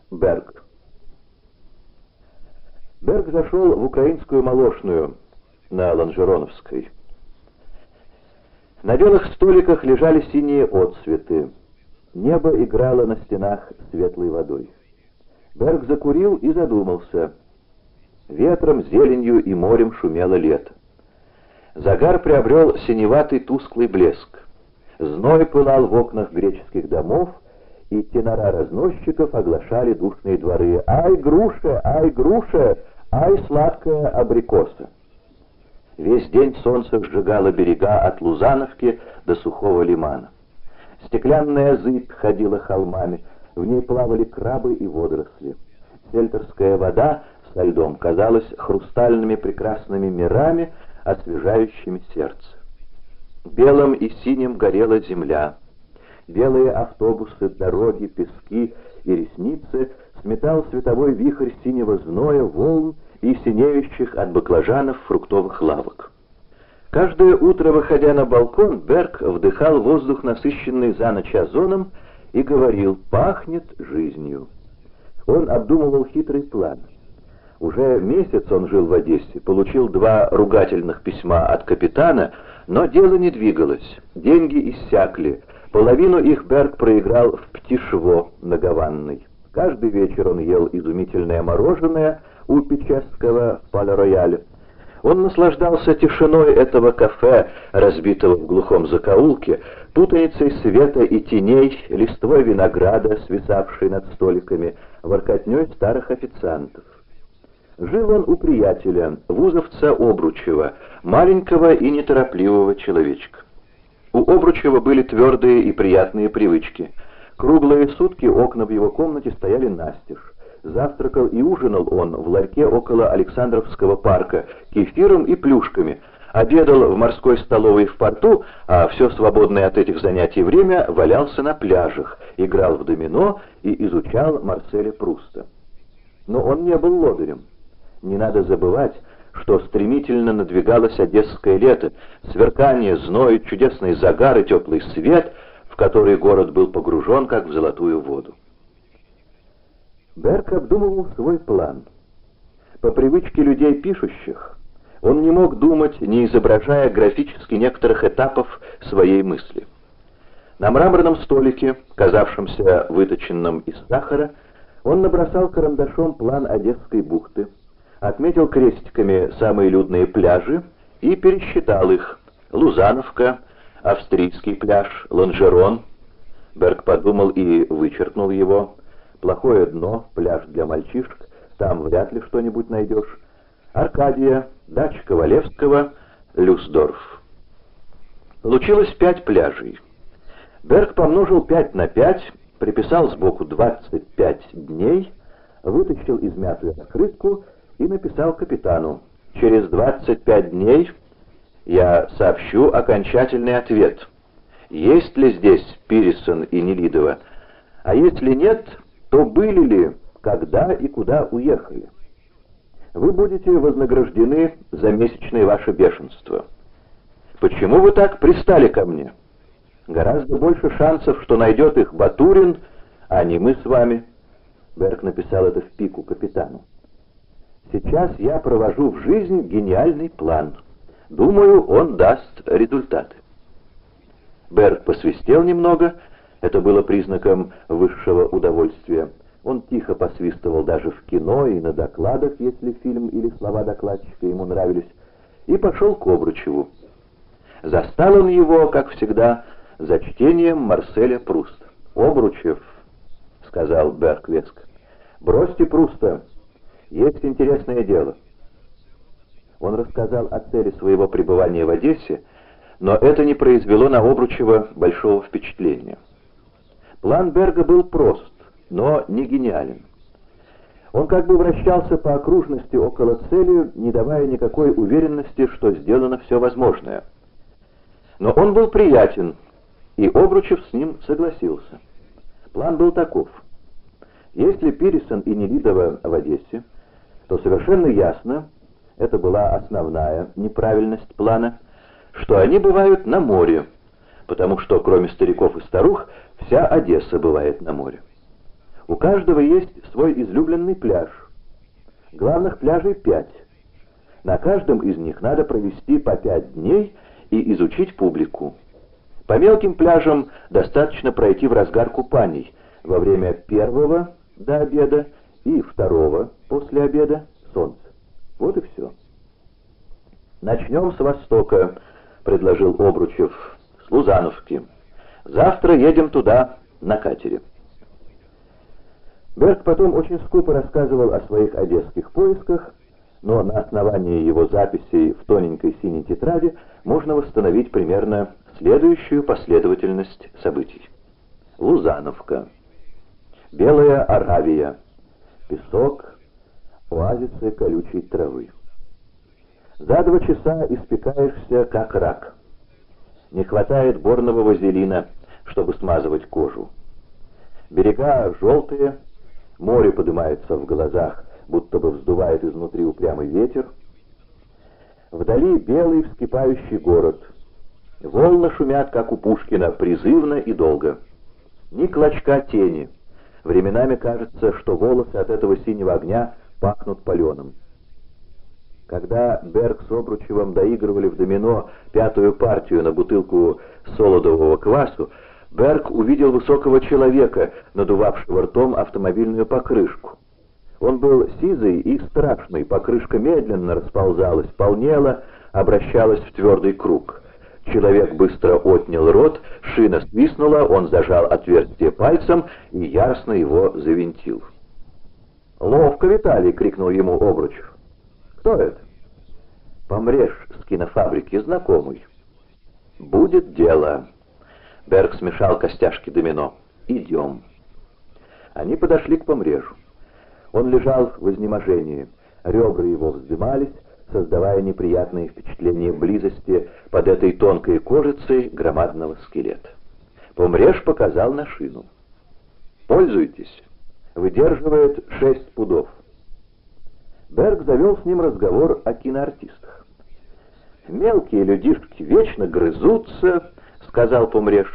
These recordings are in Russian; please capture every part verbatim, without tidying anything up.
Берг. Берг зашел в украинскую молочную на Ланжероновской. На белых столиках лежали синие отцветы. Небо играло на стенах светлой водой. Берг закурил и задумался. Ветром, зеленью и морем шумело лето. Загар приобрел синеватый тусклый блеск. Зной пылал в окнах греческих домов, и тенора разносчиков оглашали душные дворы. «Ай, груша! Ай, груша! Ай, сладкая абрикоса!» Весь день солнце сжигало берега от Лузановки до Сухого лимана. Стеклянная зыбь ходила холмами, в ней плавали крабы и водоросли. Сельтерская вода со льдом казалась хрустальными прекрасными мирами, освежающими сердце. Белым и синим горела земля. Белые автобусы, дороги, пески и ресницы сметал световой вихрь синего зноя, волн и синеющих от баклажанов фруктовых лавок. Каждое утро, выходя на балкон, Берг вдыхал воздух, насыщенный за ночь озоном, и говорил: «Пахнет жизнью». Он обдумывал хитрый план. Уже месяц он жил в Одессе, получил два ругательных письма от капитана, но дело не двигалось, деньги иссякли, половину их Берг проиграл в Птишево на Гаванной. Каждый вечер он ел изумительное мороженое у Печесского в Пале-Рояле. Он наслаждался тишиной этого кафе, разбитого в глухом закоулке, путаницей света и теней, листвой винограда, свисавшей над столиками, воркотней старых официантов. Жил он у приятеля, вузовца Обручева, маленького и неторопливого человечка. У Обручева были твердые и приятные привычки. Круглые сутки окна в его комнате стояли настежь. Завтракал и ужинал он в ларьке около Александровского парка кефиром и плюшками, обедал в морской столовой в порту, а все свободное от этих занятий время валялся на пляжах, играл в домино и изучал Марселя Пруста. Но он не был лодырем. Не надо забывать, что стремительно надвигалось одесское лето, сверкание, зной, чудесный загар и теплый свет, в который город был погружен, как в золотую воду. Берг обдумывал свой план. По привычке людей пишущих, он не мог думать, не изображая графически некоторых этапов своей мысли. На мраморном столике, казавшемся выточенным из сахара, он набросал карандашом план Одесской бухты, отметил крестиками самые людные пляжи и пересчитал их: Лузановка, австрийский пляж, Ланжерон. Берг подумал и вычеркнул его. Плохое дно, пляж для мальчишек, там вряд ли что-нибудь найдешь. Аркадия, дача Ковалевского, Люсдорф. Получилось пять пляжей. Берг помножил пять на пять, приписал сбоку двадцать пять дней, вытащил измятую открытку и написал капитану: «Через двадцать пять дней я сообщу окончательный ответ. Есть ли здесь Пирисон и Нелидово? А если нет, то были ли, когда и куда уехали? Вы будете вознаграждены за месячное ваше бешенство. Почему вы так пристали ко мне? Гораздо больше шансов, что найдет их Батурин, а не мы с вами». Берг написал это в пику капитану. «Сейчас я провожу в жизнь гениальный план. Думаю, он даст результаты». Берг посвистел немного. Это было признаком высшего удовольствия. Он тихо посвистывал даже в кино и на докладах, если фильм или слова докладчика ему нравились, и пошел к Обручеву. Застал он его, как всегда, за чтением Марселя Пруста. «Обручев», — сказал Берг веско, — «бросьте Пруста, есть интересное дело». Он рассказал о цели своего пребывания в Одессе, но это не произвело на Обручева большого впечатления. План Берга был прост, но не гениален. Он как бы вращался по окружности около цели, не давая никакой уверенности, что сделано все возможное. Но он был приятен, и Обручев с ним согласился. План был таков: если Пирисон и Нелидово в Одессе, то совершенно ясно, это была основная неправильность плана, что они бывают на море, потому что, кроме стариков и старух, вся Одесса бывает на море. У каждого есть свой излюбленный пляж. Главных пляжей пять. На каждом из них надо провести по пять дней и изучить публику. По мелким пляжам достаточно пройти в разгар купаний, во время первого до обеда и второго после обеда солнце. Вот и все. «Начнем с востока», — предложил Обручев, — «с Лузановки. Завтра едем туда на катере». Берг потом очень скупо рассказывал о своих одесских поисках, но на основании его записей в тоненькой синей тетради можно восстановить примерно следующую последовательность событий. Лузановка, Белая Аравия, песок, оазисы колючей травы. За два часа испекаешься, как рак. Не хватает борного вазелина, чтобы смазывать кожу. Берега желтые, море поднимается в глазах, будто бы вздувает изнутри упрямый ветер. Вдали белый вскипающий город. Волны шумят, как у Пушкина, призывно и долго. Ни клочка тени. Временами кажется, что волосы от этого синего огня пахнут паленым. Когда Берг с Обручевым доигрывали в домино пятую партию на бутылку солодового квасу, Берг увидел высокого человека, надувавшего ртом автомобильную покрышку. Он был сизый и страшный, покрышка медленно расползалась, полнела, обращалась в твердый круг. Человек быстро отнял рот, шина свистнула, он зажал отверстие пальцем и яростно его завинтил. «Ловко, Виталий!» — крикнул ему Обручев. «Кто это?» «Помрешь с кинофабрики, знакомый». «Будет дело». Берг смешал костяшки домино. «Идем». Они подошли к Помрежу. Он лежал в изнеможении. Ребра его вздымались, создавая неприятные впечатления близости под этой тонкой кожицей громадного скелета. Помреж показал на шину. «Пользуйтесь. Выдерживает шесть пудов». Берг завел с ним разговор о киноартистах. «Мелкие людишки вечно грызутся», — сказал Помреж.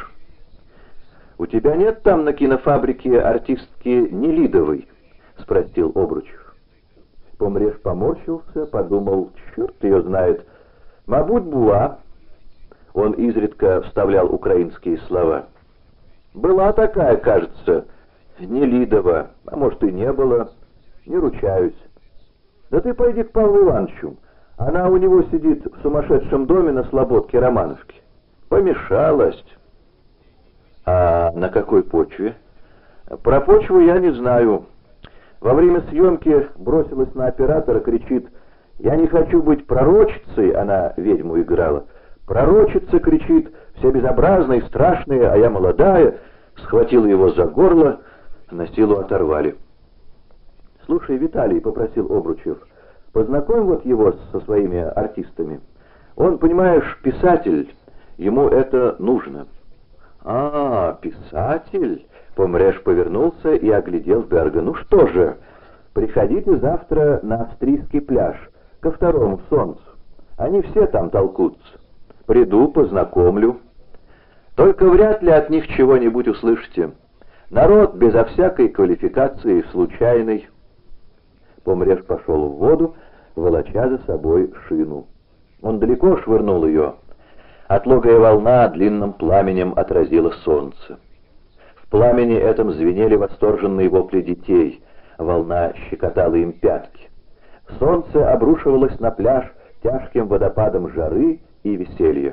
«У тебя нет там на кинофабрике артистки Нелидовой?» — спросил Обручев. Помреж поморщился, подумал, черт ее знает, «Мабуть, була». Он изредка вставлял украинские слова. «Была такая, кажется, Нелидова, а может и не было, не ручаюсь». «Да ты пойди к Павлу Ивановичу, она у него сидит в сумасшедшем доме на Слободке Романовке». «Помешалась». «А на какой почве?» «Про почву я не знаю. Во время съемки бросилась на оператора, кричит: «Я не хочу быть пророчицей», — она ведьму играла. «Пророчица», — кричит, — «все безобразные, страшные, а я молодая», схватила его за горло, на силу оторвали. «Слушай, Виталий», — попросил Обручев, — «познакомь вот его со своими артистами. Он, понимаешь, писатель, ему это нужно». «А, писатель?» — Помреж повернулся и оглядел Берга. «Ну что же, приходите завтра на австрийский пляж, ко второму солнцу. Они все там толкутся. Приду, познакомлю. Только вряд ли от них чего-нибудь услышите. Народ безо всякой квалификации, случайный». Помреж пошел в воду, волоча за собой шину. Он далеко швырнул ее. Отлогая волна длинным пламенем отразила солнце. В пламени этом звенели восторженные вопли детей. Волна щекотала им пятки. Солнце обрушивалось на пляж тяжким водопадом жары и веселья.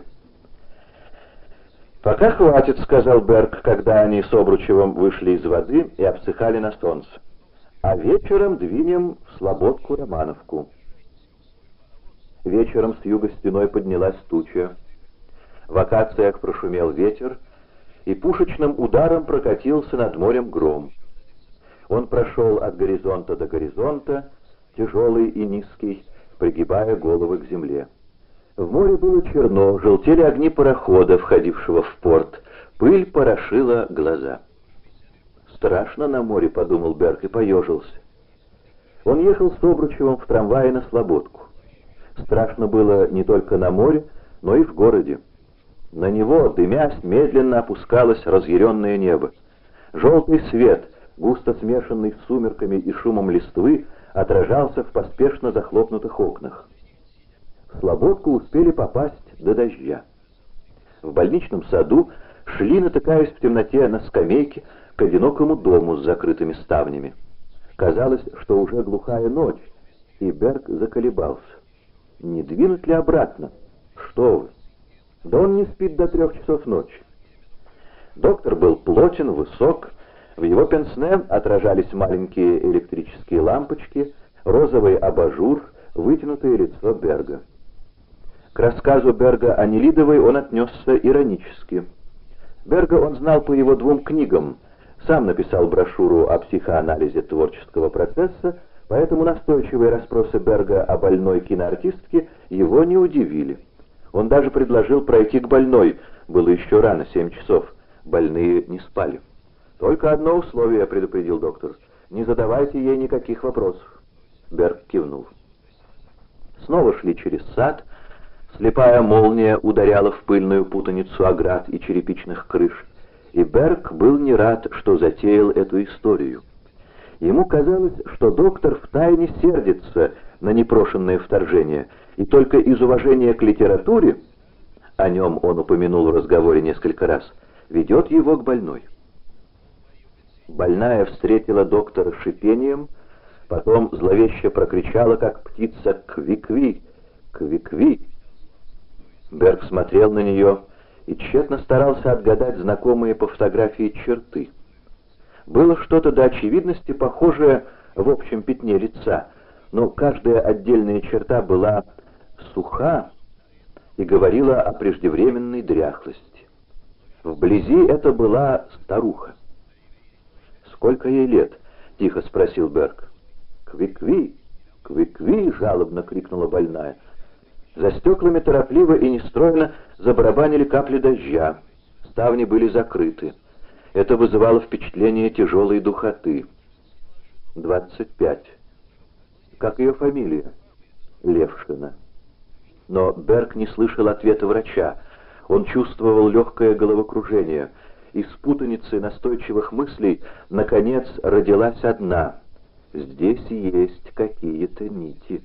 «Пока хватит», — сказал Берг, когда они с Обручевым вышли из воды и обсыхали на солнце. «А вечером двинем в Слободку-Романовку». Вечером с юга стеной поднялась туча. В акациях прошумел ветер, и пушечным ударом прокатился над морем гром. Он прошел от горизонта до горизонта, тяжелый и низкий, пригибая головы к земле. В море было черно, желтели огни парохода, входившего в порт. Пыль порошила глаза. «Страшно на море», — подумал Берг и поежился. Он ехал с Обручевым в трамвае на Слободку. Страшно было не только на море, но и в городе. На него, дымясь, медленно опускалось разъяренное небо. Желтый свет густо смешанный с сумерками и шумом листвы, отражался в поспешно захлопнутых окнах. В Слободку успели попасть до дождя. В больничном саду шли, натыкаясь в темноте на скамейке, к одинокому дому с закрытыми ставнями. Казалось, что уже глухая ночь, и Берг заколебался. Не двинуть ли обратно? Что вы? Да он не спит до трех часов ночи. Доктор был плотен, высок. В его пенсне отражались маленькие электрические лампочки, розовый абажур, вытянутое лицо Берга. К рассказу Берга о Нелидовой он отнесся иронически. Берга он знал по его двум книгам, сам написал брошюру о психоанализе творческого процесса, поэтому настойчивые расспросы Берга о больной киноартистке его не удивили. Он даже предложил пройти к больной, было еще рано, семь часов, больные не спали. «Только одно условие», — предупредил доктор, — «не задавайте ей никаких вопросов». Берг кивнул. Снова шли через сад. Слепая молния ударяла в пыльную путаницу оград и черепичных крыш, и Берг был не рад, что затеял эту историю. Ему казалось, что доктор втайне сердится на непрошенное вторжение, и только из уважения к литературе, о нем он упомянул в разговоре несколько раз, ведет его к больной. Больная встретила доктора шипением, потом зловеще прокричала, как птица, «Кви-кви! Кви-кви!». Берг смотрел на нее и тщетно старался отгадать знакомые по фотографии черты. Было что-то до очевидности похожее в общем пятне лица, но каждая отдельная черта была суха и говорила о преждевременной дряхлости. Вблизи это была старуха. «Сколько ей лет?» — тихо спросил Берг. «Кви-кви! Кви-кви!» — жалобно крикнула больная. За стеклами торопливо и нестройно забарабанили капли дождя. Ставни были закрыты. Это вызывало впечатление тяжелой духоты. «Двадцать пять. Как ее фамилия?» «Левшина». Но Берг не слышал ответа врача. Он чувствовал легкое головокружение. Из путаницы настойчивых мыслей, наконец, родилась одна. Здесь есть какие-то нити.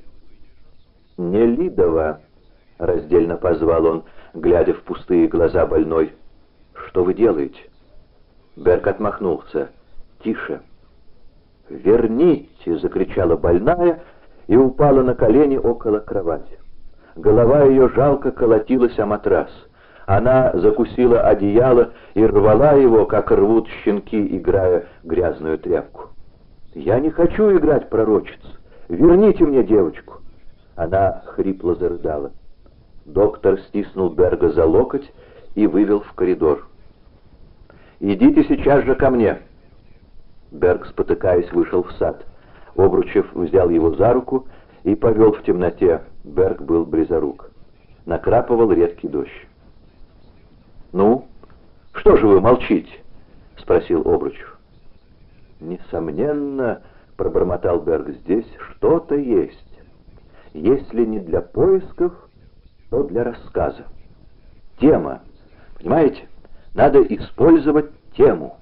«Нелидова», — раздельно позвал он, глядя в пустые глаза больной. «Что вы делаете?» Берг отмахнулся. «Тише». «Верните!» — закричала больная и упала на колени около кровати. Голова ее жалко колотилась о матрас. Она закусила одеяло и рвала его, как рвут щенки, играя грязную тряпку. «Я не хочу играть пророчицу! Верните мне девочку!» Она хрипло зарыдала. Доктор стиснул Берга за локоть и вывел в коридор. «Идите сейчас же ко мне!» Берг, спотыкаясь, вышел в сад. Обручев взял его за руку и повел в темноте. Берг был близорук. Накрапывал редкий дождь. «Ну, что же вы молчите?» — спросил Обручев. «Несомненно, — пробормотал Берг, — здесь что-то есть. Если не для поисков, то для рассказа. Тема, понимаете? Надо использовать тему.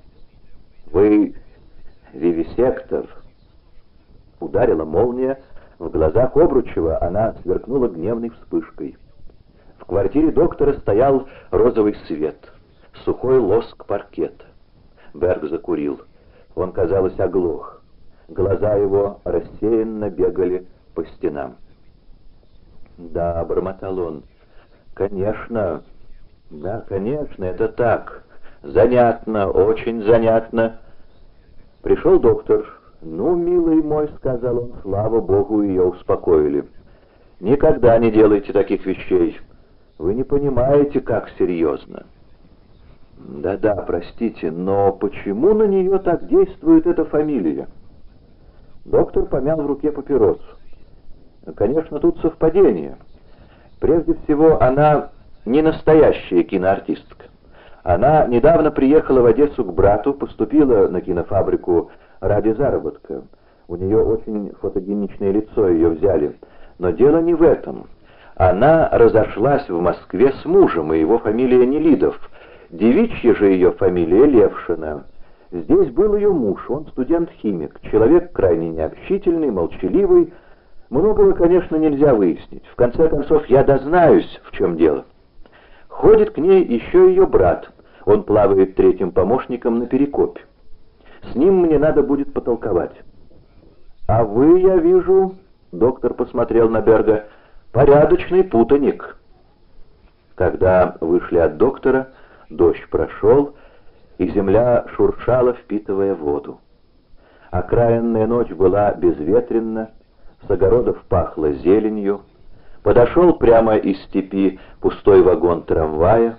Вы вивисектор». Ударила молния. В глазах Обручева она сверкнула гневной вспышкой. В квартире доктора стоял розовый свет, сухой лоск паркета. Берг закурил. Он, казалось, оглох. Глаза его рассеянно бегали по стенам. «Да», — бормотал он, — «конечно, да, конечно, это так. Занятно, очень занятно». Пришел доктор. «Ну, милый мой, — сказал он, — слава Богу, ее успокоили. Никогда не делайте таких вещей. Вы не понимаете, как серьезно». «Да-да, простите, но почему на нее так действует эта фамилия?» Доктор помял в руке папиросу. «Конечно, тут совпадение. Прежде всего, она не настоящая киноартистка. Она недавно приехала в Одессу к брату, поступила на кинофабрику ради заработка. У нее очень фотогеничное лицо, ее взяли. Но дело не в этом. Она разошлась в Москве с мужем, и его фамилия Нелидов. Девичья же ее фамилия Левшина. Здесь был ее муж, он студент-химик, человек крайне необщительный, молчаливый. Многого, конечно, нельзя выяснить. В конце концов, я дознаюсь, в чем дело. Ходит к ней еще ее брат. Он плавает третьим помощником на Перекопе. С ним мне надо будет потолковать. А вы, я вижу, доктор посмотрел на Берга, порядочный путаник. Когда вышли от доктора, дождь прошел, и земля шуршала, впитывая воду. Окраинная ночь была безветренна, с огородов пахло зеленью. Подошел прямо из степи пустой вагон трамвая.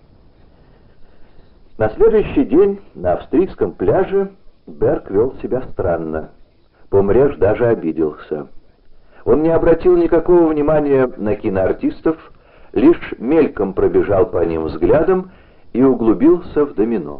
На следующий день на австрийском пляже Берг вел себя странно. Помреж даже обиделся. Он не обратил никакого внимания на киноартистов, лишь мельком пробежал по ним взглядом и углубился в домино.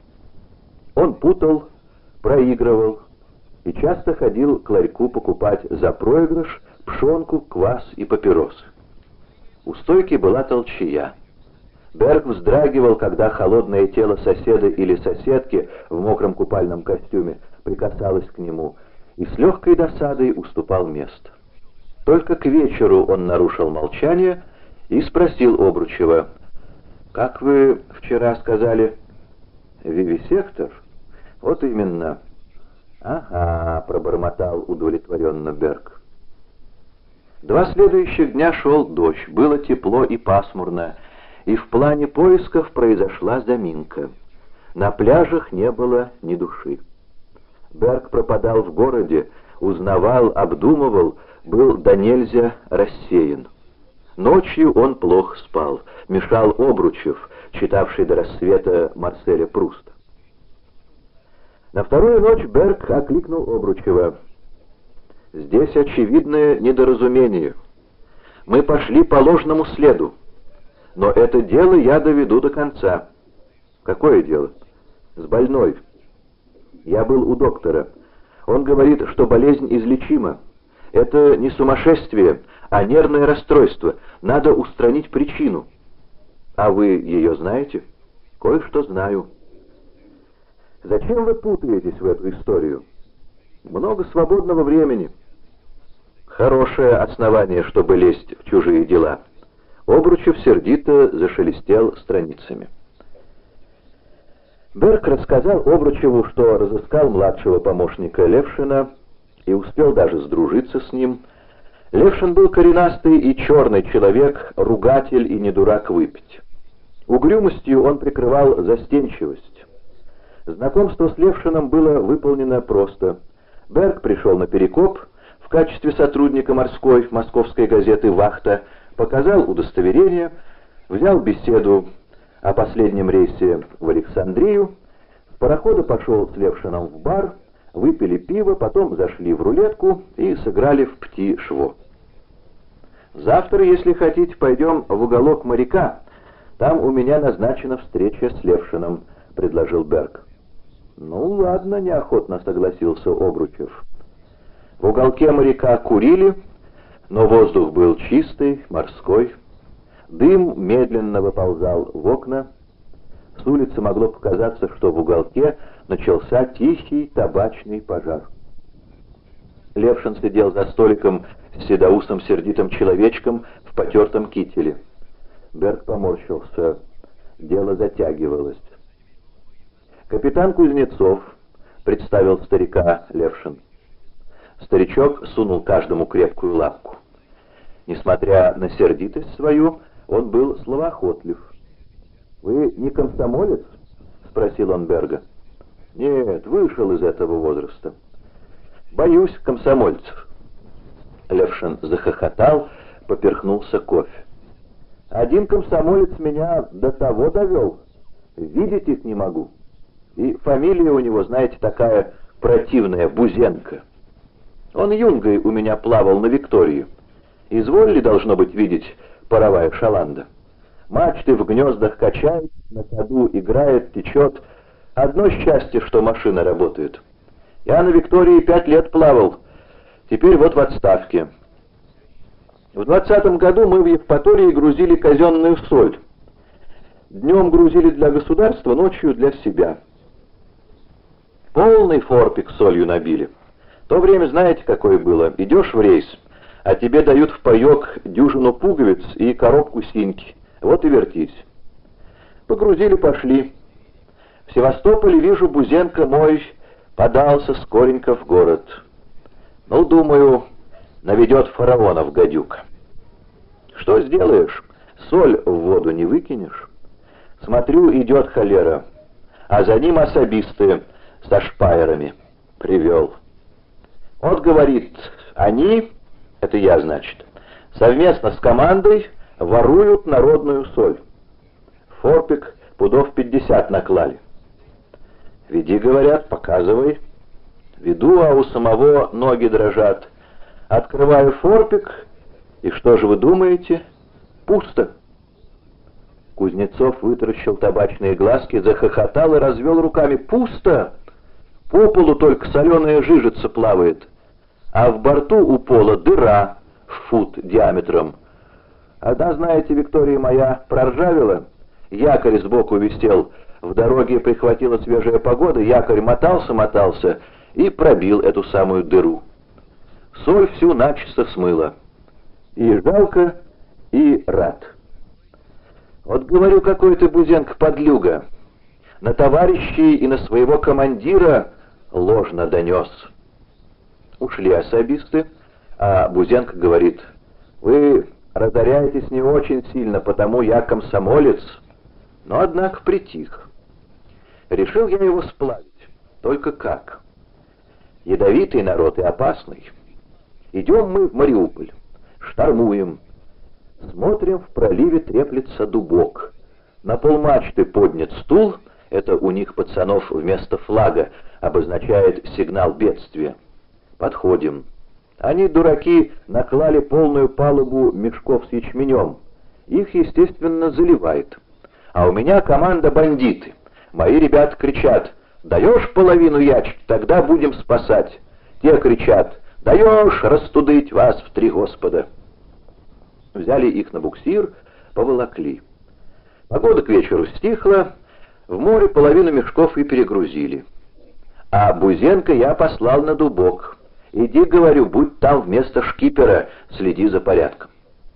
Он путал, проигрывал и часто ходил к ларьку покупать за проигрыш пшенку, квас и папиросы. У стойки была толчая. Берг вздрагивал, когда холодное тело соседа или соседки в мокром купальном костюме прикасалось к нему, и с легкой досадой уступал место. Только к вечеру он нарушил молчание и спросил Обручева: «Как вы вчера сказали, вивисектор?» «Вот именно». «Ага», — пробормотал удовлетворенно Берг. Два следующих дня шел дождь, было тепло и пасмурно, и в плане поисков произошла заминка. На пляжах не было ни души. Берг пропадал в городе, узнавал, обдумывал, был до нельзя рассеян. Ночью он плохо спал, мешал Обручев, читавший до рассвета Марселя Пруста. На вторую ночь Берг окликнул Обручева. «Здесь очевидное недоразумение. Мы пошли по ложному следу, но это дело я доведу до конца». «Какое дело?» «С больной. Я был у доктора. Он говорит, что болезнь излечима. Это не сумасшествие, а нервное расстройство. Надо устранить причину». «А вы ее знаете?» «Кое-что знаю». «Зачем вы путаетесь в эту историю?» «Много свободного времени». «Хорошее основание, чтобы лезть в чужие дела». Обручев сердито зашелестел страницами. Берг рассказал Обручеву, что разыскал младшего помощника Левшина и успел даже сдружиться с ним. Левшин был коренастый и черный человек, ругатель и не дурак выпить. Угрюмостью он прикрывал застенчивость. Знакомство с Левшиным было выполнено просто. Берг пришел на Перекоп в качестве сотрудника морской московской газеты «Вахта», показал удостоверение, взял беседу о последнем рейсе в Александрию, с парохода пошел с Левшиным в бар, выпили пиво, потом зашли в рулетку и сыграли в пти-шво. «Завтра, если хотите, пойдем в уголок моряка. Там у меня назначена встреча с Левшиным», — предложил Берг. «Ну ладно», — неохотно согласился Обручев. В уголке моряка курили, но воздух был чистый, морской. Дым медленно выползал в окна. С улицы могло показаться, что в уголке начался тихий табачный пожар. Левшин сидел за столиком с седоусым сердитым человечком в потертом кителе. Берг поморщился. Дело затягивалось. «Капитан Кузнецов», — представил старика Левшин. Старичок сунул каждому крепкую лапку. Несмотря на сердитость свою, он был словоохотлив. «Вы не комсомолец?» — спросил он Берга. «Нет, вышел из этого возраста». «Боюсь комсомольцев». Левшин захохотал, поперхнулся кофе. «Один комсомолец меня до того довел, видеть их не могу. И фамилия у него, знаете, такая противная, Бузенко. Он юнгой у меня плавал на Виктории. Изволили, должно быть, видеть паровая шаланда. Мачты в гнездах качает, на ходу играет, течет. Одно счастье, что машина работает. Я на Виктории пять лет плавал, теперь вот в отставке. В двадцатом году мы в Евпатории грузили казенную соль. Днем грузили для государства, ночью для себя. Полный форпик солью набили. То время знаете, какое было. Идешь в рейс, а тебе дают в паёк дюжину пуговиц и коробку синьки. Вот и вертись. Погрузили, пошли. В Севастополе, вижу, Бузенко мой подался скоренько в город. Ну, думаю, наведет фараонов гадюка. Что сделаешь? Соль в воду не выкинешь. Смотрю, идет холера, а за ним особисты со шпайерами. Привел. Вот, говорит, они, это я, значит, совместно с командой воруют народную соль. Форпик пудов пятьдесят наклали. Веди, говорят, показывай. Веду, а у самого ноги дрожат. Открываю форпик, и что же вы думаете? Пусто. Кузнецов вытаращил табачные глазки, захохотал и развел руками. Пусто! По полу только соленая жижица плавает, а в борту у пола дыра в фут диаметром. Одна, знаете, Виктория моя, проржавела, якорь сбоку висел, в дороге прихватила свежая погода, якорь мотался-мотался и пробил эту самую дыру. Соль всю начисто смыла. И жалко, и рад. Вот говорю, какой ты, Бузенко, подлюга. На товарищей и на своего командира ложно донес. Ушли особисты, а Бузенко говорит: вы разоряетесь не очень сильно, потому я комсомолец. Но, однако, притих. Решил я его сплавить. Только как? Ядовитый народ и опасный. Идем мы в Мариуполь, штормуем. Смотрим, в проливе треплется дубок. На полмачты поднят стул, это у них, пацанов, вместо флага, обозначает сигнал бедствия. Подходим. Они, дураки, наклали полную палубу мешков с ячменем. Их, естественно, заливает. А у меня команда бандиты. Мои ребята кричат: даешь половину ячки, тогда будем спасать. Те кричат: даешь растудыть вас в три Господа. Взяли их на буксир, поволокли. Погода к вечеру стихла, в море половину мешков и перегрузили. А Бузенко я послал на дубок. Иди, говорю, будь там вместо шкипера, следи за порядком.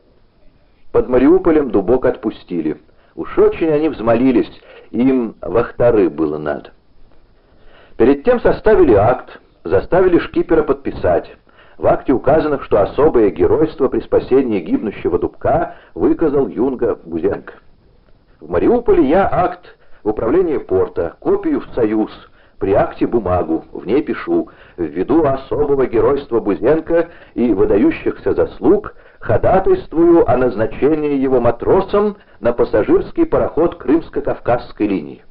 Под Мариуполем дубок отпустили. Уж очень они взмолились, им вахтары было надо. Перед тем составили акт, заставили шкипера подписать. В акте указано, что особое геройство при спасении гибнущего дубка выказал юнга Бузенко. В Мариуполе я акт в управление порта, копию в Союз, при акте бумагу, в ней пишу: ввиду особого геройства Бузенко и выдающихся заслуг ходатайствую о назначении его матросом на пассажирский пароход Крымско-Кавказской линии.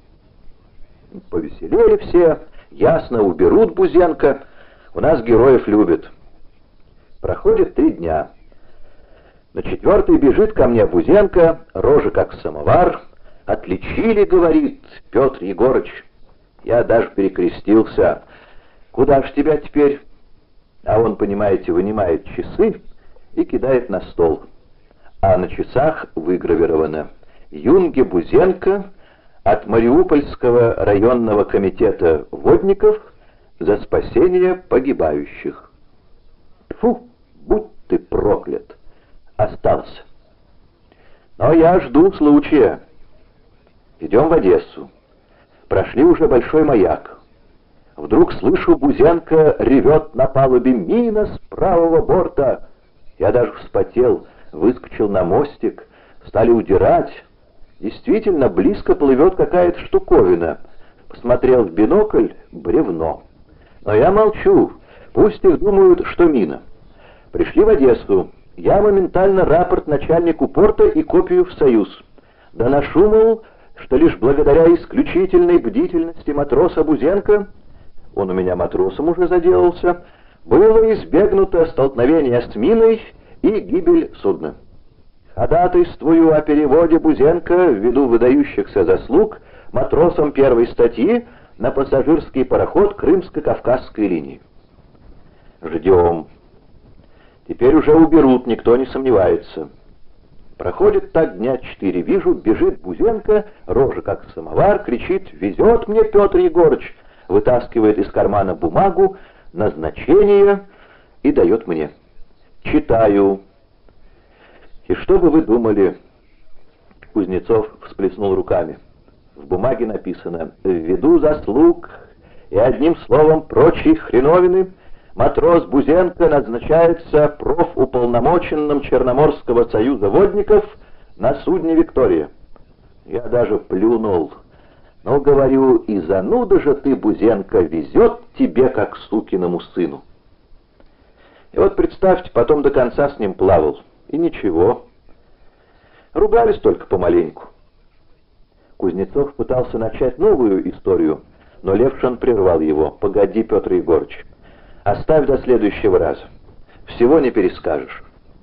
Повеселели все, ясно, уберут Бузенко, у нас героев любят. Проходит три дня. На четвертый бежит ко мне Бузенко, рожа как самовар. «Отличили, — говорит, — Петр Егорыч». Я даже перекрестился. «Куда ж тебя теперь?» А он, понимаете, вынимает часы и кидает на стол. А на часах выгравировано: «Юнге Бузенко от Мариупольского районного комитета водников за спасение погибающих». Фу, будь ты проклят! Остался. Но я жду случая. Идем в Одессу. Прошли уже Большой Маяк. Вдруг слышу, Бузенко ревет на палубе: «Мина с правого борта!» Я даже вспотел, выскочил на мостик, стали удирать. Действительно, близко плывет какая-то штуковина. Посмотрел в бинокль — бревно. Но я молчу, пусть их думают, что мина. Пришли в Одессу. Я моментально рапорт начальнику порта и копию в Союз. Доношу, мол, что лишь благодаря исключительной бдительности матроса Бузенко, он у меня матросом уже заделался, было избегнуто столкновение с миной и гибель судна. Ходатайствую о переводе Бузенко ввиду выдающихся заслуг матросом первой статьи на пассажирский пароход Крымско-Кавказской линии. Ждем. Теперь уже уберут, никто не сомневается. Проходит так дня четыре, вижу, бежит Бузенко, рожа как самовар, кричит: «Везет мне Петр Егорыч! вытаскивает из кармана бумагу, назначение и дает мне. Читаю. И что бы вы думали? Кузнецов всплеснул руками. В бумаге написано: «Ввиду заслуг и одним словом прочей хреновины матрос Бузенко назначается профуполномоченным Черноморского союза водников на судне «Виктория». Я даже плюнул. Но, говорю, и зануда же ты, Бузенко, везет тебе, как сукиному сыну. И вот представьте, потом до конца с ним плавал. И ничего. Ругались только помаленьку. Кузнецов пытался начать новую историю, но Левшин прервал его. «Погоди, Петр Егорыч, оставь до следующего раза. Всего не перескажешь».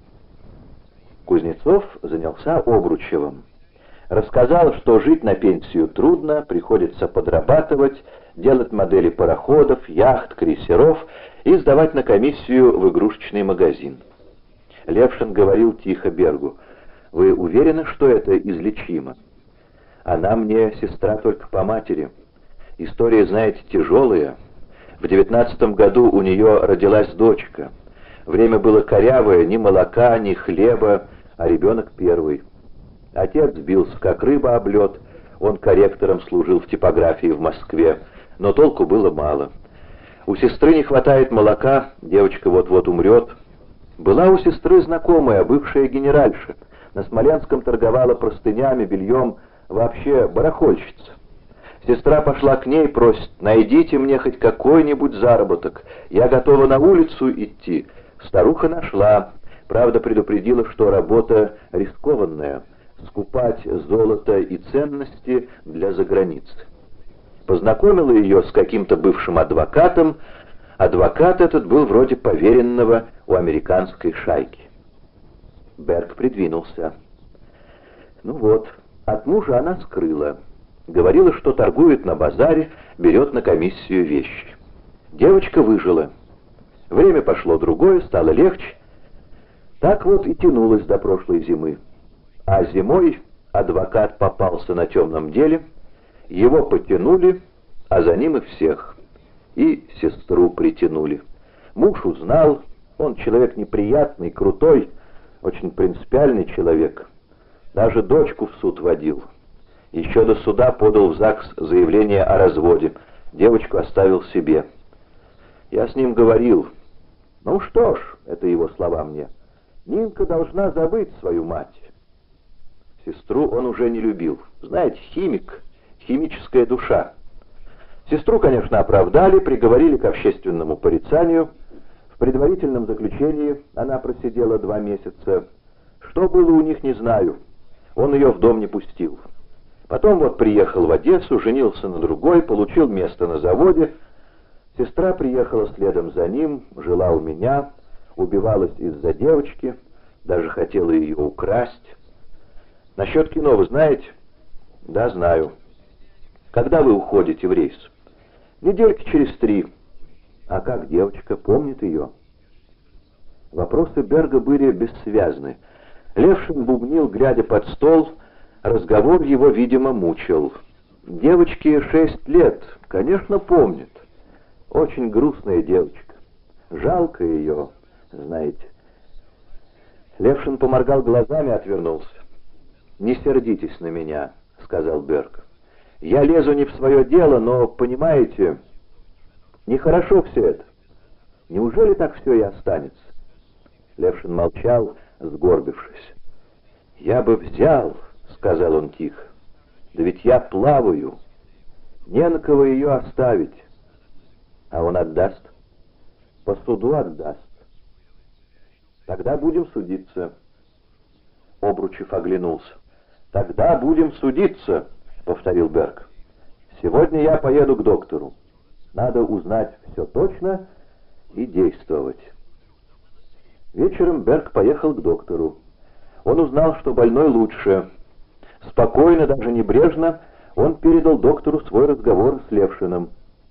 Кузнецов занялся Обручевым. Рассказал, что жить на пенсию трудно, приходится подрабатывать, делать модели пароходов, яхт, крейсеров и сдавать на комиссию в игрушечный магазин. Левшин говорил тихо Бергу: «Вы уверены, что это излечимо? Она мне сестра только по матери. История, знаете, тяжелая. В девятнадцатом году у нее родилась дочка. Время было корявое, ни молока, ни хлеба, а ребенок первый. Отец бился, как рыба об лед. Он корректором служил в типографии в Москве, но толку было мало. У сестры не хватает молока, девочка вот-вот умрет. Была у сестры знакомая, бывшая генеральша. На Смоленском торговала простынями, бельем, вообще барахольщица. Сестра пошла к ней, просит: «Найдите мне хоть какой-нибудь заработок, я готова на улицу идти». Старуха нашла, правда предупредила, что работа рискованная, скупать золото и ценности для заграницы. Познакомила ее с каким-то бывшим адвокатом. Адвокат этот был вроде поверенного у американской шайки. Берг придвинулся. Ну вот, от мужа она скрыла. Говорила, что торгует на базаре, берет на комиссию вещи. Девочка выжила. Время пошло другое, стало легче. Так вот и тянулось до прошлой зимы. А зимой адвокат попался на темном деле, его потянули, а за ним и всех. И сестру притянули. Муж узнал, он человек неприятный, крутой, очень принципиальный человек. Даже дочку в суд водил. Еще до суда подал в ЗАГС заявление о разводе. Девочку оставил себе. Я с ним говорил. Ну что ж, это его слова мне. Нинка должна забыть свою мать. Сестру он уже не любил. Знаете, химик, химическая душа. Сестру, конечно, оправдали, приговорили к общественному порицанию. В предварительном заключении она просидела два месяца. Что было у них, не знаю. Он ее в дом не пустил. Потом вот приехал в Одессу, женился на другой, получил место на заводе. Сестра приехала следом за ним, жила у меня, убивалась из-за девочки, даже хотела ее украсть. Насчет кино вы знаете? Да, знаю. Когда вы уходите в рейс? Недельки через три. А как девочка, помнит ее? Вопросы Берга были бессвязны. Левшин бубнил, глядя под стол. Разговор его, видимо, мучил. Девочке шесть лет, конечно, помнит. Очень грустная девочка. Жалко ее, знаете. Левшин поморгал глазами, отвернулся. «Не сердитесь на меня», — сказал Берг. «Я лезу не в свое дело, но, понимаете, нехорошо все это. Неужели так все и останется?» Левшин молчал, сгорбившись. «Я бы взял», — сказал он тихо. «Да ведь я плаваю. Не на кого ее оставить». «А он отдаст?» «По суду отдаст». «Тогда будем судиться». Обручев оглянулся. «Тогда будем судиться», — повторил Берг. «Сегодня я поеду к доктору. Надо узнать все точно и действовать». Вечером Берг поехал к доктору. Он узнал, что больной лучше. Спокойно, даже небрежно, он передал доктору свой разговор с Левшиным.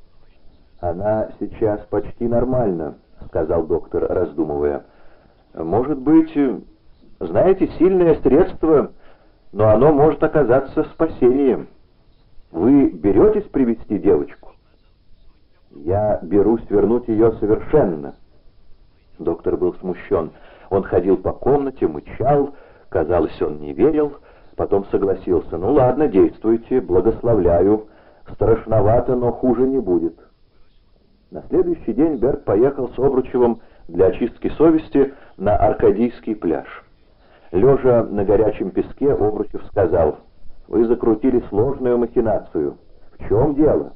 «Она сейчас почти нормальна», — сказал доктор, раздумывая. «Может быть, знаете, сильное средство, но оно может оказаться спасением. Вы беретесь привести девочку?» Я берусь вернуть ее совершенно. Доктор был смущен. Он ходил по комнате, мычал, казалось, он не верил, потом согласился. «Ну ладно, действуйте, благословляю. Страшновато, но хуже не будет». На следующий день Берг поехал с Обручевым для очистки совести на Аркадийский пляж. Лежа на горячем песке, Обручев сказал: «Вы закрутили сложную махинацию. В чем дело?»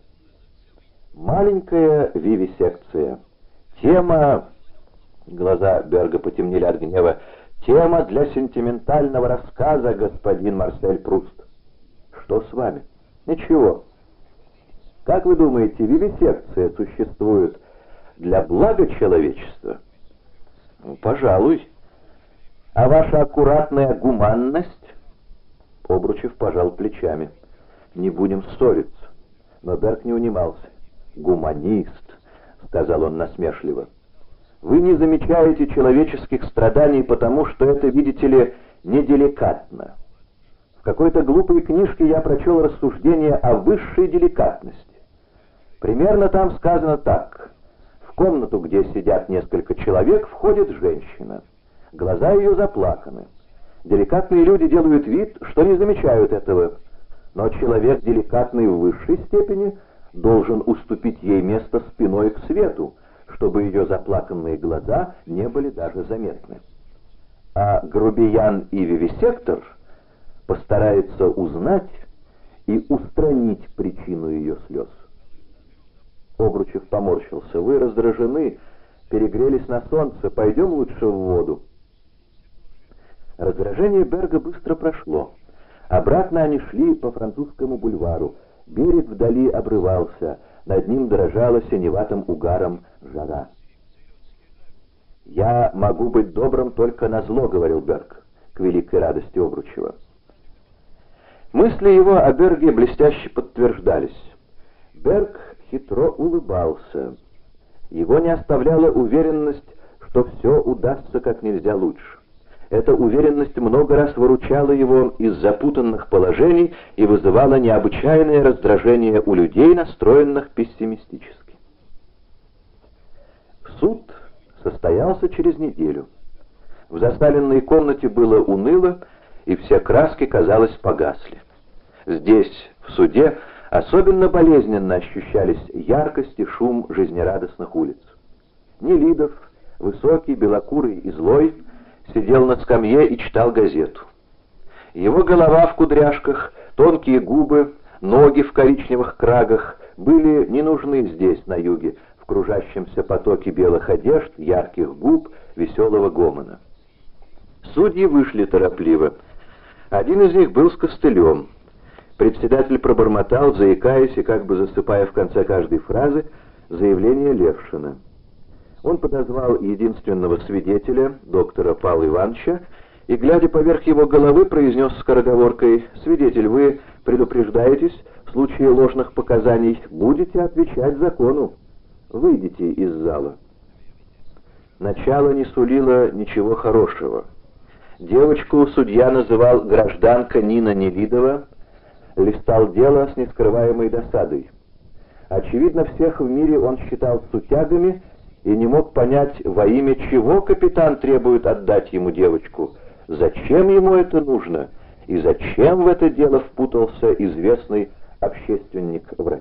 «Маленькая вивисекция. Тема...» Глаза Берга потемнели от гнева. «Тема для сентиментального рассказа, господин Марсель Пруст». «Что с вами?» «Ничего. Как вы думаете, вивисекция существует для блага человечества?» «Ну, пожалуй. А ваша аккуратная гуманность?» Обручев пожал плечами. «Не будем ссориться». Но Берг не унимался. «Гуманист», — сказал он насмешливо. «Вы не замечаете человеческих страданий, потому что это, видите ли, неделикатно. В какой-то глупой книжке я прочел рассуждение о высшей деликатности. Примерно там сказано так. В комнату, где сидят несколько человек, входит женщина. Глаза ее заплаканы. Деликатные люди делают вид, что не замечают этого. Но человек, деликатный в высшей степени, должен уступить ей место спиной к свету, чтобы ее заплаканные глаза не были даже заметны. А грубиян и вивисектор постарается узнать и устранить причину ее слез». Обручев поморщился. «Вы раздражены, перегрелись на солнце, пойдем лучше в воду». Раздражение Берга быстро прошло. Обратно они шли по французскому бульвару. Берег вдали обрывался, над ним дрожала синеватым угаром жара. «Я могу быть добрым только назло», — говорил Берг, к великой радости Обручева. Мысли его о Берге блестяще подтверждались. Берг хитро улыбался. Его не оставляла уверенность, что все удастся как нельзя лучше. Эта уверенность много раз выручала его из запутанных положений и вызывала необычайное раздражение у людей, настроенных пессимистически. Суд состоялся через неделю. В заставленной комнате было уныло, и все краски, казалось, погасли. Здесь, в суде, особенно болезненно ощущались яркость и шум жизнерадостных улиц. Нелидов, высокий, белокурый и злой, сидел на скамье и читал газету. Его голова в кудряшках, тонкие губы, ноги в коричневых крагах были не нужны здесь, на юге, в кружащемся потоке белых одежд, ярких губ, веселого гомона. Судьи вышли торопливо. Один из них был с костылем. Председатель пробормотал, заикаясь и как бы засыпая в конце каждой фразы, заявление Левшина. Он подозвал единственного свидетеля, доктора Павла Ивановича, и, глядя поверх его головы, произнес скороговоркой: «Свидетель, вы предупреждаетесь, в случае ложных показаний будете отвечать закону. Выйдите из зала». Начало не сулило ничего хорошего. Девочку судья называл гражданка Нина Нелидова, листал дело с нескрываемой досадой. Очевидно, всех в мире он считал сутягами и не мог понять, во имя чего капитан требует отдать ему девочку, зачем ему это нужно и зачем в это дело впутался известный общественник-врач.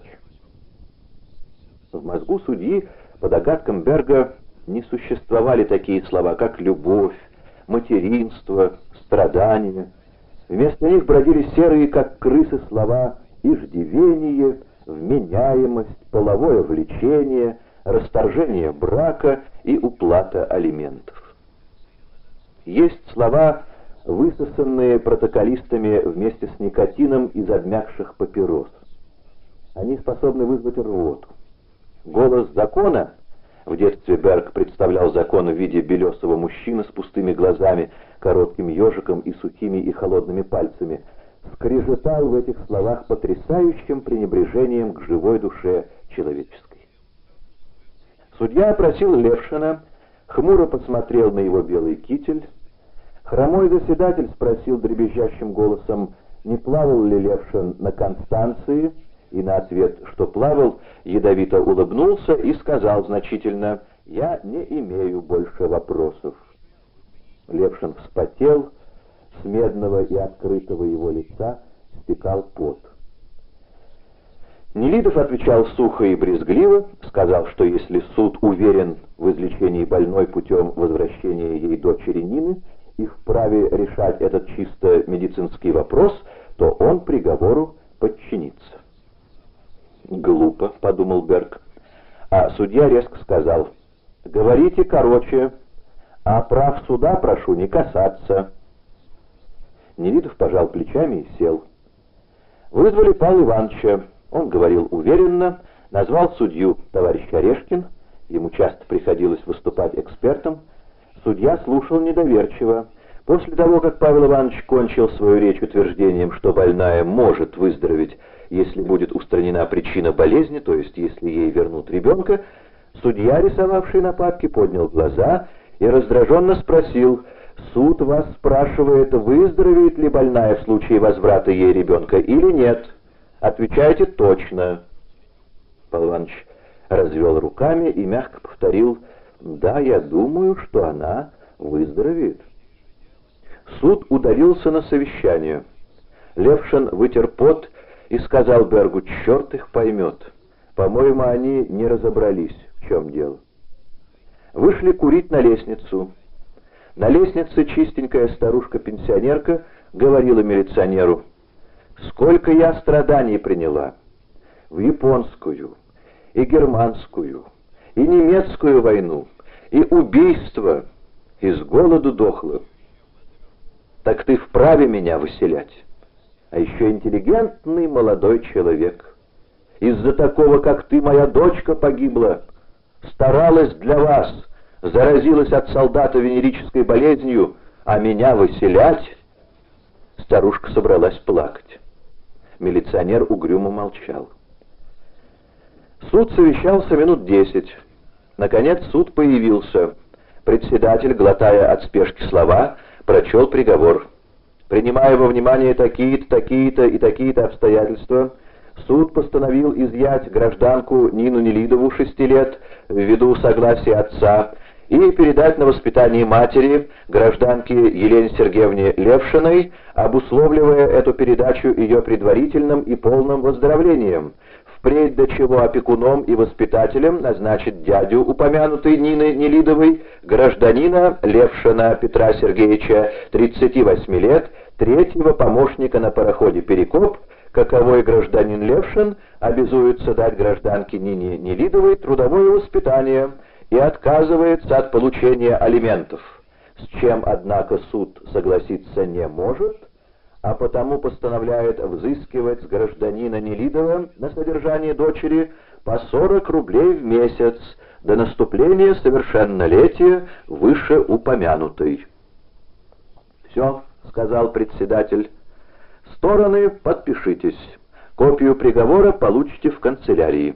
В мозгу судьи, по догадкам Берга, не существовали такие слова, как любовь, материнство, страдание. Вместо них бродили серые, как крысы, слова иждивение, вменяемость, половое влечение, расторжение брака и уплата алиментов. Есть слова, высосанные протоколистами вместе с никотином из обмякших папирос. Они способны вызвать рвоту. Голос закона, в детстве Берг представлял закон в виде белесого мужчины с пустыми глазами, коротким ежиком и сухими и холодными пальцами, скрежетал в этих словах потрясающим пренебрежением к живой душе человеческой. Судья опросил Левшина, хмуро посмотрел на его белый китель. Хромой заседатель спросил дребезжащим голосом, не плавал ли Левшин на Констанции и на ответ, что плавал, ядовито улыбнулся и сказал значительно: «Я не имею больше вопросов». Левшин вспотел, с медного и открытого его лица стекал пот. Нелидов отвечал сухо и брезгливо, сказал, что если суд уверен в излечении больной путем возвращения ей дочери Нины и вправе решать этот чисто медицинский вопрос, то он приговору подчинится. «Глупо», — подумал Берг. А судья резко сказал: «Говорите короче, а прав суда прошу не касаться». Нелидов пожал плечами и сел. Вызвали Павла Ивановича. Он говорил уверенно, назвал судью товарищ Орешкин, ему часто приходилось выступать экспертом. Судья слушал недоверчиво. После того, как Павел Иванович кончил свою речь утверждением, что больная может выздороветь, если будет устранена причина болезни, то есть если ей вернут ребенка, судья, рисовавший на папке, поднял глаза и раздраженно спросил: «Суд вас спрашивает, выздоровеет ли больная в случае возврата ей ребенка или нет? Отвечайте точно». Павел Иванович развел руками и мягко повторил: «Да, я думаю, что она выздоровеет». Суд удалился на совещание. Левшин вытер пот и сказал Бергу: «Черт их поймет. По-моему, они не разобрались, в чем дело». Вышли курить на лестницу. На лестнице чистенькая старушка-пенсионерка говорила милиционеру: «Сколько я страданий приняла. В японскую, и германскую, и немецкую войну, и убийство, и с голоду дохла. Так ты вправе меня выселять. А еще интеллигентный молодой человек. Из-за такого, как ты, моя дочка погибла. Старалась для вас, заразилась от солдата венерической болезнью, а меня выселять?» Старушка собралась плакать. Милиционер угрюмо молчал. Суд совещался минут десять. Наконец суд появился. Председатель, глотая от спешки слова, прочел приговор. «Принимая во внимание такие-то, такие-то и такие-то обстоятельства, суд постановил изъять гражданку Нину Нелидову, шести лет, ввиду согласия отца, и передать на воспитание матери, гражданке Елене Сергеевне Левшиной, обусловливая эту передачу ее предварительным и полным выздоровлением, впредь до чего опекуном и воспитателем назначит дядю упомянутой Нины Нелидовой, гражданина Левшина Петра Сергеевича, тридцати восьми лет, третьего помощника на пароходе «Перекоп», каковой гражданин Левшин обязуется дать гражданке Нине Нелидовой трудовое воспитание и отказывается от получения алиментов, с чем, однако, суд согласиться не может, а потому постановляет взыскивать с гражданина Нелидова на содержание дочери по сорок рублей в месяц до наступления совершеннолетия вышеупомянутой. «Все», — сказал председатель. «Стороны, подпишитесь. Копию приговора получите в канцелярии».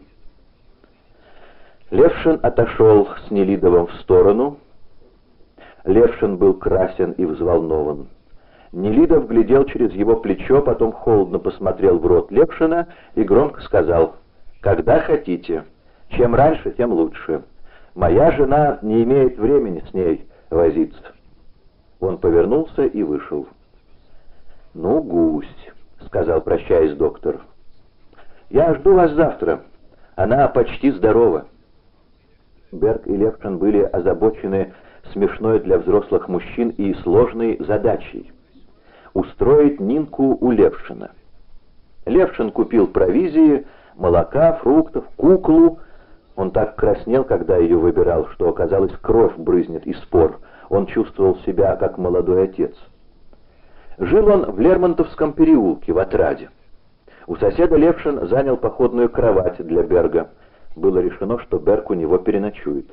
Левшин отошел с Нелидовым в сторону. Левшин был красен и взволнован. Нелидов глядел через его плечо, потом холодно посмотрел в рот Левшина и громко сказал: «Когда хотите. Чем раньше, тем лучше. Моя жена не имеет времени с ней возиться». Он повернулся и вышел. «Ну, гусь», — сказал, прощаясь, доктор. «Я жду вас завтра. Она почти здорова». Берг и Левшин были озабочены смешной для взрослых мужчин и сложной задачей — устроить Нинку у Левшина. Левшин купил провизии, молока, фруктов, куклу. Он так краснел, когда ее выбирал, что, казалось, кровь брызнет из пор. Он чувствовал себя как молодой отец. Жил он в Лермонтовском переулке, в Отраде. У соседа Левшин занял походную кровать для Берга. Было решено, что Берг у него переночует.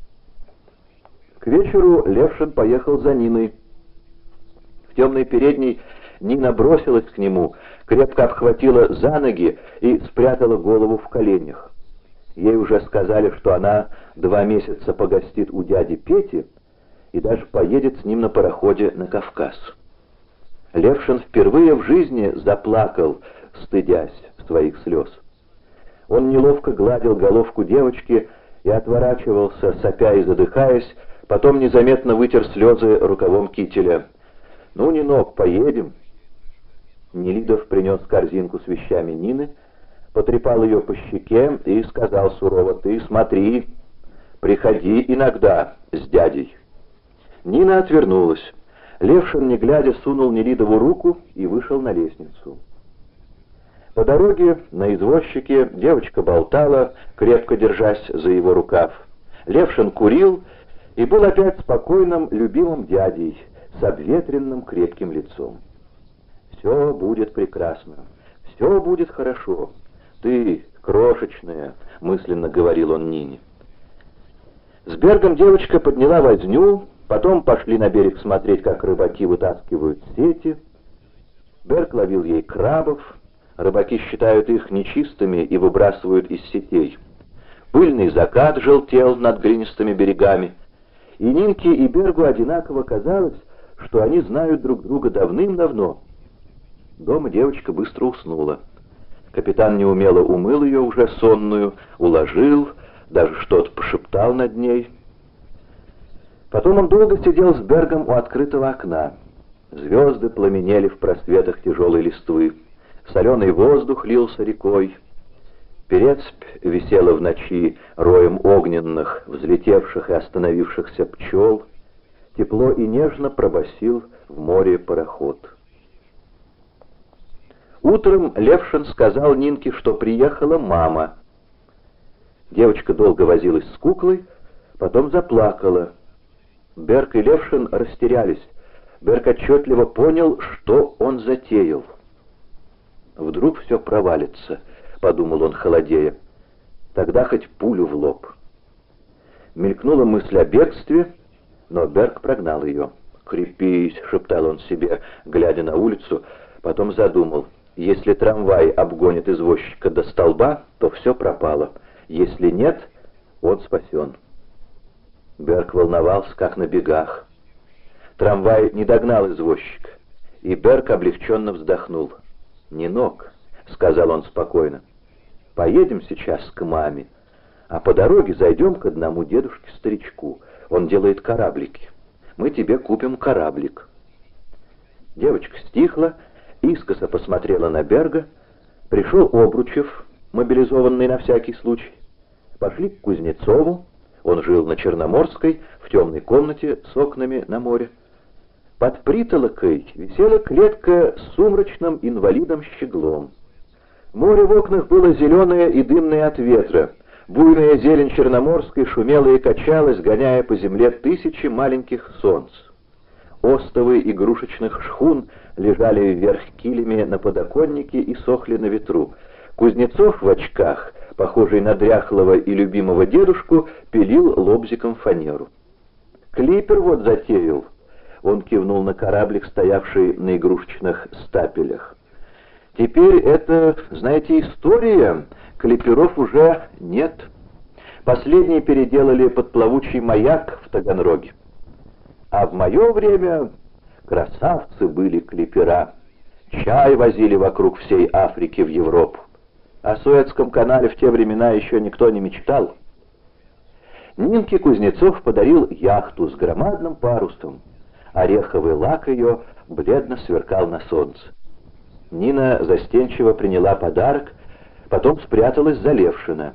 К вечеру Левшин поехал за Ниной. В темной передней Нина бросилась к нему, крепко обхватила за ноги и спрятала голову в коленях. Ей уже сказали, что она два месяца погостит у дяди Пети и даже поедет с ним на пароходе на Кавказ. Левшин впервые в жизни заплакал, стыдясь своих слез. Он неловко гладил головку девочки и отворачивался, сопя и задыхаясь, потом незаметно вытер слезы рукавом кителя. «Ну, Нинок, поедем?» Нелидов принес корзинку с вещами Нины, потрепал ее по щеке и сказал сурово: «Ты смотри, приходи иногда с дядей». Нина отвернулась. Левшин, не глядя, сунул Нелидову руку и вышел на лестницу. По дороге на извозчике девочка болтала, крепко держась за его рукав. Левшин курил и был опять спокойным, любимым дядей, с обветренным крепким лицом. «Все будет прекрасно, все будет хорошо. Ты крошечная», — мысленно говорил он Нине. С Бергом девочка подняла возню, потом пошли на берег смотреть, как рыбаки вытаскивают сети. Берг ловил ей крабов, рыбаки считают их нечистыми и выбрасывают из сетей. Пыльный закат желтел над глинистыми берегами, и Нинке и Бергу одинаково казалось, что они знают друг друга давным-давно. Дома девочка быстро уснула. Капитан неумело умыл ее уже сонную, уложил, даже что-то пошептал над ней. Потом он долго сидел с Бергом у открытого окна. Звезды пламенели в просветах тяжелой листвы. Соленый воздух лился рекой. Перецпь висела в ночи роем огненных, взлетевших и остановившихся пчел. Тепло и нежно пробасил в море пароход. Утром Левшин сказал Нинке, что приехала мама. Девочка долго возилась с куклой, потом заплакала. Берг и Левшин растерялись. Берг отчетливо понял, что он затеял. «Вдруг все провалится», — подумал он, холодея. «Тогда хоть пулю в лоб». Мелькнула мысль о бегстве, но Берг прогнал ее. «Крепись», — шептал он себе, глядя на улицу, потом задумал. «Если трамвай обгонит извозчика до столба, то все пропало. Если нет, он спасен». Берг волновался, как на бегах. Трамвай не догнал извозчика, и Берг облегченно вздохнул. «Нинок», — сказал он спокойно, — «поедем сейчас к маме, а по дороге зайдем к одному дедушке-старичку. Он делает кораблики. Мы тебе купим кораблик». Девочка стихла, искоса посмотрела на Берга. Пришел Обручев, мобилизованный на всякий случай. Пошли к Кузнецову. Он жил на Черноморской, в темной комнате с окнами на море. Под притолокой висела клетка с сумрачным инвалидом-щеглом. Море в окнах было зеленое и дымное от ветра. Буйная зелень Черноморской шумела и качалась, гоняя по земле тысячи маленьких солнц. Остовы игрушечных шхун лежали вверх килями на подоконнике и сохли на ветру. Кузнецов в очках, похожий на дряхлого и любимого дедушку, пилил лобзиком фанеру. «Клипер вот затеял», — он кивнул на кораблик, стоявший на игрушечных стапелях. «Теперь это, знаете, история, клиперов уже нет. Последние переделали под плавучий маяк в Таганроге. А в мое время красавцы были клипера. Чай возили вокруг всей Африки в Европу. О Суэцком канале в те времена еще никто не мечтал». Нинке Кузнецов подарил яхту с громадным парусом. Ореховый лак ее бледно сверкал на солнце. Нина застенчиво приняла подарок, потом спряталась за Левшина.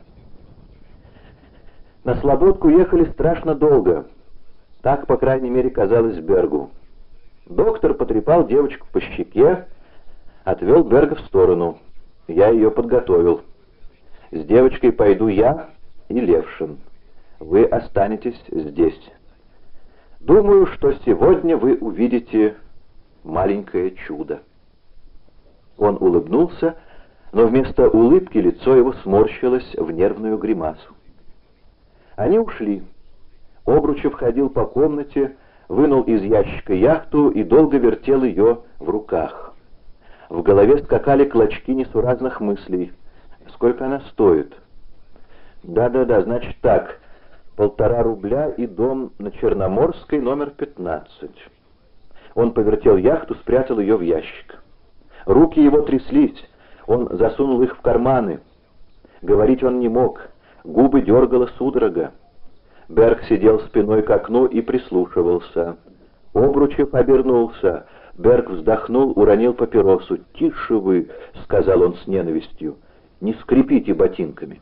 На Слободку ехали страшно долго. Так, по крайней мере, казалось Бергу. Доктор потрепал девочку по щеке, отвел Берга в сторону. Я ее подготовил. С девочкой пойду я и Левшин. Вы останетесь здесь. Думаю, что сегодня вы увидите маленькое чудо». Он улыбнулся, но вместо улыбки лицо его сморщилось в нервную гримасу. Они ушли. Обручев ходил по комнате, вынул из ящика яхту и долго вертел ее в руках. В голове скакали клочки несуразных мыслей. Сколько она стоит? Да-да-да, значит так. Полтора рубля и дом на Черноморской, номер пятнадцать. Он повертел яхту, спрятал ее в ящик. Руки его тряслись, он засунул их в карманы. Говорить он не мог, губы дергала судорога. Берг сидел спиной к окну и прислушивался. Обручев обернулся. Берг вздохнул, уронил папиросу. «Тише вы!» — сказал он с ненавистью. «Не скрипите ботинками!»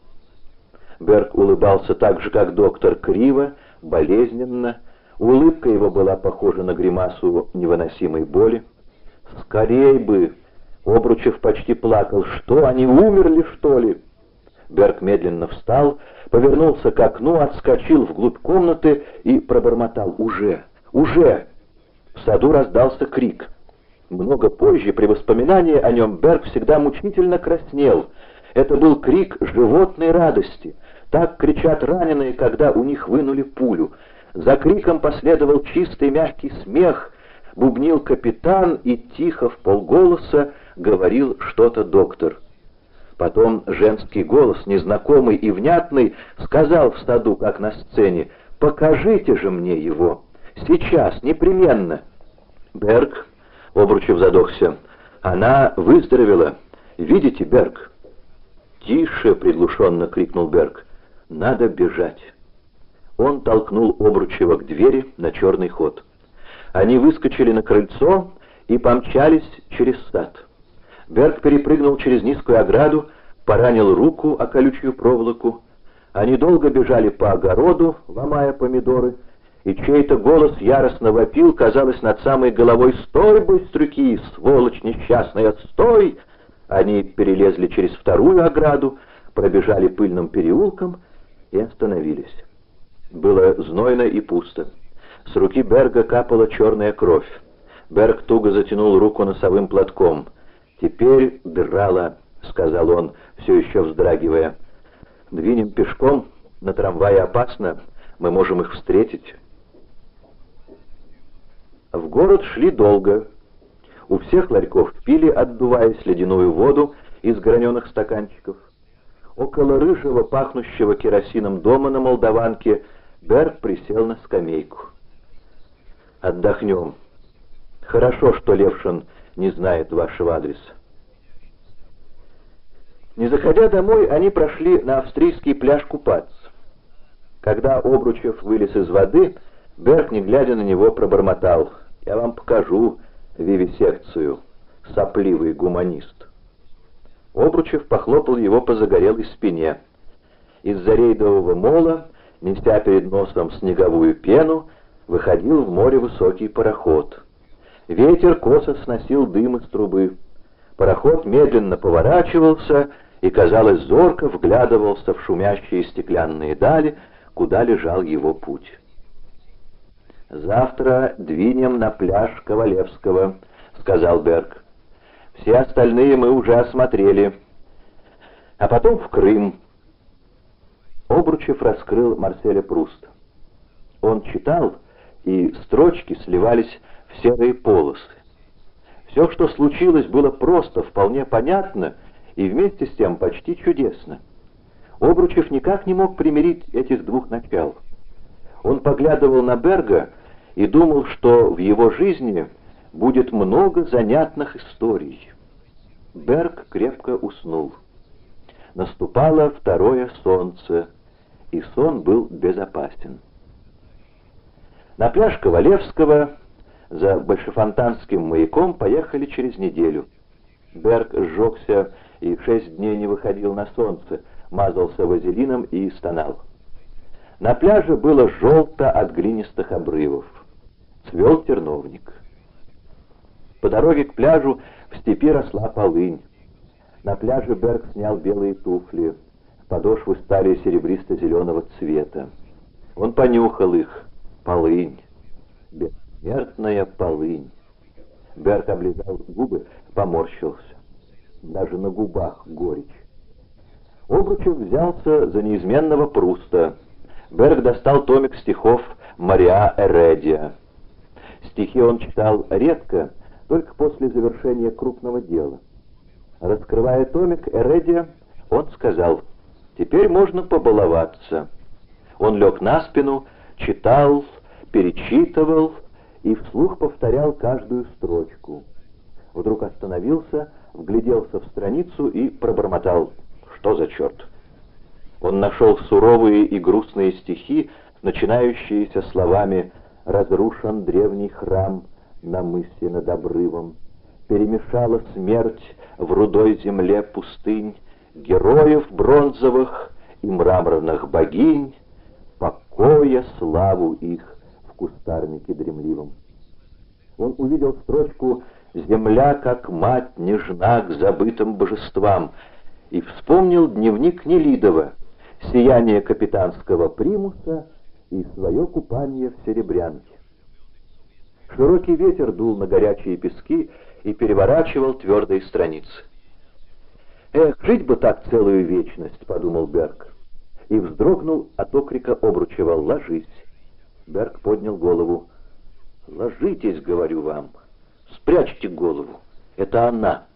Берг улыбался так же, как доктор, криво, болезненно. Улыбка его была похожа на гримасу невыносимой боли. «Скорей бы!» — Обручев почти плакал. «Что, они умерли, что ли?» Берг медленно встал, повернулся к окну, отскочил вглубь комнаты и пробормотал: «Уже! Уже!» В саду раздался крик. Много позже, при воспоминании о нем, Берг всегда мучительно краснел. Это был крик животной радости. Так кричат раненые, когда у них вынули пулю. За криком последовал чистый мягкий смех, бубнил капитан и тихо вполголоса говорил что-то доктор. Потом женский голос, незнакомый и внятный, сказал в саду, как на сцене: «Покажите же мне его! Сейчас, непременно!» «Берг», — Обручев задохся, — «она выздоровела. Видите, Берг?» «Тише!» — приглушенно крикнул Берг. «Надо бежать!» Он толкнул Обручева к двери на черный ход. Они выскочили на крыльцо и помчались через сад. Берг перепрыгнул через низкую ограду, поранил руку о колючую проволоку. Они долго бежали по огороду, ломая помидоры, и чей-то голос яростно вопил, казалось, над самой головой: «Стой, быстрюки, сволочь несчастная, стой!» Они перелезли через вторую ограду, пробежали пыльным переулком и остановились. Было знойно и пусто. С руки Берга капала черная кровь. Берг туго затянул руку носовым платком. «Теперь драла», — сказал он, все еще вздрагивая. «Двинем пешком, на трамвае опасно, мы можем их встретить». В город шли долго. У всех ларьков пили, отдуваясь, ледяную воду из граненых стаканчиков. Около рыжего, пахнущего керосином дома на Молдаванке, Берг присел на скамейку. «Отдохнем. Хорошо, что Левшин не знает вашего адреса». Не заходя домой, они прошли на австрийский пляж купаться. Когда Обручев вылез из воды, Берг, не глядя на него, пробормотал: «Я вам покажу вивисекцию, сопливый гуманист». Обручев похлопал его по загорелой спине. Из-за рейдового мола, неся перед носом снеговую пену, выходил в море высокий пароход. Ветер косо сносил дым из трубы. Пароход медленно поворачивался и, казалось, зорко вглядывался в шумящие стеклянные дали, куда лежал его путь. «Завтра двинем на пляж Ковалевского», — сказал Берг. «Все остальные мы уже осмотрели. А потом в Крым». Обручев раскрыл Марселя Пруста. Он читал, и строчки сливались в серые полосы. Все, что случилось, было просто, вполне понятно и вместе с тем почти чудесно. Обручев никак не мог примирить этих двух начал. Он поглядывал на Берга и думал, что в его жизни будет много занятных историй. Берг крепко уснул. Наступало второе солнце, и сон был безопасен. На пляж Ковалевского за Большефонтанским маяком поехали через неделю. Берг сжегся и шесть дней не выходил на солнце, мазался вазелином и стонал. На пляже было желто от глинистых обрывов. Цвел терновник. По дороге к пляжу в степи росла полынь. На пляже Берг снял белые туфли. Подошвы стали серебристо-зеленого цвета. Он понюхал их. Полынь. Бессмертная полынь. Берг облизал губы, поморщился. Даже на губах горечь. Обручев взялся за неизменного Пруста. Берг достал томик стихов Мариа Эредия. Стихи он читал редко, только после завершения крупного дела. Раскрывая томик Эредия, он сказал: «Теперь можно побаловаться». Он лег на спину, читал, перечитывал и вслух повторял каждую строчку. Вдруг остановился, вгляделся в страницу и пробормотал: Что за черт? Он нашел суровые и грустные стихи, начинающиеся словами «Разрушен древний храм на мысе над обрывом, перемешала смерть в рудой земле пустынь, героев бронзовых и мраморных богинь, покоя славу их в кустарнике дремливом». Он увидел строчку «Земля, как мать, нежна к забытым божествам» и вспомнил дневник Нелидова, сияние капитанского примуса и свое купание в Серебрянке. Широкий ветер дул на горячие пески и переворачивал твердые страницы. «Эх, жить бы так целую вечность», — подумал Берг, и вздрогнул от окрика Обручева: «Ложись!» Берг поднял голову. «Ложитесь, говорю вам, спрячьте голову, это она».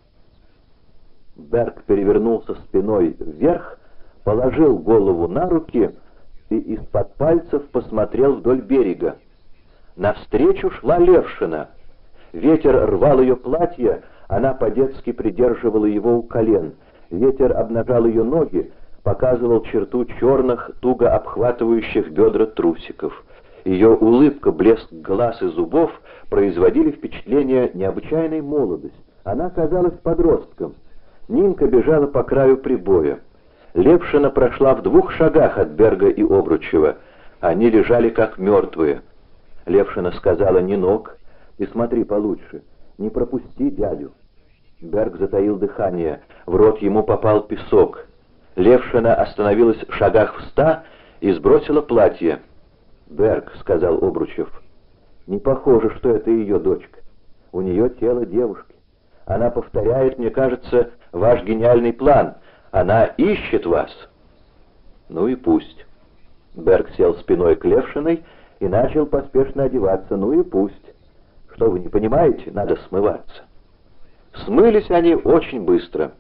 Берг перевернулся спиной вверх, положил голову на руки и из-под пальцев посмотрел вдоль берега. Навстречу шла Левшина. Ветер рвал ее платье, она по-детски придерживала его у колен. Ветер обнажал ее ноги, показывал черту черных, туго обхватывающих бедра трусиков. Ее улыбка, блеск глаз и зубов производили впечатление необычайной молодости. Она казалась подростком. Нинка бежала по краю прибоя. Левшина прошла в двух шагах от Берга и Обручева. Они лежали как мертвые. Левшина сказала: «Нинок, ты смотри получше, не пропусти дядю». Берг затаил дыхание, в рот ему попал песок. Левшина остановилась в шагах в ста и сбросила платье. «Берг», — сказал Обручев, — «не похоже, что это ее дочка. У нее тело девушки. Она повторяет, мне кажется, ваш гениальный план. Она ищет вас». «Ну и пусть». Берг сел спиной к Левшиной и начал поспешно одеваться. «Ну и пусть. Что, вы не понимаете? Надо смываться». Смылись они очень быстро.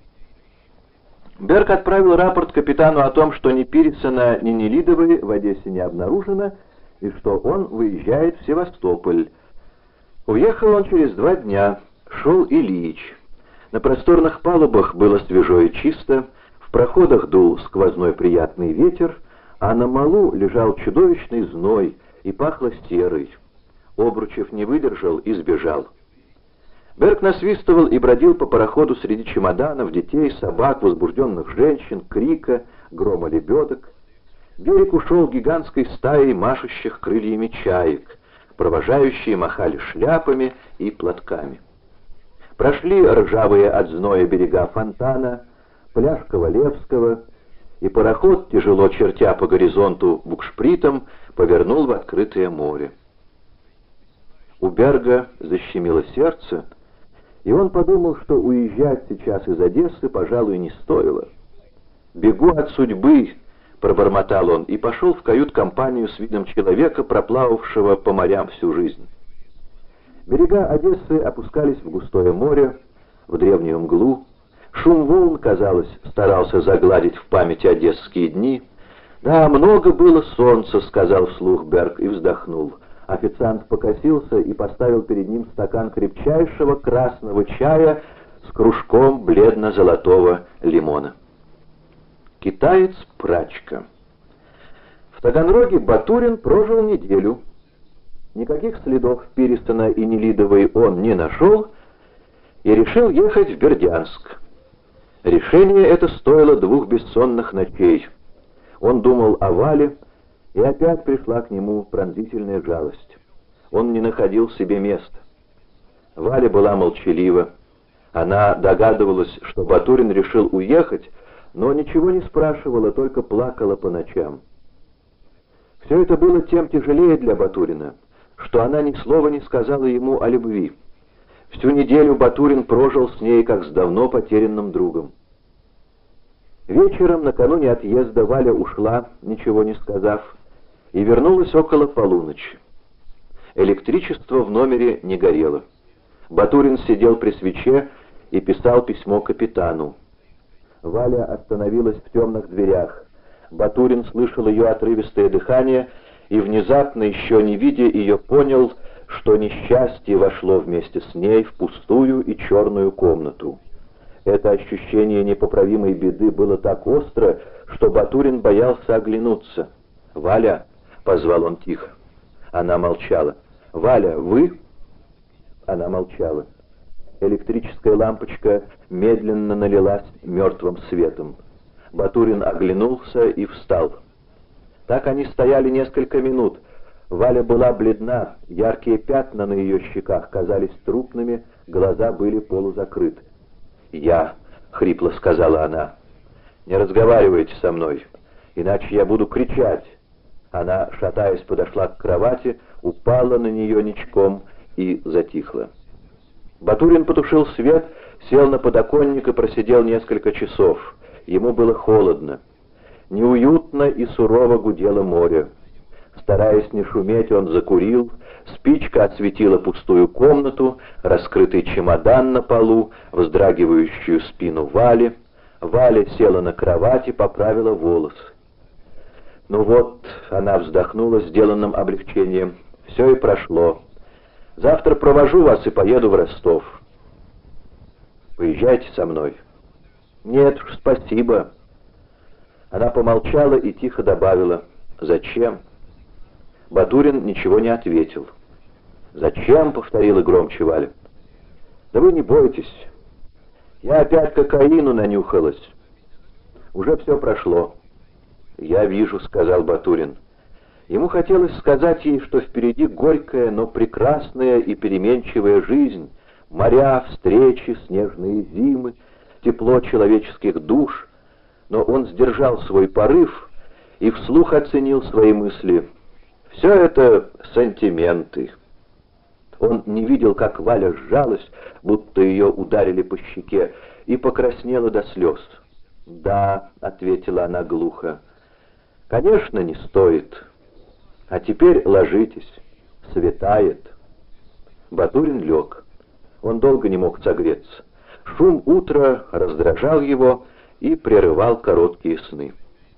Берг отправил рапорт капитану о том, что ни Пирисона, ни Нелидовой в Одессе не обнаружено, и что он выезжает в Севастополь. Уехал он через два дня. Шел Ильич. На просторных палубах было свежо и чисто, в проходах дул сквозной приятный ветер, а на малу лежал чудовищный зной и пахло серой. Обручев не выдержал и сбежал. Берг насвистывал и бродил по пароходу среди чемоданов, детей, собак, возбужденных женщин, крика, грома лебедок. Берег ушел гигантской стаей машущих крыльями чаек, провожающие махали шляпами и платками. Прошли ржавые от зноя берега Фонтана, пляж Ковалевского, и пароход, тяжело чертя по горизонту букшпритом, повернул в открытое море. У Берга защемило сердце, и он подумал, что уезжать сейчас из Одессы, пожалуй, не стоило. «Бегу от судьбы», — пробормотал он, и пошел в кают-компанию с видом человека, проплававшего по морям всю жизнь. Берега Одессы опускались в густое море, в древнюю мглу. Шум волн, казалось, старался загладить в памяти одесские дни. «Да, много было солнца», — сказал вслух Берг и вздохнул. Официант покосился и поставил перед ним стакан крепчайшего красного чая с кружком бледно-золотого лимона. Китаец-прачка. В Таганроге Батурин прожил неделю. Никаких следов Пирисона и Нелидовой он не нашел и решил ехать в Бердянск. Решение это стоило двух бессонных ночей. Он думал о Вале, и опять пришла к нему пронзительная жалость. Он не находил себе места. Валя была молчалива. Она догадывалась, что Батурин решил уехать, но ничего не спрашивала, только плакала по ночам. Все это было тем тяжелее для Батурина, что она ни слова не сказала ему о любви. Всю неделю Батурин прожил с ней, как с давно потерянным другом. Вечером, накануне отъезда, Валя ушла, ничего не сказав, и вернулась около полуночи. Электричество в номере не горело. Батурин сидел при свече и писал письмо капитану. Валя остановилась в темных дверях. Батурин слышал ее отрывистое дыхание и, внезапно, еще не видя ее, понял, что несчастье вошло вместе с ней в пустую и черную комнату. Это ощущение непоправимой беды было так остро, что Батурин боялся оглянуться. «Валя!» — позвал он тихо. Она молчала. «Валя, вы?» Она молчала. Электрическая лампочка медленно налилась мертвым светом. Батурин оглянулся и встал. Так они стояли несколько минут. Валя была бледна, яркие пятна на ее щеках казались трупными, глаза были полузакрыты. «Я», — хрипло сказала она, — «не разговаривайте со мной, иначе я буду кричать». Она, шатаясь, подошла к кровати, упала на нее ничком и затихла. Батурин потушил свет, сел на подоконник и просидел несколько часов. Ему было холодно. Неуютно и сурово гудело море. Стараясь не шуметь, он закурил, спичка осветила пустую комнату, раскрытый чемодан на полу, вздрагивающую спину Вали. Валя села на кровати, поправила волосы. «Ну вот», — она вздохнула сделанным облегчением, — «все и прошло. Завтра провожу вас и поеду в Ростов. Поезжайте со мной». «Нет уж, спасибо». Она помолчала и тихо добавила: «Зачем?» Батурин ничего не ответил. «Зачем?» — повторила громче Валя. «Да вы не бойтесь. Я опять кокаину нанюхалась. Уже все прошло». «Я вижу», — сказал Батурин. Ему хотелось сказать ей, что впереди горькая, но прекрасная и переменчивая жизнь, моря, встречи, снежные зимы, тепло человеческих душ, но он сдержал свой порыв и вслух оценил свои мысли. Все это сантименты. Он не видел, как Валя сжалась, будто ее ударили по щеке, и покраснела до слез. «Да», — ответила она глухо, — «конечно, не стоит. А теперь ложитесь, светает». Батурин лег. Он долго не мог согреться. Шум утра раздражал его и прерывал короткие сны.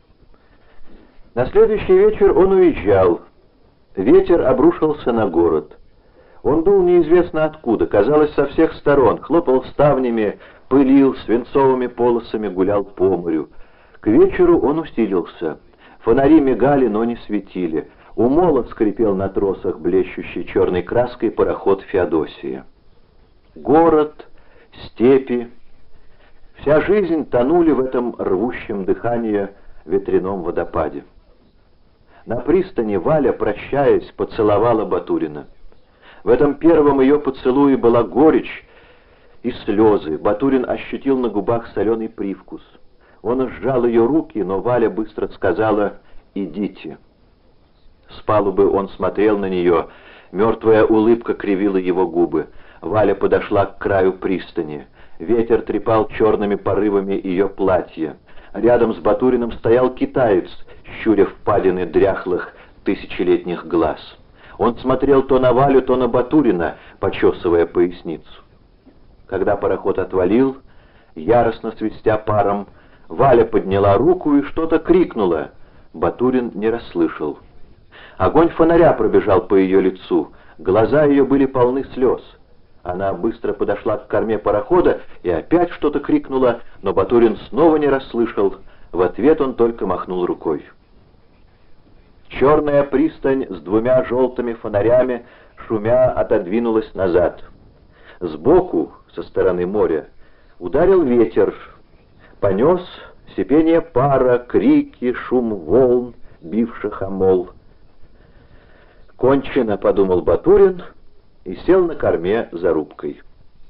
На следующий вечер он уезжал. Ветер обрушился на город. Он дул неизвестно откуда, казалось, со всех сторон, хлопал ставнями, пылил, свинцовыми полосами гулял по морю. К вечеру он усилился. Фонари мигали, но не светили. У мола скрипел на тросах блещущей черной краской пароход «Феодосия». Город, степи, вся жизнь тонули в этом рвущем дыхании ветряном водопаде. На пристани Валя, прощаясь, поцеловала Батурина. В этом первом ее поцелуе была горечь и слезы. Батурин ощутил на губах соленый привкус. Он сжал ее руки, но Валя быстро сказала: «Идите». С палубы он смотрел на нее, мертвая улыбка кривила его губы. Валя подошла к краю пристани. Ветер трепал черными порывами ее платье. Рядом с Батуриным стоял китаец, щуря впадины дряхлых тысячелетних глаз. Он смотрел то на Валю, то на Батурина, почесывая поясницу. Когда пароход отвалил, яростно свистя паром, Валя подняла руку и что-то крикнула. Батурин не расслышал. Огонь фонаря пробежал по ее лицу, глаза ее были полны слез. Она быстро подошла к корме парохода и опять что-то крикнула, но Батурин снова не расслышал. В ответ он только махнул рукой. Черная пристань с двумя желтыми фонарями, шумя, отодвинулась назад. Сбоку, со стороны моря, ударил ветер, понес сипение пара, крики, шум волн, бивших о мол. «Кончено», — подумал Батурин и сел на корме за рубкой.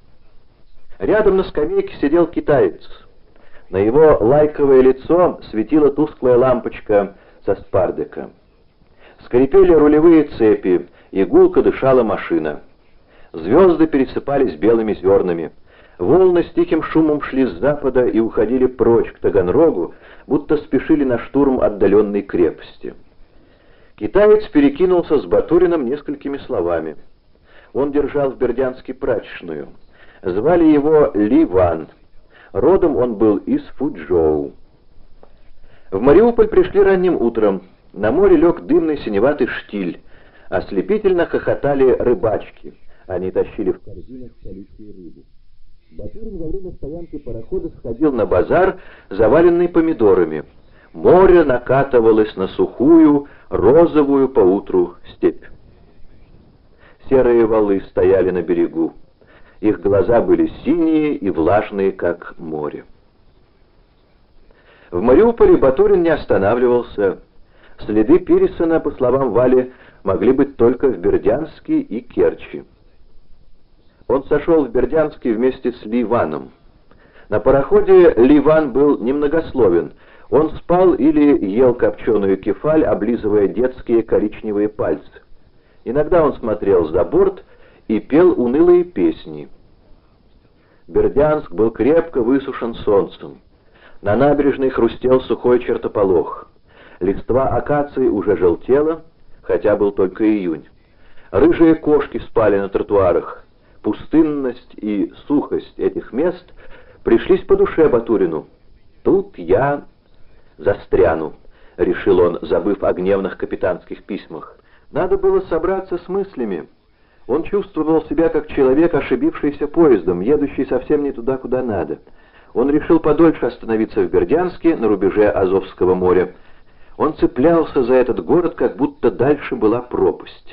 Рядом на скамейке сидел китаец. На его лайковое лицо светила тусклая лампочка со спардека. Скрипели рулевые цепи, и гулко дышала машина. Звезды пересыпались белыми зернами. Волны с тихим шумом шли с запада и уходили прочь к Таганрогу, будто спешили на штурм отдаленной крепости. Китаец перекинулся с Батуриным несколькими словами. Он держал в Бердянске прачечную. Звали его Ли Ван. Родом он был из Фучжоу. В Мариуполь пришли ранним утром. На море лег дымный синеватый штиль. Ослепительно хохотали рыбачки. Они тащили в корзинах колючую рыбу. Батурин во время стоянки парохода сходил на базар, заваленный помидорами. Море накатывалось на сухую, розовую поутру степь. Серые валы стояли на берегу. Их глаза были синие и влажные, как море. В Мариуполе Батурин не останавливался. Следы Пирисона, по словам Вали, могли быть только в Бердянске и Керчи. Он сошел в Бердянске вместе с Ливаном. На пароходе Ливан был немногословен. Он спал или ел копченую кефаль, облизывая детские коричневые пальцы. Иногда он смотрел за борт и пел унылые песни. Бердянск был крепко высушен солнцем. На набережной хрустел сухой чертополох. Листва акации уже желтела, хотя был только июнь. Рыжие кошки спали на тротуарах. Пустынность и сухость этих мест пришлись по душе Батурину. «Тут я застряну», — решил он, забыв о гневных капитанских письмах. Надо было собраться с мыслями. Он чувствовал себя как человек, ошибившийся поездом, едущий совсем не туда, куда надо. Он решил подольше остановиться в Бердянске, на рубеже Азовского моря. Он цеплялся за этот город, как будто дальше была пропасть.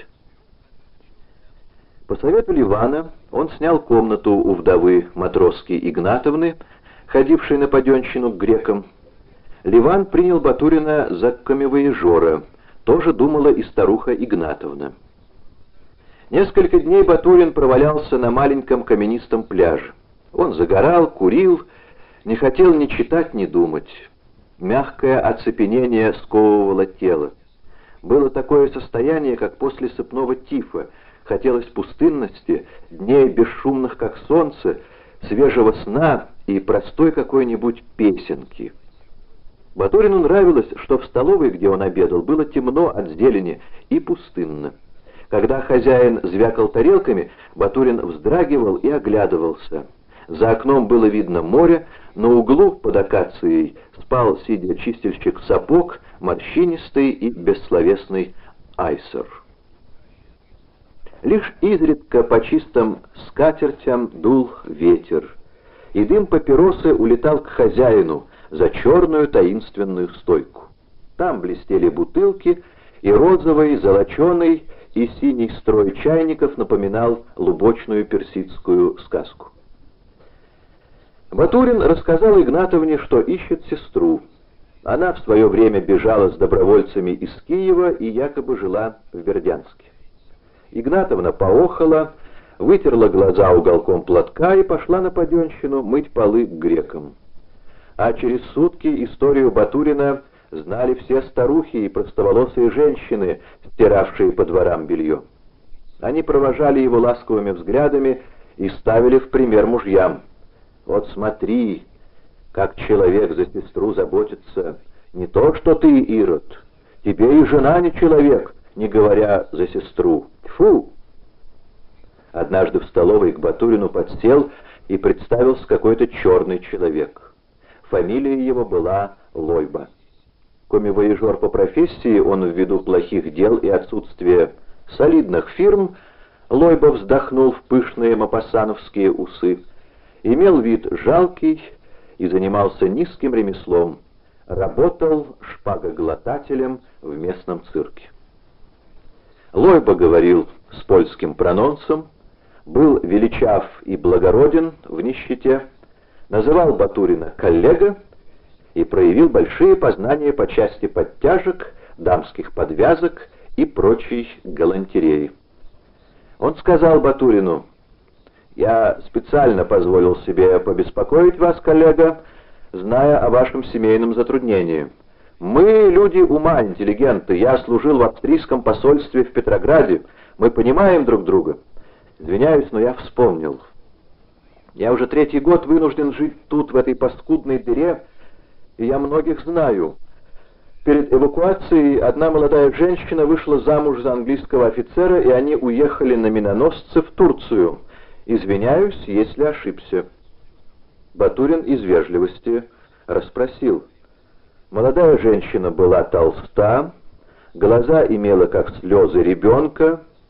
По совету Ливана он снял комнату у вдовы матроски Игнатовны, ходившей на паденщину к грекам. Ливан принял Батурина за камевояжера, тоже думала и старуха Игнатовна. Несколько дней Батурин провалялся на маленьком каменистом пляже. Он загорал, курил, не хотел ни читать, ни думать. Мягкое оцепенение сковывало тело. Было такое состояние, как после сыпного тифа. Хотелось пустынности, дней бесшумных, как солнце, свежего сна и простой какой-нибудь песенки. Батурину нравилось, что в столовой, где он обедал, было темно от зелени и пустынно. Когда хозяин звякал тарелками, Батурин вздрагивал и оглядывался. За окном было видно море, на углу под акацией спал, сидя чистильщик сапог, морщинистый и бессловесный айсер. Лишь изредка по чистым скатертям дул ветер, и дым папиросы улетал к хозяину за черную таинственную стойку. Там блестели бутылки, и розовый, золоченый и синий строй чайников напоминал лубочную персидскую сказку. Батурин рассказал Игнатовне, что ищет сестру. Она в свое время бежала с добровольцами из Киева и якобы жила в Бердянске. Игнатовна поохала, вытерла глаза уголком платка и пошла на паденщину мыть полы к грекам. А через сутки историю Батурина знали все старухи и простоволосые женщины, стиравшие по дворам белье. Они провожали его ласковыми взглядами и ставили в пример мужьям. «Вот смотри, как человек за сестру заботится. Не то, что ты, Ирод. Тебе и жена не человек, не говоря за сестру. Тьфу!» Однажды в столовой к Батурину подсел и представился какой-то черный человек. Фамилия его была Лойба. Комивояжер по профессии, он ввиду плохих дел и отсутствия солидных фирм, Лойба вздохнул в пышные мапассановские усы, имел вид жалкий и занимался низким ремеслом, работал шпагоглотателем в местном цирке. Лойба говорил с польским прононсом, был величав и благороден в нищете, называл Батурина коллега и проявил большие познания по части подтяжек, дамских подвязок и прочей галантереи. Он сказал Батурину: «Я специально позволил себе побеспокоить вас, коллега, зная о вашем семейном затруднении. Мы люди ума, интеллигенты, я служил в австрийском посольстве в Петрограде, мы понимаем друг друга. Извиняюсь, но я вспомнил. Я уже третий год вынужден жить тут, в этой паскудной дыре, и я многих знаю. Перед эвакуацией одна молодая женщина вышла замуж за английского офицера, и они уехали на миноносце в Турцию. Извиняюсь, если ошибся». Батурин из вежливости расспросил. Молодая женщина была толста, глаза имела как слезы ребенка,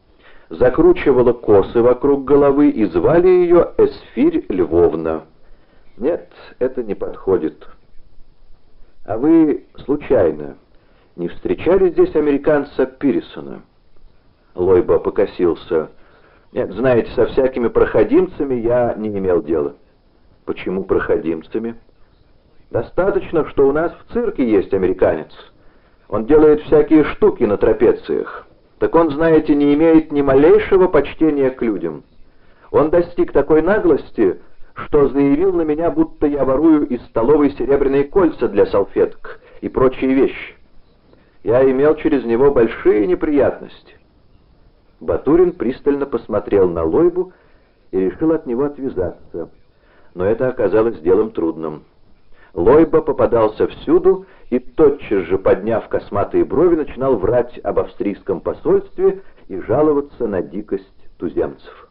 закручивала косы вокруг головы и звали ее Эсфирь Львовна. Нет, это не подходит. А вы, случайно, не встречали здесь американца Пирсона? Лойба покосился. Нет, знаете, со всякими проходимцами я не имел дела. Почему проходимцами? Достаточно, что у нас в цирке есть американец. Он делает всякие штуки на трапециях. Так он, знаете, не имеет ни малейшего почтения к людям. Он достиг такой наглости, что заявил на меня, будто я ворую из столовой серебряные кольца для салфеток и прочие вещи. Я имел через него большие неприятности. Батурин пристально посмотрел на Лойбу и решил от него отвязаться. Но это оказалось делом трудным. Лойба попадался всюду и тотчас же, подняв косматые брови, начинал врать об австрийском посольстве и жаловаться на дикость туземцев.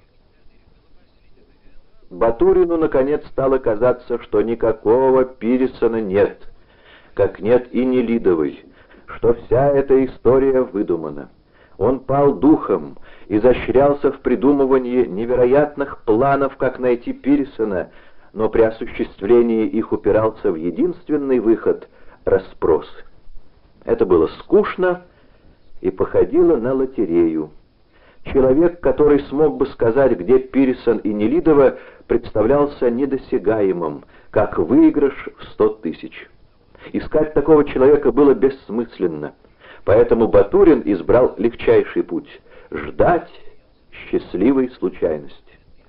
Батурину, наконец, стало казаться, что никакого Пирсона нет, как нет и Нелидовой, что вся эта история выдумана. Он пал духом, изощрялся в придумывании невероятных планов, как найти Пирсона, но при осуществлении их упирался в единственный выход — расспросы. Это было скучно и походило на лотерею. Человек, который смог бы сказать, где Пирсон и Нелидова, представлялся недосягаемым, как выигрыш в сто тысяч. Искать такого человека было бессмысленно, поэтому Батурин избрал легчайший путь — ждать счастливой случайности.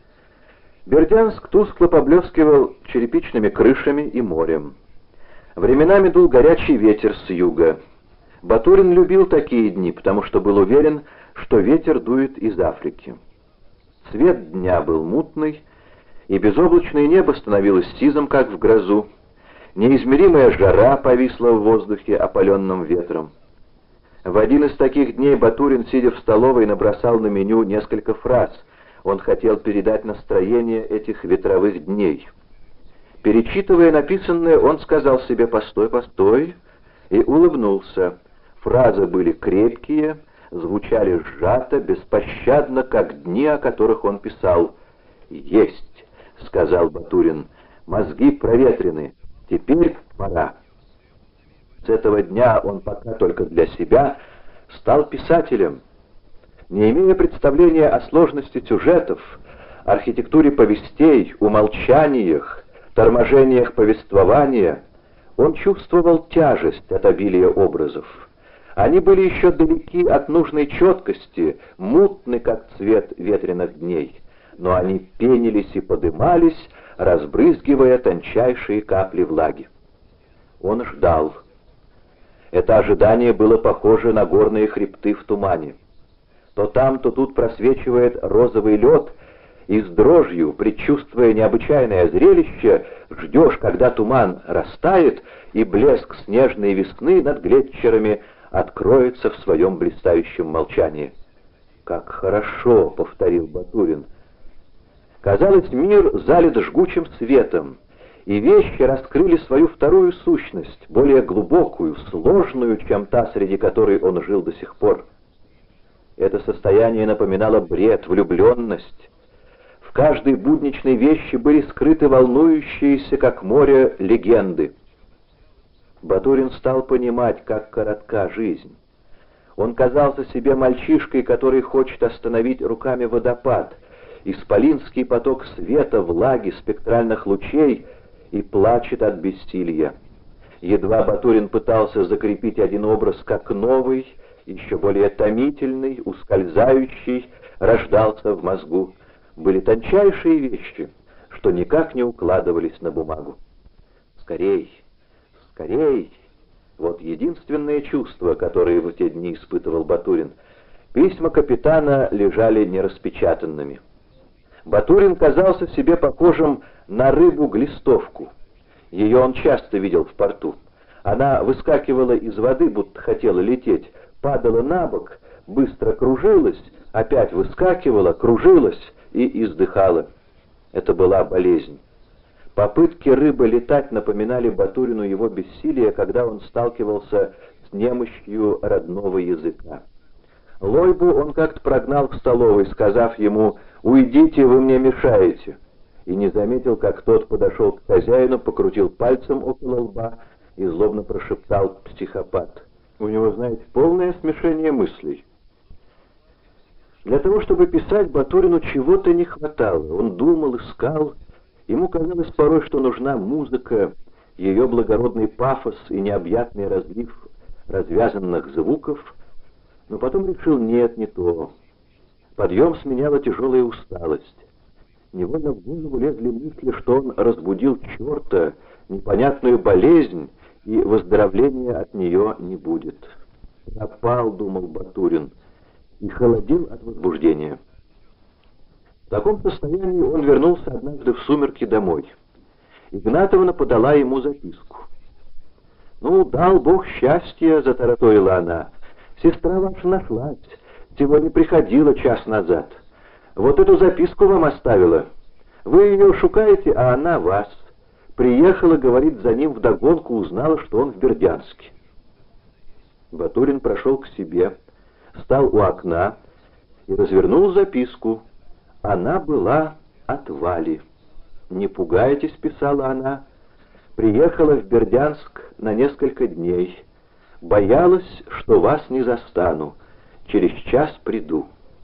Бердянск тускло поблескивал черепичными крышами и морем. Временами дул горячий ветер с юга. Батурин любил такие дни, потому что был уверен, что ветер дует из Африки. Свет дня был мутный, и безоблачное небо становилось сизым, как в грозу. Неизмеримая жара повисла в воздухе, опаленном ветром. В один из таких дней Батурин, сидя в столовой, набросал на меню несколько фраз. Он хотел передать настроение этих ветровых дней. Перечитывая написанное, он сказал себе «постой, постой» и улыбнулся. Фразы были крепкие, звучали сжато, беспощадно, как дни, о которых он писал. «Есть», — сказал Батурин, — «мозги проветрены, теперь пора». С этого дня он пока только для себя стал писателем. Не имея представления о сложности сюжетов, архитектуре повестей, умолчаниях, торможениях повествования, он чувствовал тяжесть от обилия образов. Они были еще далеки от нужной четкости, мутны, как цвет ветреных дней, но они пенились и подымались, разбрызгивая тончайшие капли влаги. Он ждал. Это ожидание было похоже на горные хребты в тумане. То там, то тут просвечивает розовый лед, и с дрожью, предчувствуя необычайное зрелище, ждешь, когда туман растает, и блеск снежной весны над глетчерами откроется в своем блистающем молчании. «Как хорошо!» — повторил Батурин. Казалось, мир залит жгучим светом, и вещи раскрыли свою вторую сущность, более глубокую, сложную, чем та, среди которой он жил до сих пор. Это состояние напоминало бред, влюбленность. В каждой будничной вещи были скрыты волнующиеся, как море, легенды. Батурин стал понимать, как коротка жизнь. Он казался себе мальчишкой, который хочет остановить руками водопад, исполинский поток света, влаги, спектральных лучей, и плачет от бессилья. Едва Батурин пытался закрепить один образ как новый, еще более томительный, ускользающий, рождался в мозгу. Были тончайшие вещи, что никак не укладывались на бумагу. Скорей, скорей! Вот единственное чувство, которое в те дни испытывал Батурин. Письма капитана лежали нераспечатанными. Батурин казался себе похожим на рыбу-глистовку. Ее он часто видел в порту. Она выскакивала из воды, будто хотела лететь, падала на бок, быстро кружилась, опять выскакивала, кружилась и издыхала. Это была болезнь. Попытки рыбы летать напоминали Батурину его бессилие, когда он сталкивался с немощью родного языка. Лойбу он как-то прогнал в столовой, сказав ему: «Уйдите, вы мне мешаете», и не заметил, как тот подошел к хозяину, покрутил пальцем около лба и злобно прошептал: «Психопат». У него, знаете, полное смешение мыслей. Для того, чтобы писать, Батурину чего-то не хватало. Он думал, искал. Ему казалось порой, что нужна музыка, ее благородный пафос и необъятный разлив развязанных звуков, но потом решил: нет, не то. Подъем сменяла тяжелая усталость. Невольно в голову лезли мысли, что он разбудил черта, непонятную болезнь, и выздоровления от нее не будет. «Пропал», — думал Батурин, и холодел от возбуждения. В таком состоянии он вернулся однажды в сумерки домой. Игнатовна подала ему записку. «Ну, дал Бог счастья», — затараторила она. «Сестра ваша нашлась, сегодня приходила час назад. Вот эту записку вам оставила. Вы ее шукаете, а она вас. Приехала, говорит, за ним вдогонку, узнала, что он в Бердянске». Батурин прошел к себе, стал у окна и развернул записку. Она была от Вали. «Не пугайтесь», — писала она, — «приехала в Бердянск на несколько дней. Боялась, что вас не застану. Через час приду».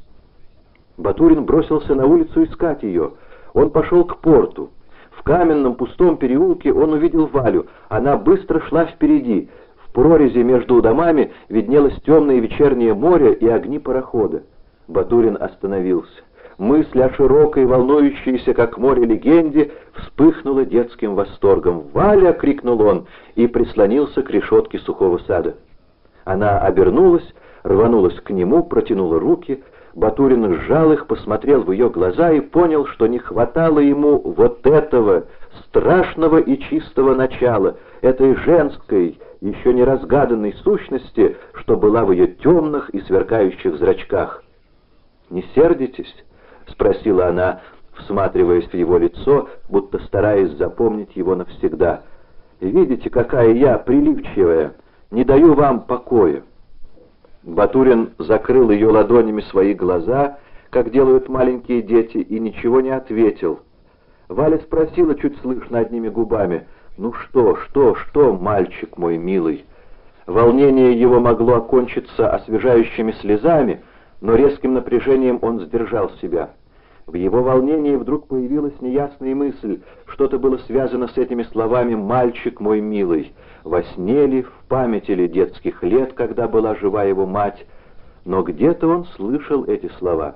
Батурин бросился на улицу искать ее. Он пошел к порту. В каменном пустом переулке он увидел Валю. Она быстро шла впереди. В прорези между домами виднелось темное вечернее море и огни парохода. Батурин остановился. Мысль о широкой, волнующейся, как море, легенде вспыхнула детским восторгом. «Валя!» — крикнул он и прислонился к решетке сухого сада. Она обернулась, рванулась к нему, протянула руки. Батурин сжал их, посмотрел в ее глаза и понял, что не хватало ему вот этого страшного и чистого начала, этой женской, еще не разгаданной сущности, что была в ее темных и сверкающих зрачках. «Не сердитесь?» — спросила она, всматриваясь в его лицо, будто стараясь запомнить его навсегда. «Видите, какая я прилипчивая, не даю вам покоя». Батурин закрыл ее ладонями свои глаза, как делают маленькие дети, и ничего не ответил. Валя спросила чуть слышно одними губами: «Ну что, что, что, мальчик мой милый?» Волнение его могло окончиться освежающими слезами, но резким напряжением он сдержал себя. В его волнении вдруг появилась неясная мысль, что-то было связано с этими словами «мальчик мой милый». Во сне ли, в памяти ли детских лет, когда была жива его мать, но где-то он слышал эти слова.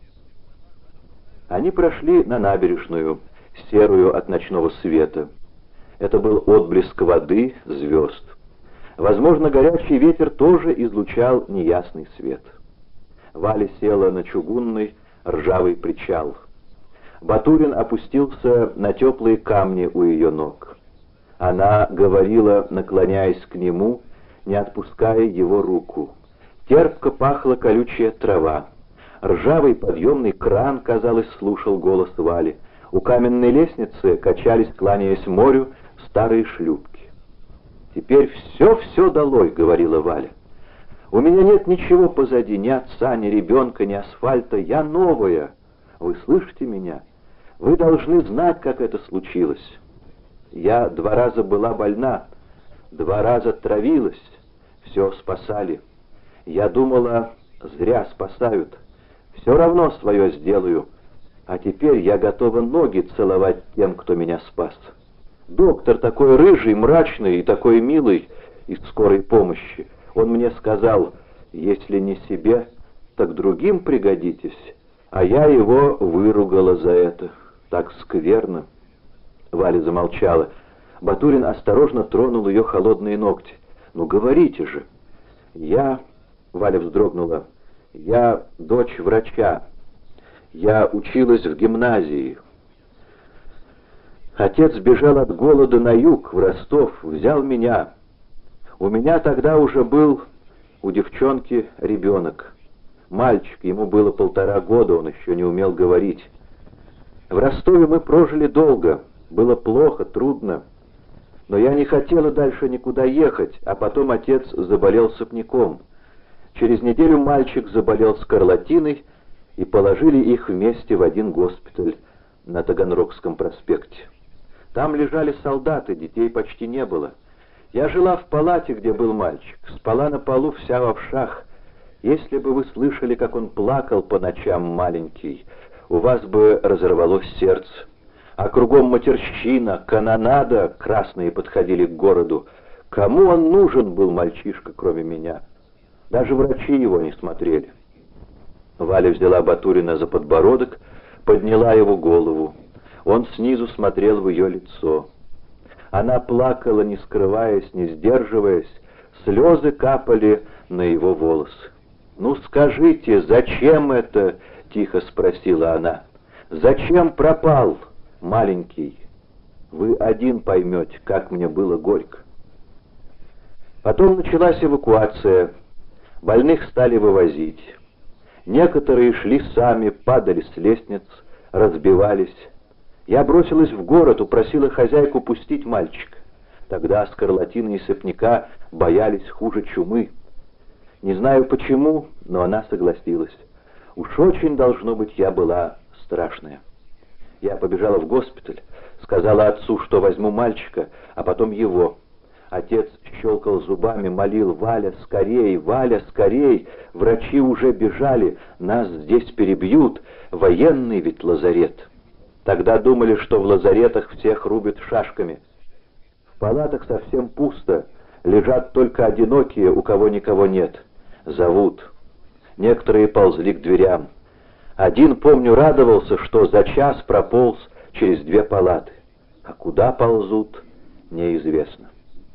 Они прошли на набережную, серую от ночного света. Это был отблеск воды, звезд. Возможно, горячий ветер тоже излучал неясный свет. Валя села на чугунный, ржавый причал. Батурин опустился на теплые камни у ее ног. Она говорила, наклоняясь к нему, не отпуская его руку. Терпко пахла колючая трава. Ржавый подъемный кран, казалось, слушал голос Вали. У каменной лестницы качались, кланяясь морю, старые шлюпки. «Теперь все-все долой», — говорила Валя. «У меня нет ничего позади, ни отца, ни ребенка, ни асфальта. Я новая. Вы слышите меня? Вы должны знать, как это случилось. Я два раза была больна, два раза травилась, все спасали. Я думала, зря спасают. Все равно свое сделаю. А теперь я готова ноги целовать тем, кто меня спас. Доктор такой рыжий, мрачный и такой милый из скорой помощи. Он мне сказал, если не себе, так другим пригодитесь. А я его выругала за это. Так скверно». Валя замолчала. Батурин осторожно тронул ее холодные ногти. «Ну говорите же!» «Я...» — Валя вздрогнула. «Я дочь врача. Я училась в гимназии. Отец бежал от голода на юг, в Ростов, взял меня. У меня тогда уже был у девчонки ребенок. Мальчик, ему было полтора года, он еще не умел говорить. В Ростове мы прожили долго, было плохо, трудно. Но я не хотела дальше никуда ехать, а потом отец заболел сопняком. Через неделю мальчик заболел скарлатиной, и положили их вместе в один госпиталь на Таганрогском проспекте. Там лежали солдаты, детей почти не было. Я жила в палате, где был мальчик, спала на полу вся в овшах. Если бы вы слышали, как он плакал по ночам, маленький, у вас бы разорвалось сердце. А кругом матерщина, канонада, красные подходили к городу. Кому он нужен был, мальчишка, кроме меня? Даже врачи его не смотрели. Валя взяла Батурина за подбородок, подняла его голову. Он снизу смотрел в ее лицо. Она плакала, не скрываясь, не сдерживаясь. Слезы капали на его волосы. «Ну скажите, зачем это?» — тихо спросила она. «Зачем пропал, маленький? Вы один поймете, как мне было горько». Потом началась эвакуация. Больных стали вывозить. Некоторые шли сами, падали с лестниц, разбивались. Я бросилась в город, упросила хозяйку пустить мальчика. Тогда скарлатины и сыпняка боялись хуже чумы. Не знаю почему, но она согласилась. Уж очень, должно быть, я была страшная. Я побежала в госпиталь, сказала отцу, что возьму мальчика, а потом его. Отец щелкал зубами, молил: «Валя, скорей! Валя, скорей! Врачи уже бежали, нас здесь перебьют, военный ведь лазарет». Тогда думали, что в лазаретах всех рубят шашками. В палатах совсем пусто, лежат только одинокие, у кого никого нет. Зовут. Некоторые ползли к дверям. Один, помню, радовался, что за час прополз через две палаты. А куда ползут, неизвестно.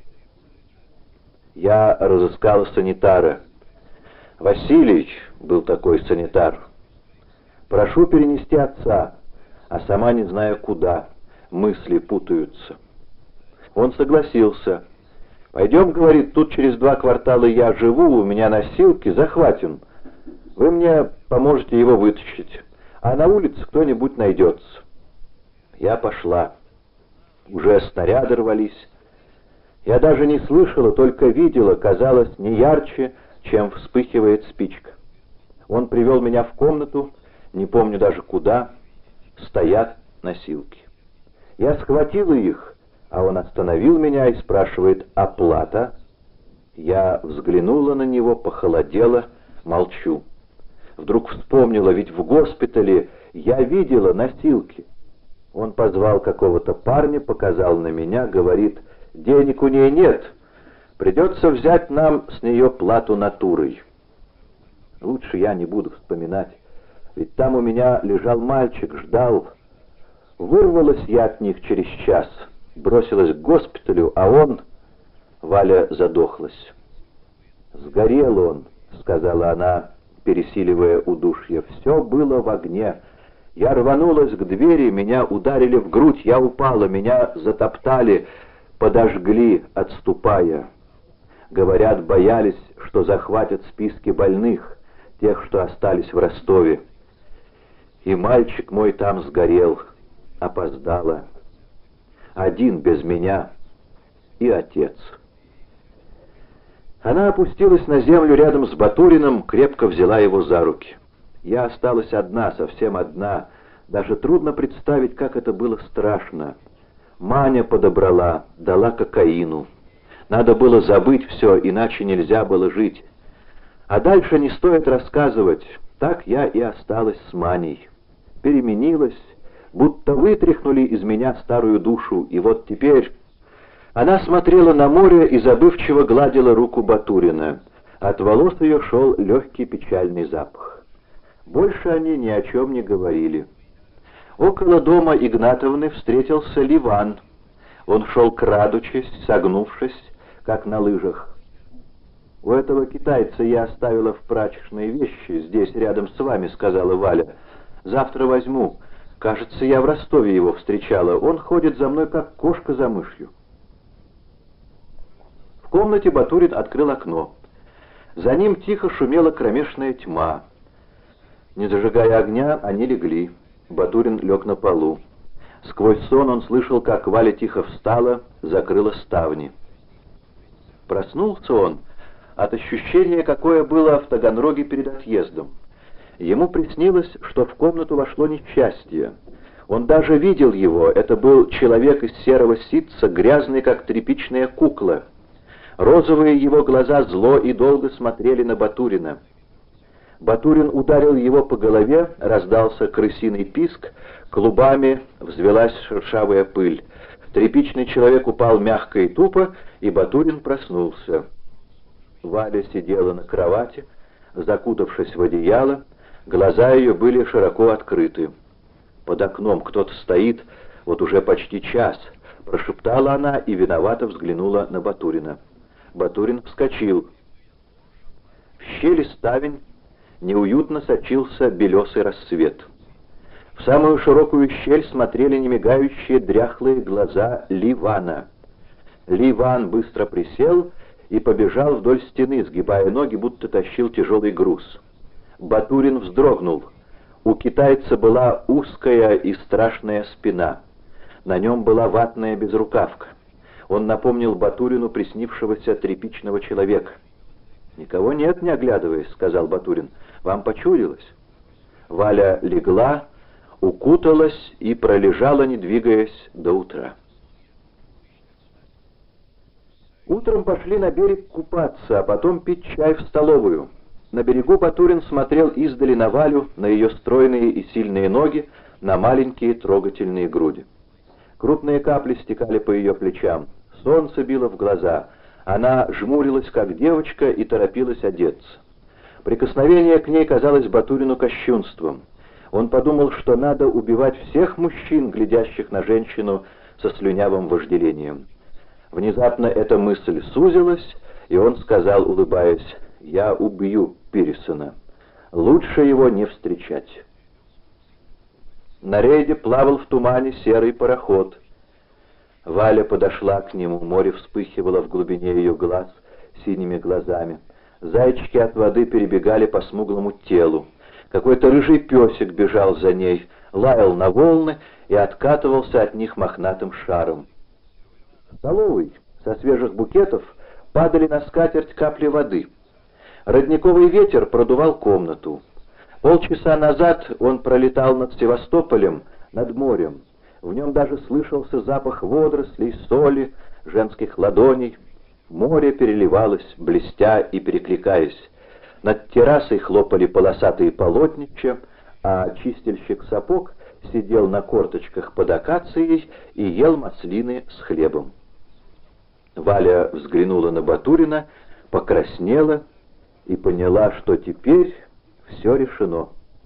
Я разыскал санитара. Васильевич был такой санитар. Прошу перенести отца, а сама не знаю куда. Мысли путаются. Он согласился. «Пойдем, — говорит, — тут через два квартала я живу, у меня носилки, захватим. Вы мне поможете его вытащить, а на улице кто-нибудь найдется». Я пошла. Уже снаряды рвались. Я даже не слышала, только видела, казалось, не ярче, чем вспыхивает спичка. Он привел меня в комнату, не помню даже куда, стоят носилки. Я схватила их, а он остановил меня и спрашивает: «Оплата?» Я взглянула на него, похолодела, молчу. Вдруг вспомнила, ведь в госпитале я видела носилки. Он позвал какого-то парня, показал на меня, говорит: «Денег у ней нет, придется взять нам с нее плату натурой». Лучше я не буду вспоминать, ведь там у меня лежал мальчик, ждал. Вырвалась я от них через час, бросилась к госпиталю, а он... Валя задохлась. «Сгорел он», — сказала она, пересиливая удушье. «Все было в огне. Я рванулась к двери, меня ударили в грудь, я упала, меня затоптали, подожгли, отступая. Говорят, боялись, что захватят списки больных, тех, что остались в Ростове. И мальчик мой там сгорел, опоздала. Один без меня и отец». Она опустилась на землю рядом с Батуриным, крепко взяла его за руки. Я осталась одна, совсем одна. Даже трудно представить, как это было страшно. Маня подобрала, дала кокаину. Надо было забыть все, иначе нельзя было жить. А дальше не стоит рассказывать. Так я и осталась с Маней. Переменилась, будто вытряхнули из меня старую душу, и вот теперь... Она смотрела на море и забывчиво гладила руку Батурина. От волос ее шел легкий печальный запах. Больше они ни о чем не говорили. Около дома Игнатовны встретился Ливан. Он шел крадучись, согнувшись, как на лыжах. «У этого китайца я оставила в прачечной вещи, здесь рядом с вами», — сказала Валя. «Завтра возьму. Кажется, я в Ростове его встречала. Он ходит за мной, как кошка за мышью». В комнате Батурин открыл окно. За ним тихо шумела кромешная тьма. Не зажигая огня, они легли. Батурин лег на полу. Сквозь сон он слышал, как Валя тихо встала, закрыла ставни. Проснулся он, от ощущения, какое было в Таганроге перед отъездом. Ему приснилось, что в комнату вошло несчастье. Он даже видел его, это был человек из серого ситца, грязный, как тряпичная кукла. Розовые его глаза зло и долго смотрели на Батурина. Батурин ударил его по голове, раздался крысиный писк, клубами взвелась шершавая пыль. Тряпичный человек упал мягко и тупо, и Батурин проснулся. Валя сидела на кровати, закутавшись в одеяло, глаза ее были широко открыты. «Под окном кто-то стоит, вот уже почти час», — прошептала она и виновато взглянула на Батурина. Батурин вскочил. В щели ставень неуютно сочился белесый рассвет. В самую широкую щель смотрели немигающие дряхлые глаза Ливана. Ливан быстро присел и побежал вдоль стены, сгибая ноги, будто тащил тяжелый груз. Батурин вздрогнул. У китайца была узкая и страшная спина. На нем была ватная безрукавка. Он напомнил Батурину приснившегося тряпичного человека. «Никого нет, не оглядываясь», — сказал Батурин. «Вам почудилось?» Валя легла, укуталась и пролежала, не двигаясь, до утра. Утром пошли на берег купаться, а потом пить чай в столовую. На берегу Батурин смотрел издали на Валю, на ее стройные и сильные ноги, на маленькие трогательные груди. Крупные капли стекали по ее плечам, солнце било в глаза, она жмурилась, как девочка, и торопилась одеться. Прикосновение к ней казалось Батурину кощунством. Он подумал, что надо убивать всех мужчин, глядящих на женщину со слюнявым вожделением. Внезапно эта мысль сузилась, и он сказал, улыбаясь: «Я убью Пирсона. Лучше его не встречать». На рейде плавал в тумане серый пароход. Валя подошла к нему, море вспыхивало в глубине ее глаз синими глазами. Зайчики от воды перебегали по смуглому телу. Какой-то рыжий песик бежал за ней, лаял на волны и откатывался от них мохнатым шаром. В столовой со свежих букетов падали на скатерть капли воды. Родниковый ветер продувал комнату. Полчаса назад он пролетал над Севастополем, над морем. В нем даже слышался запах водорослей, соли, женских ладоней. Море переливалось, блестя и перекликаясь. Над террасой хлопали полосатые полотнища, а чистильщик сапог сидел на корточках под акацией и ел маслины с хлебом. Валя взглянула на Батурина, покраснела и поняла, что теперь все решено.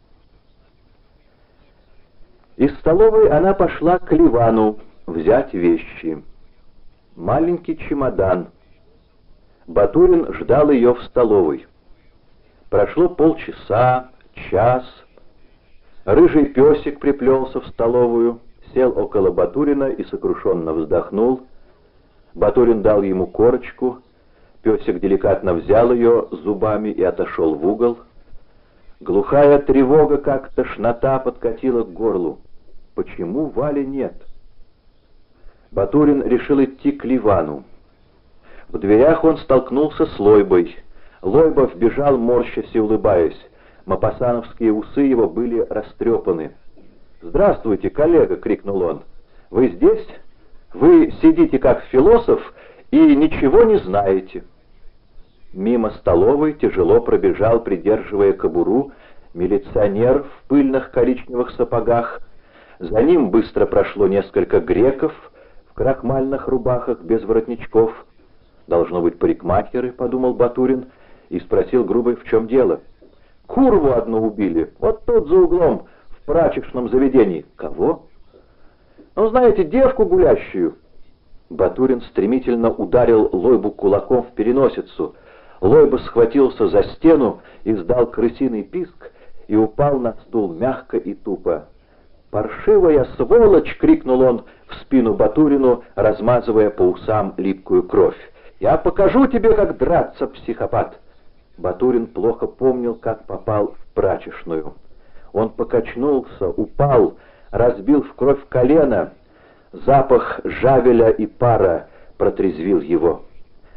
Из столовой она пошла к Ливану взять вещи. Маленький чемодан. Батурин ждал ее в столовой. Прошло полчаса, час. Рыжий песик приплелся в столовую, сел около Батурина и сокрушенно вздохнул. Батурин дал ему корочку. Песик деликатно взял ее зубами и отошел в угол. Глухая тревога, как тошнота, подкатила к горлу. Почему Вали нет? Батурин решил идти к Ливану. В дверях он столкнулся с Лойбой. Лойбов бежал, морщась и улыбаясь. Мопассановские усы его были растрепаны. «Здравствуйте, коллега!» — крикнул он. «Вы здесь? Вы сидите как философ и ничего не знаете». Мимо столовой тяжело пробежал, придерживая кобуру, милиционер в пыльных коричневых сапогах. За ним быстро прошло несколько греков в крахмальных рубахах без воротничков. «Должно быть парикмахеры», — подумал Батурин, и спросил грубо, в чем дело. «Курву одну убили, вот тут за углом, в прачечном заведении». «Кого?» «Ну, знаете, девку гулящую». Батурин стремительно ударил Лойбу кулаком в переносицу. Лойба схватился за стену, издал крысиный писк и упал на стул мягко и тупо. «Паршивая сволочь!» — крикнул он в спину Батурину, размазывая по усам липкую кровь. «Я покажу тебе, как драться, психопат!» Батурин плохо помнил, как попал в прачечную. Он покачнулся, упал, разбил в кровь колено. Запах жавеля и пара протрезвил его.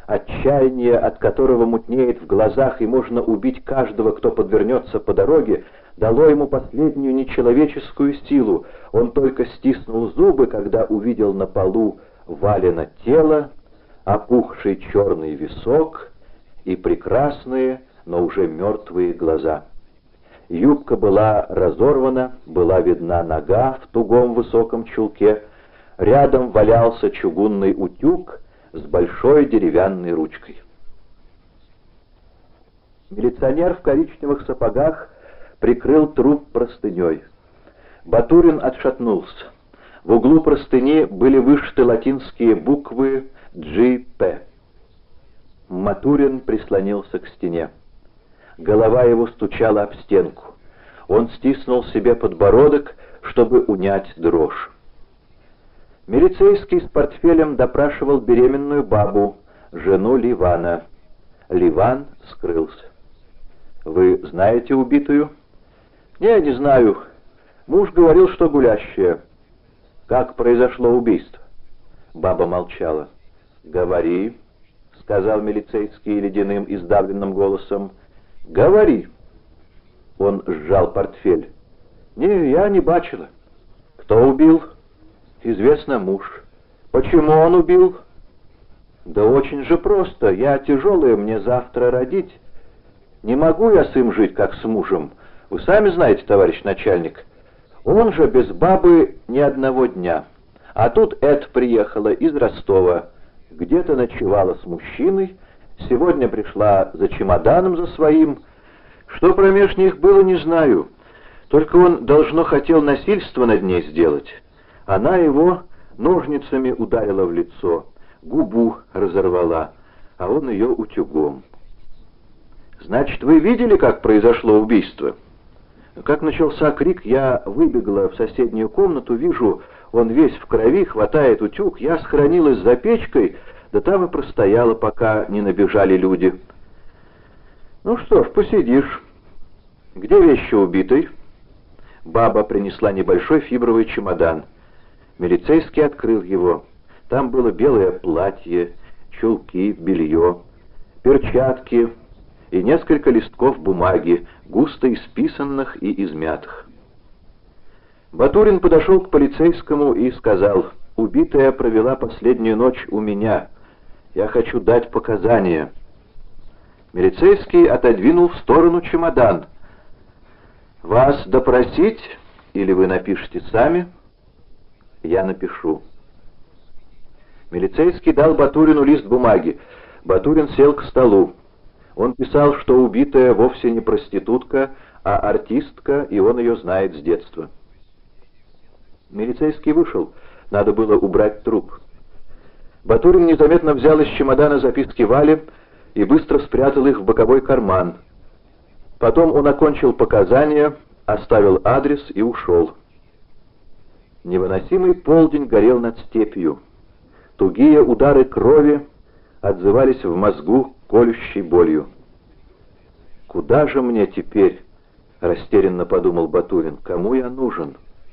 отчаяние, от которого мутнеет в глазах и можно убить каждого, кто подвернется по дороге, дало ему последнюю нечеловеческую силу. Он только стиснул зубы, когда увидел на полу Валина тело, опухший черный висок и прекрасные, но уже мертвые глаза. Юбка была разорвана, была видна нога в тугом высоком чулке, рядом валялся чугунный утюг с большой деревянной ручкой. Милиционер в коричневых сапогах прикрыл труп простыней. Батурин отшатнулся. В углу простыни были вышиты латинские буквы «Джи П». Матурин прислонился к стене. Голова его стучала об стенку. Он стиснул себе подбородок, чтобы унять дрожь. Милицейский с портфелем допрашивал беременную бабу, жену Ливана. Ливан скрылся. «Вы знаете убитую?» «Не, не знаю. Муж говорил, что гулящая». «Как произошло убийство?» Баба молчала. «Говори», — сказал милицейский ледяным и сдавленным голосом. «Говори». Он сжал портфель. «Не, я не бачила». «Кто убил?» «Известно, муж». «Почему он убил?» «Да очень же просто. Я тяжелая, мне завтра родить. Не могу я с им жить, как с мужем. Вы сами знаете, товарищ начальник. Он же без бабы ни одного дня. А тут Эд приехала из Ростова. Где-то ночевала с мужчиной. Сегодня пришла за чемоданом за своим. Что промеж них было, не знаю. Только он, должно, хотел насильство над ней сделать. Она его ножницами ударила в лицо, губу разорвала, а он ее утюгом. Значит, вы видели, как произошло убийство? Как начался крик, я выбегла в соседнюю комнату, вижу, он весь в крови, хватает утюг, я схоронилась за печкой, да там и простояла, пока не набежали люди. Ну что ж, посидишь. Где вещи убитой? Баба принесла небольшой фибровый чемодан. Милицейский открыл его. Там было белое платье, чулки, белье, перчатки и несколько листков бумаги, густо исписанных и измятых. Батурин подошел к полицейскому и сказал: «Убитая провела последнюю ночь у меня. Я хочу дать показания». Милицейский отодвинул в сторону чемодан. «Вас допросить, или вы напишете сами?» «Я напишу». Милицейский дал Батурину лист бумаги. Батурин сел к столу. Он писал, что убитая вовсе не проститутка, а артистка, и он ее знает с детства. Милицейский вышел. Надо было убрать труп. Батурин незаметно взял из чемодана записки Вали и быстро спрятал их в боковой карман. Потом он окончил показания, оставил адрес и ушел. Невыносимый полдень горел над степью. Тугие удары крови отзывались в мозгу колющей болью. «Куда же мне теперь?» — растерянно подумал Батурин. «Кому я нужен?»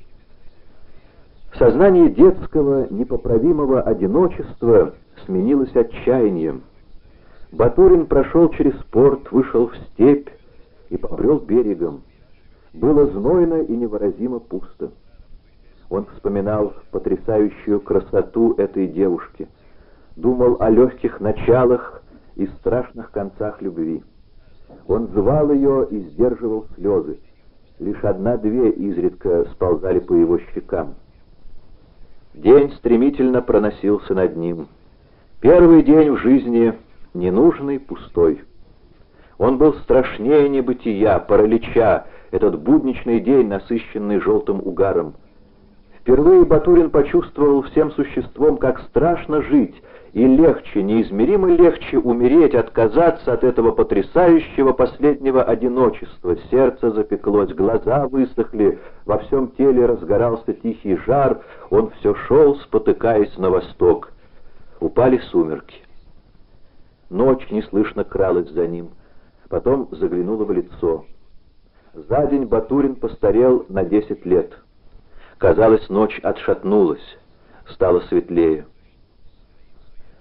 Сознание детского непоправимого одиночества сменилось отчаянием. Батурин прошел через порт, вышел в степь и побрел берегом. Было знойно и невыразимо пусто. Он вспоминал потрясающую красоту этой девушки, думал о легких началах и страшных концах любви. Он звал ее и сдерживал слезы. Лишь одна-две изредка сползали по его щекам. День стремительно проносился над ним. Первый день в жизни ненужный, пустой. Он был страшнее небытия, паралича, этот будничный день, насыщенный желтым угаром. Впервые Батурин почувствовал всем существом, как страшно жить, и легче, неизмеримо легче умереть, отказаться от этого потрясающего последнего одиночества. Сердце запеклось, глаза высохли, во всем теле разгорался тихий жар, он все шел, спотыкаясь на восток. Упали сумерки. Ночь неслышно кралась за ним, потом заглянула в лицо. За день Батурин постарел на десять лет. Казалось, ночь отшатнулась, стало светлее.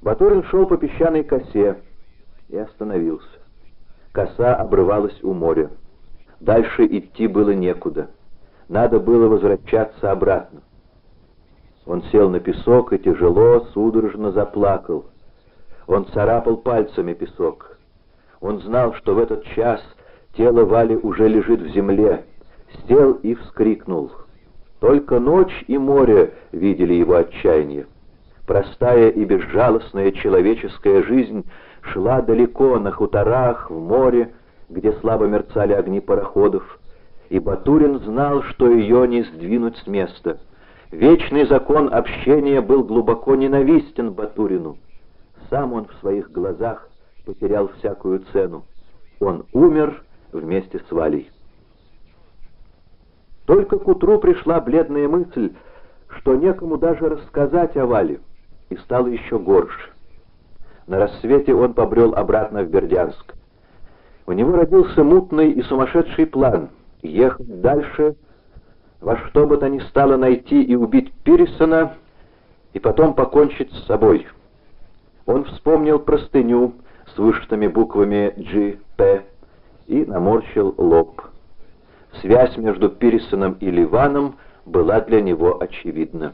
Батурин шел по песчаной косе и остановился. Коса обрывалась у моря. Дальше идти было некуда. Надо было возвращаться обратно. Он сел на песок и тяжело, судорожно заплакал. Он царапал пальцами песок. Он знал, что в этот час тело Вали уже лежит в земле. Сел и вскрикнул. Только ночь и море видели его отчаяние. Простая и безжалостная человеческая жизнь шла далеко, на хуторах, в море, где слабо мерцали огни пароходов, и Батурин знал, что ее не сдвинуть с места. Вечный закон общения был глубоко ненавистен Батурину. Сам он в своих глазах потерял всякую цену. Он умер вместе с Валей. Только к утру пришла бледная мысль, что некому даже рассказать о Вале, и стало еще горше. На рассвете он побрел обратно в Бердянск. У него родился мутный и сумасшедший план — ехать дальше, во что бы то ни стало найти и убить Пирсона, и потом покончить с собой. Он вспомнил простыню с вышитыми буквами «Джи П» и наморщил лоб. Связь между Пирсоном и Ливаном была для него очевидна.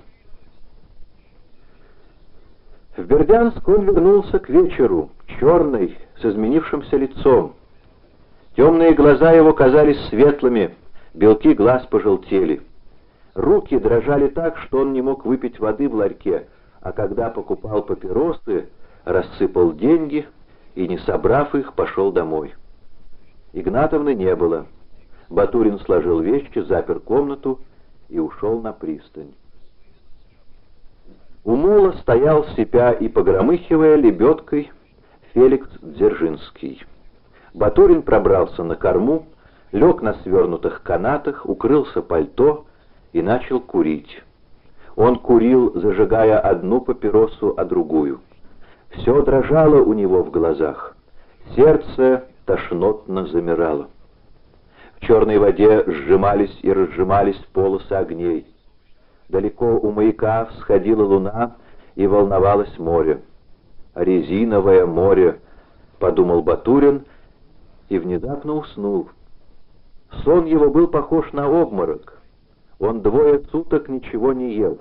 В Бердянск он вернулся к вечеру, черный, с изменившимся лицом. Темные глаза его казались светлыми, белки глаз пожелтели. Руки дрожали так, что он не мог выпить воды в ларьке, а когда покупал папиросы, рассыпал деньги и, не собрав их, пошел домой. Игнатовны не было. Батурин сложил вещи, запер комнату и ушел на пристань. У мола стоял, сипя и погромыхивая лебедкой, Феликс Дзержинский. Батурин пробрался на корму, лег на свернутых канатах, укрылся пальто и начал курить. Он курил, зажигая одну папиросу, а другую. Все дрожало у него в глазах. Сердце тошнотно замирало. В черной воде сжимались и разжимались полосы огней. Далеко у маяка всходила луна, и волновалось море. «Резиновое море», — подумал Батурин, и внезапно уснул. Сон его был похож на обморок. Он двое суток ничего не ел.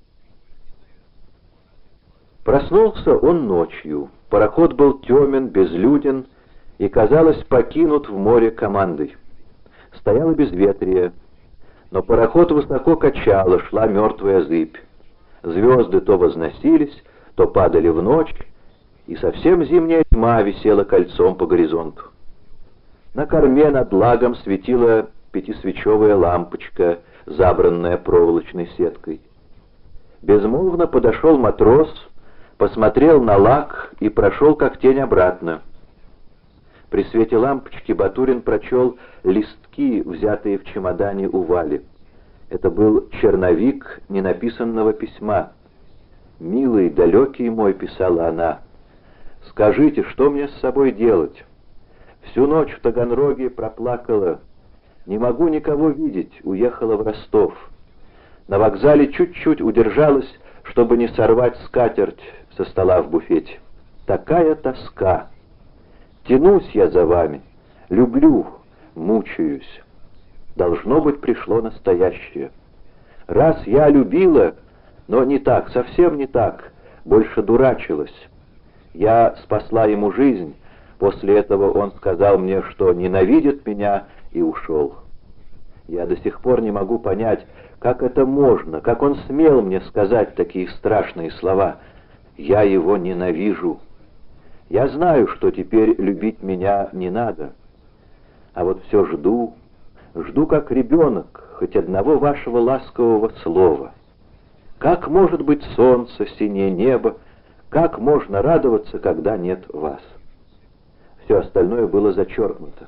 Проснулся он ночью. Пароход был темен, безлюден и, казалось, покинут в море командой. Стояло безветрие, но пароход высоко качало, шла мертвая зыбь. Звезды то возносились, то падали в ночь, и совсем зимняя тьма висела кольцом по горизонту. На корме над лагом светила пятисвечевая лампочка, забранная проволочной сеткой. Безмолвно подошел матрос, посмотрел на лаг и прошел как тень обратно. При свете лампочки Батурин прочел листки, взятые в чемодане у Вали. Это был черновик ненаписанного письма. «Милый, далекий мой», — писала она, — «скажите, что мне с собой делать? Всю ночь в Таганроге проплакала. Не могу никого видеть, уехала в Ростов. На вокзале чуть-чуть удержалась, чтобы не сорвать скатерть со стола в буфете. Такая тоска. Тянусь я за вами, люблю, мучаюсь. Должно быть, пришло настоящее. Раз я любила, но не так, совсем не так, больше дурачилась. Я спасла ему жизнь, после этого он сказал мне, что ненавидит меня, и ушел. Я до сих пор не могу понять, как это можно, как он смел мне сказать такие страшные слова. Я его ненавижу. Я знаю, что теперь любить меня не надо. А вот все жду, жду как ребенок, хоть одного вашего ласкового слова. Как может быть солнце, синее небо, как можно радоваться, когда нет вас? Все остальное было зачеркнуто.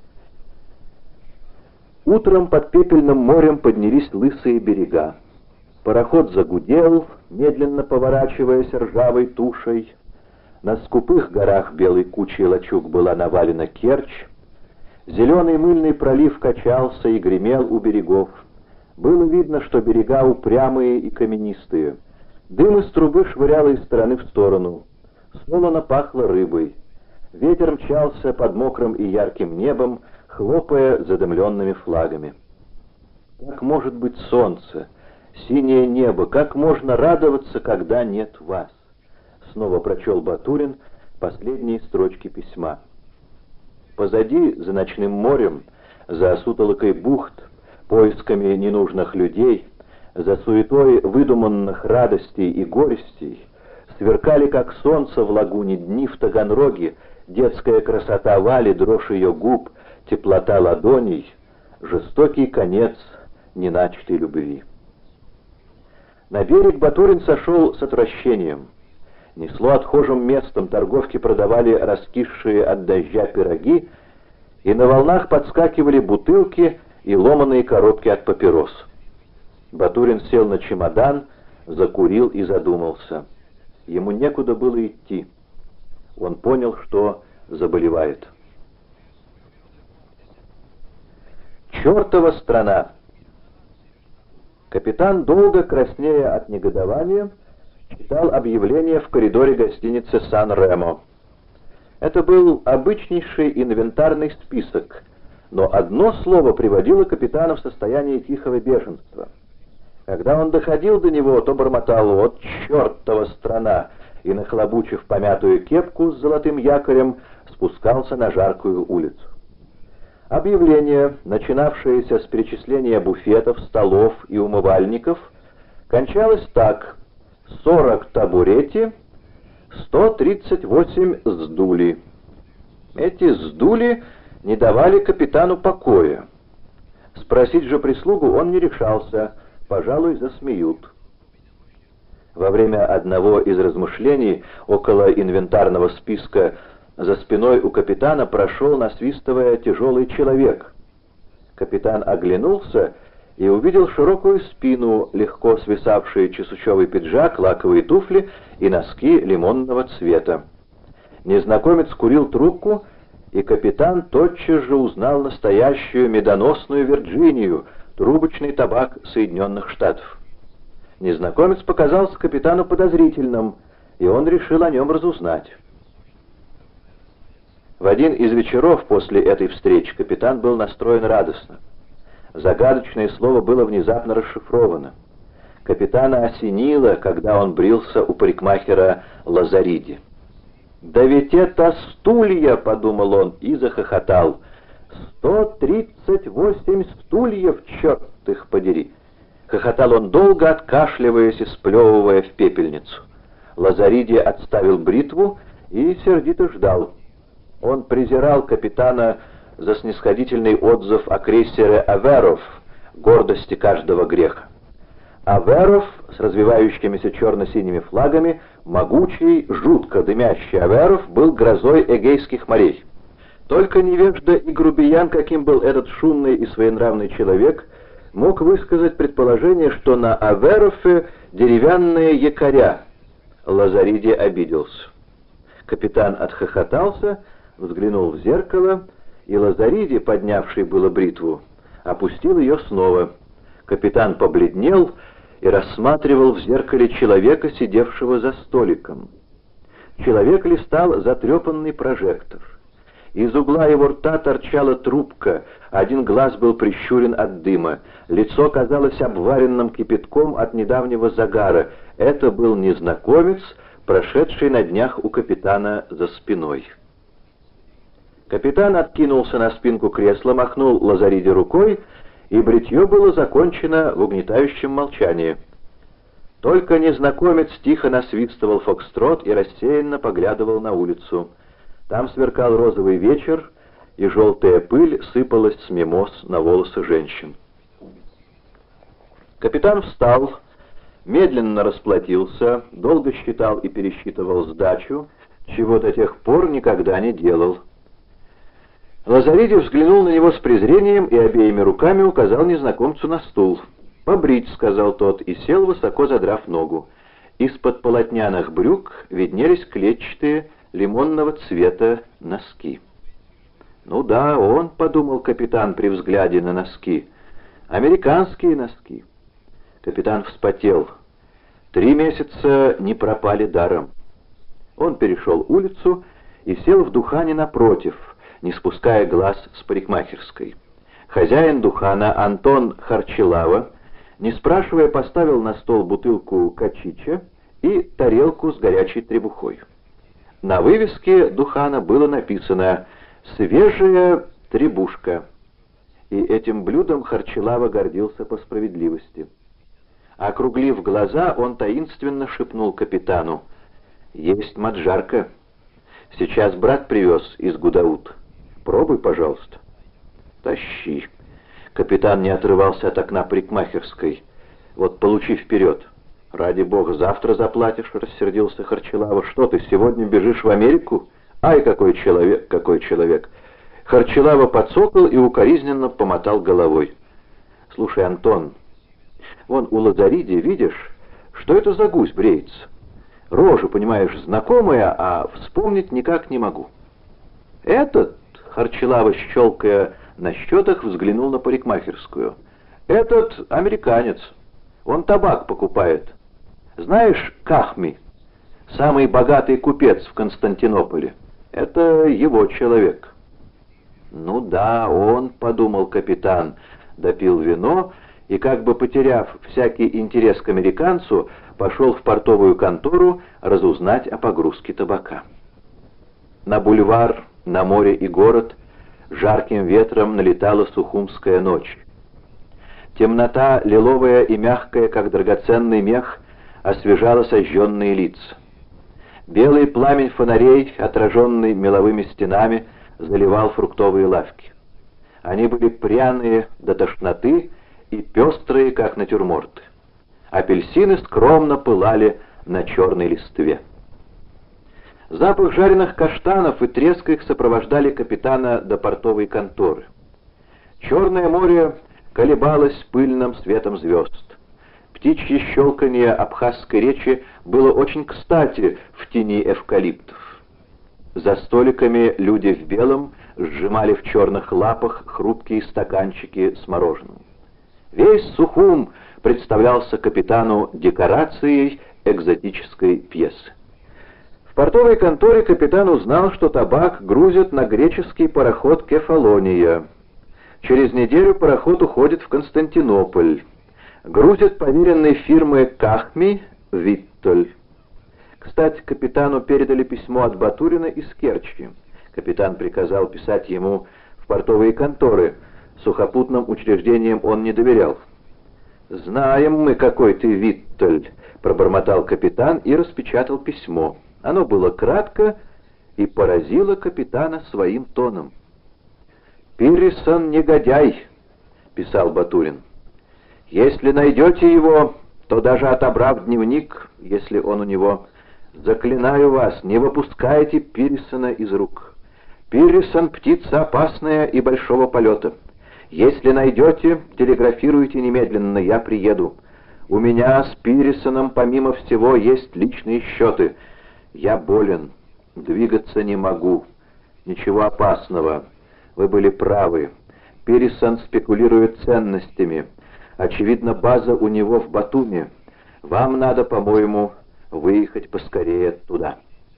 Утром под пепельным морем поднялись лысые берега. Пароход загудел, медленно поворачиваясь ржавой тушей. На скупых горах белой кучей лачуг была навалена Керчь. Зеленый мыльный пролив качался и гремел у берегов. Было видно, что берега упрямые и каменистые. Дым из трубы швыряло из стороны в сторону. солоно пахло рыбой. Ветер мчался под мокрым и ярким небом, хлопая задымленными флагами. Как может быть солнце, синее небо, как можно радоваться, когда нет вас? Снова прочел Батурин последние строчки письма. Позади, за ночным морем, за сутолокой бухт, поисками ненужных людей, за суетой выдуманных радостей и горестей, сверкали, как солнце в лагуне, дни в Таганроге, детская красота Вали, дрожь ее губ, теплота ладоней, жестокий конец неначатой любви. На берег Батурин сошел с отвращением. Несло отхожим местом, торговки продавали раскисшие от дождя пироги, и на волнах подскакивали бутылки и ломаные коробки от папирос. Батурин сел на чемодан, закурил и задумался. Ему некуда было идти. Он понял, что заболевает. Чертова страна! Капитан, долго краснея от негодования, читал объявление в коридоре гостиницы «Сан-Ремо». Это был обычнейший инвентарный список, но одно слово приводило капитана в состояние тихого бешенства. Когда он доходил до него, то бормотал: «Вот чертова страна!» и, нахлобучив помятую кепку с золотым якорем, спускался на жаркую улицу. Объявление, начинавшееся с перечисления буфетов, столов и умывальников, кончалось так: сорок табурети, сто тридцать восемь сдули. Эти сдули не давали капитану покоя. Спросить же прислугу он не решался, пожалуй, засмеют. Во время одного из размышлений около инвентарного списка за спиной у капитана прошел, насвистывая, тяжелый человек. Капитан оглянулся и увидел широкую спину, легко свисавший чесучевый пиджак, лаковые туфли и носки лимонного цвета. Незнакомец курил трубку, и капитан тотчас же узнал настоящую медоносную Вирджинию, трубочный табак Соединенных Штатов. Незнакомец показался капитану подозрительным, и он решил о нем разузнать. В один из вечеров после этой встречи капитан был настроен радостно. Загадочное слово было внезапно расшифровано. Капитана осенило, когда он брился у парикмахера Лазариди. «Да ведь это стулья!» — подумал он и захохотал. «Сто тридцать восемь стульев, черт их подери!» Хохотал он долго, откашливаясь и сплевывая в пепельницу. Лазариди отставил бритву и сердито ждал. Он презирал капитана за снисходительный отзыв о крейсере «Аверов», гордости каждого греха. «Аверов» с развивающимися черно-синими флагами, могучий, жутко дымящий «Аверов» был грозой Эгейских морей. Только невежда и грубиян, каким был этот шумный и своенравный человек, мог высказать предположение, что на «Аверофе» деревянные якоря. Лазариди обиделся. Капитан отхохотался, взглянул в зеркало, и Лазариди, поднявший было бритву, опустил ее снова. Капитан побледнел и рассматривал в зеркале человека, сидевшего за столиком. Человек листал затрепанный прожектор. Из угла его рта торчала трубка, один глаз был прищурен от дыма, лицо казалось обваренным кипятком от недавнего загара. Это был незнакомец, прошедший на днях у капитана за спиной. Капитан откинулся на спинку кресла, махнул Лазариди рукой, и бритье было закончено в угнетающем молчании. Только незнакомец тихо насвистывал фокстрот и рассеянно поглядывал на улицу. Там сверкал розовый вечер, и желтая пыль сыпалась с мимоз на волосы женщин. Капитан встал, медленно расплатился, долго считал и пересчитывал сдачу, чего до тех пор никогда не делал. Лазариди взглянул на него с презрением и обеими руками указал незнакомцу на стул. «Побрить», — сказал тот, и сел, высоко задрав ногу. Из-под полотняных брюк виднелись клетчатые лимонного цвета носки. «Ну да, он», — подумал капитан при взгляде на носки, — «американские носки». Капитан вспотел. Три месяца не пропали даром. Он перешел улицу и сел в Духане напротив, не спуская глаз с парикмахерской. Хозяин Духана, Антон Харчилава, не спрашивая, поставил на стол бутылку качича и тарелку с горячей требухой. На вывеске Духана было написано «Свежая требушка», и этим блюдом Харчилава гордился по справедливости. Округлив глаза, он таинственно шепнул капитану: «Есть маджарка. Сейчас брат привез из Гудаут. Пробуй, пожалуйста». «Тащи». Капитан не отрывался от окна парикмахерской. «Вот получи вперед». «Ради бога, завтра заплатишь», — рассердился Харчилава. «Что ты, сегодня бежишь в Америку? Ай, какой человек, какой человек!» Харчилава подсокал и укоризненно помотал головой. «Слушай, Антон, вон у Лазариди, видишь, что это за гусь бреется? Рожа, понимаешь, знакомая, а вспомнить никак не могу». «Этот», — Харчилава, щелкая на счетах, взглянул на парикмахерскую, — «этот американец, он табак покупает. Знаешь, Кахми, самый богатый купец в Константинополе, это его человек». «Ну да, он», — подумал капитан, допил вино и, как бы потеряв всякий интерес к американцу, пошел в портовую контору разузнать о погрузке табака. На бульвар, на море и город жарким ветром налетала сухумская ночь. Темнота, лиловая и мягкая, как драгоценный мех, освежала сожженные лица. Белый пламень фонарей, отраженный меловыми стенами, заливал фруктовые лавки. Они были пряные до тошноты и пестрые, как натюрморты. Апельсины скромно пылали на черной листве. Запах жареных каштанов и треск их сопровождали капитана до портовой конторы. Черное море колебалось пыльным светом звезд. Птичье щелканье абхазской речи было очень кстати в тени эвкалиптов. За столиками люди в белом сжимали в черных лапах хрупкие стаканчики с мороженым. Весь Сухум представлялся капитану декорацией экзотической пьесы. В портовой конторе капитан узнал, что табак грузят на греческий пароход «Кефалония». Через неделю пароход уходит в Константинополь. Грузят поверенной фирмы «Кахми» Виттоль. Кстати, капитану передали письмо от Батурина из Керчи. Капитан приказал писать ему в портовые конторы. Сухопутным учреждениям он не доверял. «Знаем мы, какой ты, Виттоль», — пробормотал капитан и распечатал письмо. Оно было кратко и поразило капитана своим тоном. «Пиррисон негодяй», — писал Батурин. «Если найдете его, то даже отобрав дневник, если он у него, заклинаю вас, не выпускайте Пиррисона из рук. Пиррисон — птица опасная и большого полета. Если найдете, телеграфируйте немедленно, я приеду. У меня с Пиррисоном, помимо всего, есть личные счеты. Я болен, двигаться не могу. Ничего опасного. Вы были правы. Пиррисон спекулирует ценностями. Очевидно, база у него в Батуми. Вам надо, по-моему, выехать поскорее туда».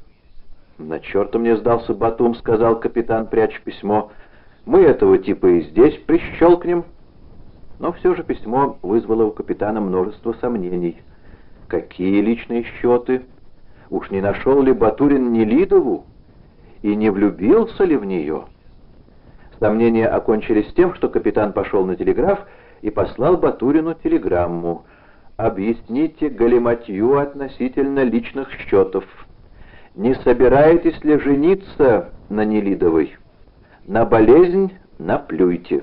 «На черта мне сдался Батум», — сказал капитан, пряча письмо. «Мы этого типа и здесь прищелкнем». Но все же письмо вызвало у капитана множество сомнений. Какие личные счеты? Уж не нашел ли Батурин Нелидову? И не влюбился ли в нее? Сомнения окончились тем, что капитан пошел на телеграф и послал Батурину телеграмму: «Объясните галиматью относительно личных счетов. Не собираетесь ли жениться на Нелидовой? На болезнь наплюйте».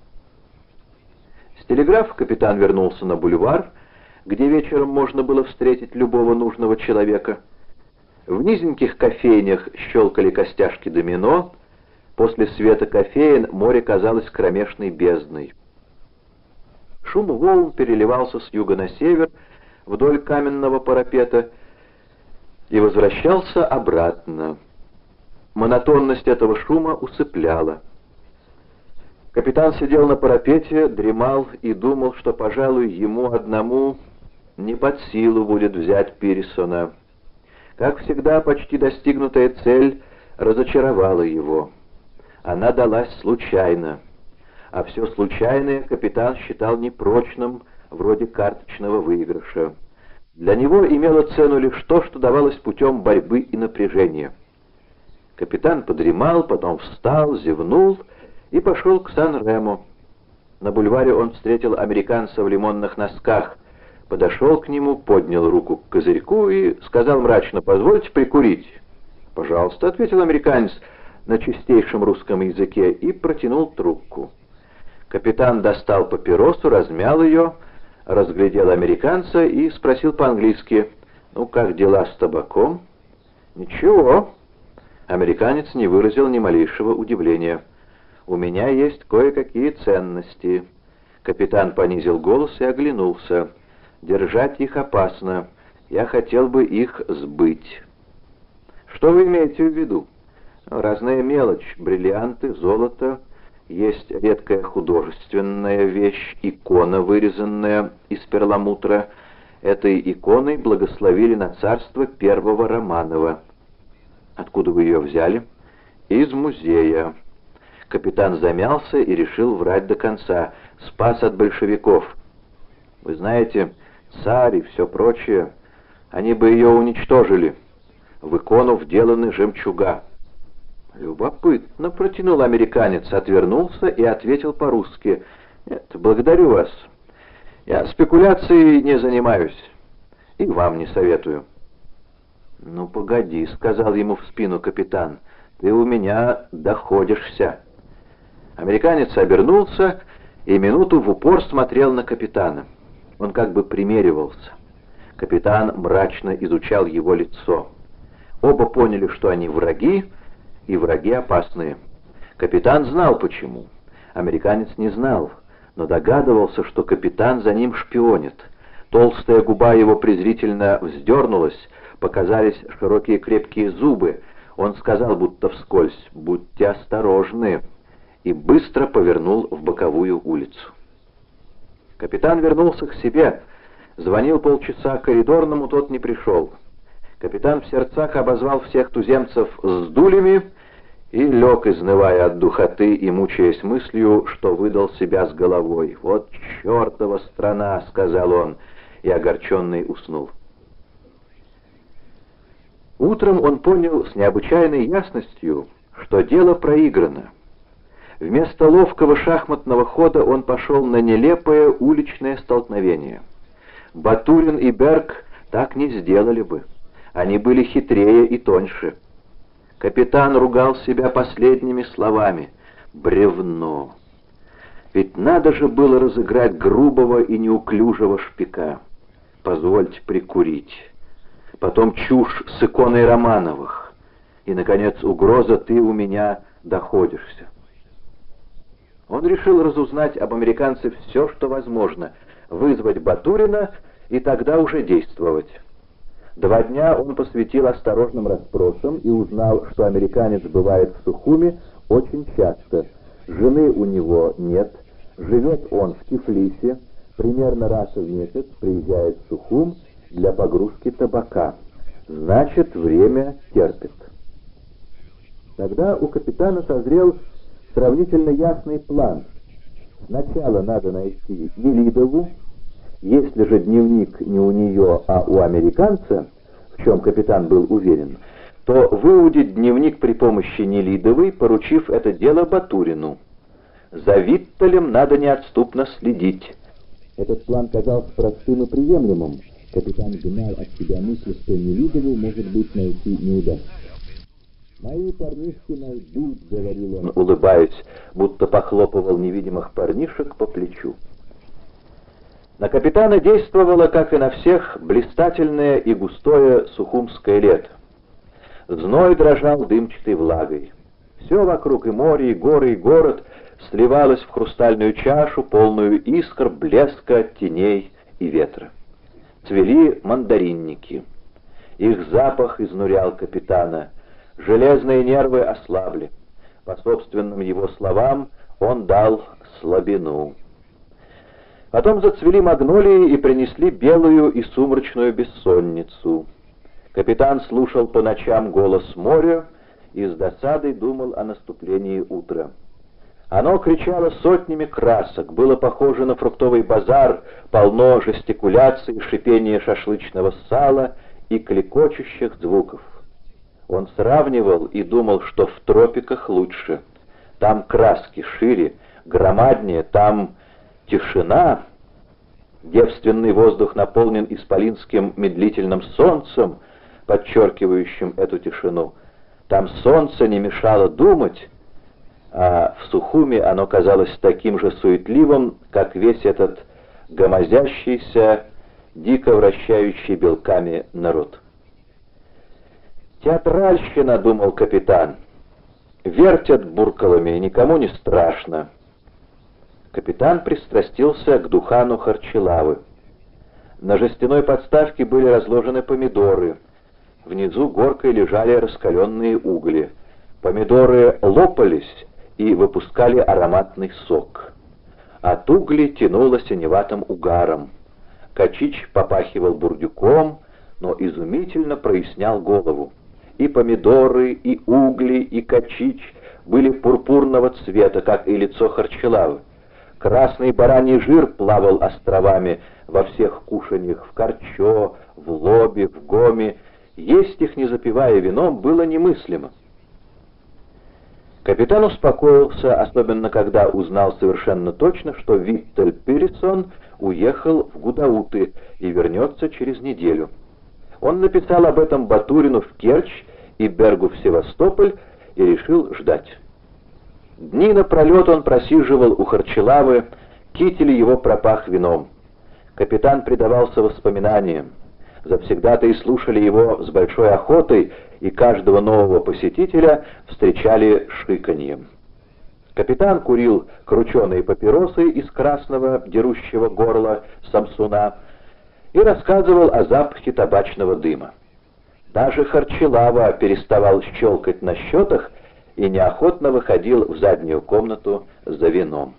С телеграфа капитан вернулся на бульвар, где вечером можно было встретить любого нужного человека. В низеньких кофейнях щелкали костяшки домино. После света кофеен море казалось кромешной бездной. Шум волн переливался с юга на север вдоль каменного парапета и возвращался обратно. Монотонность этого шума усыпляла. Капитан сидел на парапете, дремал и думал, что, пожалуй, ему одному не под силу будет взять Пиррисона. Как всегда, почти достигнутая цель разочаровала его. Она далась случайно, а все случайное капитан считал непрочным, вроде карточного выигрыша. Для него имело цену лишь то, что давалось путем борьбы и напряжения. Капитан подремал, потом встал, зевнул и пошел к Сан-Ремо. На бульваре он встретил американца в лимонных носках, подошел к нему, поднял руку к козырьку и сказал мрачно: «Позвольте прикурить». «Пожалуйста», — ответил американец на чистейшем русском языке и протянул трубку. Капитан достал папиросу, размял ее, разглядел американца и спросил по-английски: «Ну, как дела с табаком?» «Ничего». Американец не выразил ни малейшего удивления. «У меня есть кое-какие ценности». Капитан понизил голос и оглянулся. «Держать их опасно. Я хотел бы их сбыть». «Что вы имеете в виду?» «Разная мелочь, бриллианты, золото. Есть редкая художественная вещь, икона, вырезанная из перламутра. Этой иконой благословили на царство первого Романова». «Откуда вы ее взяли?» «Из музея». Капитан замялся и решил врать до конца. «Спас от большевиков. Вы знаете, царь и все прочее, они бы ее уничтожили. В икону вделаны жемчуга». «Любопытно», — протянул американец, отвернулся и ответил по-русски: «Нет, благодарю вас. Я спекуляцией не занимаюсь и вам не советую». «Ну, погоди», — сказал ему в спину капитан, — «ты у меня доходишься». Американец обернулся и минуту в упор смотрел на капитана. Он как бы примеривался. Капитан мрачно изучал его лицо. Оба поняли, что они враги, и враги опасные. Капитан знал почему. Американец не знал, но догадывался, что капитан за ним шпионит. Толстая губа его презрительно вздернулась, показались широкие крепкие зубы. Он сказал, будто вскользь: «Будьте осторожны», и быстро повернул в боковую улицу. Капитан вернулся к себе, звонил полчаса коридорному, тот не пришел. Капитан в сердцах обозвал всех туземцев с дулями и лег, изнывая от духоты и мучаясь мыслью, что выдал себя с головой. «Вот чертова страна», — сказал он, и огорченный уснул. Утром он понял с необычайной ясностью, что дело проиграно. Вместо ловкого шахматного хода он пошел на нелепое уличное столкновение. Батурин и Берг так не сделали бы. Они были хитрее и тоньше. Капитан ругал себя последними словами: «Бревно! Ведь надо же было разыграть грубого и неуклюжего шпика. Позвольте прикурить. Потом чушь с иконой Романовых. И, наконец, угроза: ты у меня доходишься». Он решил разузнать об американце все, что возможно, вызвать Батурина и тогда уже действовать. Два дня он посвятил осторожным расспросам и узнал, что американец бывает в Сухуми очень часто. Жены у него нет, живет он в Тифлисе, примерно раз в месяц приезжает в Сухум для погрузки табака. Значит, время терпит. Тогда у капитана созрел сравнительно ясный план. Сначала надо найти Нелидову. Если же дневник не у нее, а у американца, в чем капитан был уверен, то выудить дневник при помощи Нелидовой, поручив это дело Батурину. За Виттелем надо неотступно следить. Этот план казался простым и приемлемым. Капитан гнал от себя мысль, что Нелидову, может быть, найти не удастся. «Мои парнишки найдут», — говорил он, улыбаясь, будто похлопывал невидимых парнишек по плечу. На капитана действовало, как и на всех, блистательное и густое сухумское лето. Зной дрожал дымчатой влагой. Все вокруг, и море, и горы, и город, сливалось в хрустальную чашу, полную искр, блеска, теней и ветра. Цвели мандаринники. Их запах изнурял капитана. Железные нервы ослабли. По собственным его словам, он дал слабину. Потом зацвели магнолии и принесли белую и сумрачную бессонницу. Капитан слушал по ночам голос моря и с досадой думал о наступлении утра. Оно кричало сотнями красок, было похоже на фруктовый базар, полно жестикуляций, шипения шашлычного сала и клекочущих звуков. Он сравнивал и думал, что в тропиках лучше. Там краски шире, громаднее, там тишина. Девственный воздух наполнен исполинским медлительным солнцем, подчеркивающим эту тишину. Там солнце не мешало думать, а в Сухуми оно казалось таким же суетливым, как весь этот гомозящийся, дико вращающий белками народ. «Театральщина», — думал капитан, — «вертят буркалами, никому не страшно». Капитан пристрастился к духану харчелавы. На жестяной подставке были разложены помидоры. Внизу горкой лежали раскаленные угли. Помидоры лопались и выпускали ароматный сок. От углей тянуло синеватым угаром. Качич попахивал бурдюком, но изумительно прояснял голову. И помидоры, и угли, и качич были пурпурного цвета, как и лицо харчелавы. Красный бараний жир плавал островами во всех кушаньях, в Корчо, в Лобе, в Гоме. Есть их, не запивая вином, было немыслимо. Капитан успокоился, особенно когда узнал совершенно точно, что Виттель Пирисон уехал в Гудауты и вернется через неделю. Он написал об этом Батурину в Керчь и Бергу в Севастополь и решил ждать. Дни напролет он просиживал у харчелавы, китель его пропах вином. Капитан предавался воспоминаниям. Завсегда-то и слушали его с большой охотой, и каждого нового посетителя встречали шиканьем. Капитан курил крученые папиросы из красного, дерущего горла самсуна и рассказывал о запахе табачного дыма. Даже харчелава переставал щелкать на счетах и неохотно выходил в заднюю комнату за вином.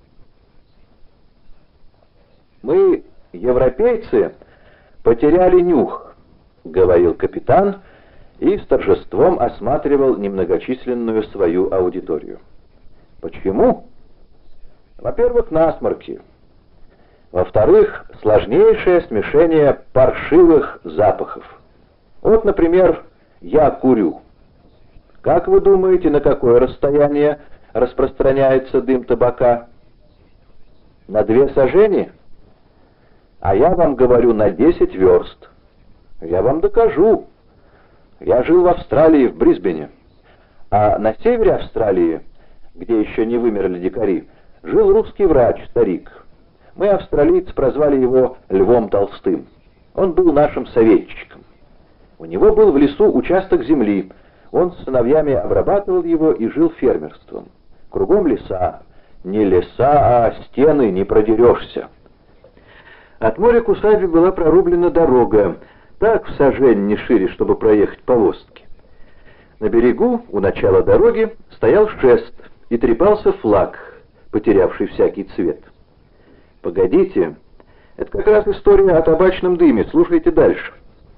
«Мы, европейцы, потеряли нюх», — говорил капитан и с торжеством осматривал немногочисленную свою аудиторию. «Почему? Во-первых, насморки. Во-вторых, сложнейшее смешение паршивых запахов. Вот, например, я курю. Как вы думаете, на какое расстояние распространяется дым табака? На две сажени? А я вам говорю, на десять верст. Я вам докажу. Я жил в Австралии, в Брисбене. А на севере Австралии, где еще не вымерли дикари, жил русский врач, старик. Мы, австралийцы, прозвали его Львом Толстым. Он был нашим советчиком. У него был в лесу участок земли. Он с сыновьями обрабатывал его и жил фермерством. Кругом леса. Не леса, а стены, не продерешься. От моря к усадьбе была прорублена дорога, так в сажень не шире, чтобы проехать повозки. На берегу, у начала дороги, стоял шест и трепался флаг, потерявший всякий цвет. Погодите, это как раз история о табачном дыме, слушайте дальше.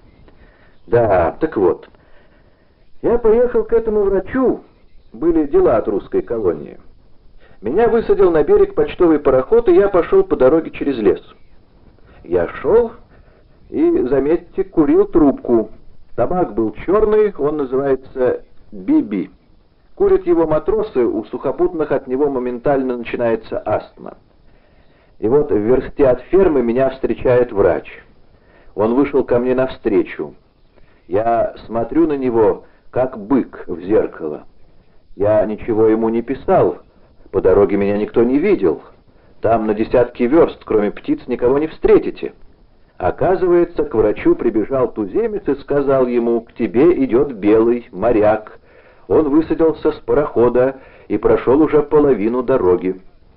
Да, так вот, я поехал к этому врачу, были дела от русской колонии. Меня высадил на берег почтовый пароход, и я пошел по дороге через лес. Я шел и, заметьте, курил трубку. Табак был черный, он называется би-би. Курят его матросы, у сухопутных от него моментально начинается астма. И вот в версте от фермы меня встречает врач. Он вышел ко мне навстречу. Я смотрю на него, как бык в зеркало. Я ничего ему не писал, по дороге меня никто не видел. Там на десятки верст, кроме птиц, никого не встретите. Оказывается, к врачу прибежал туземец и сказал ему: «К тебе идет белый моряк». Он высадился с парохода и прошел уже половину дороги.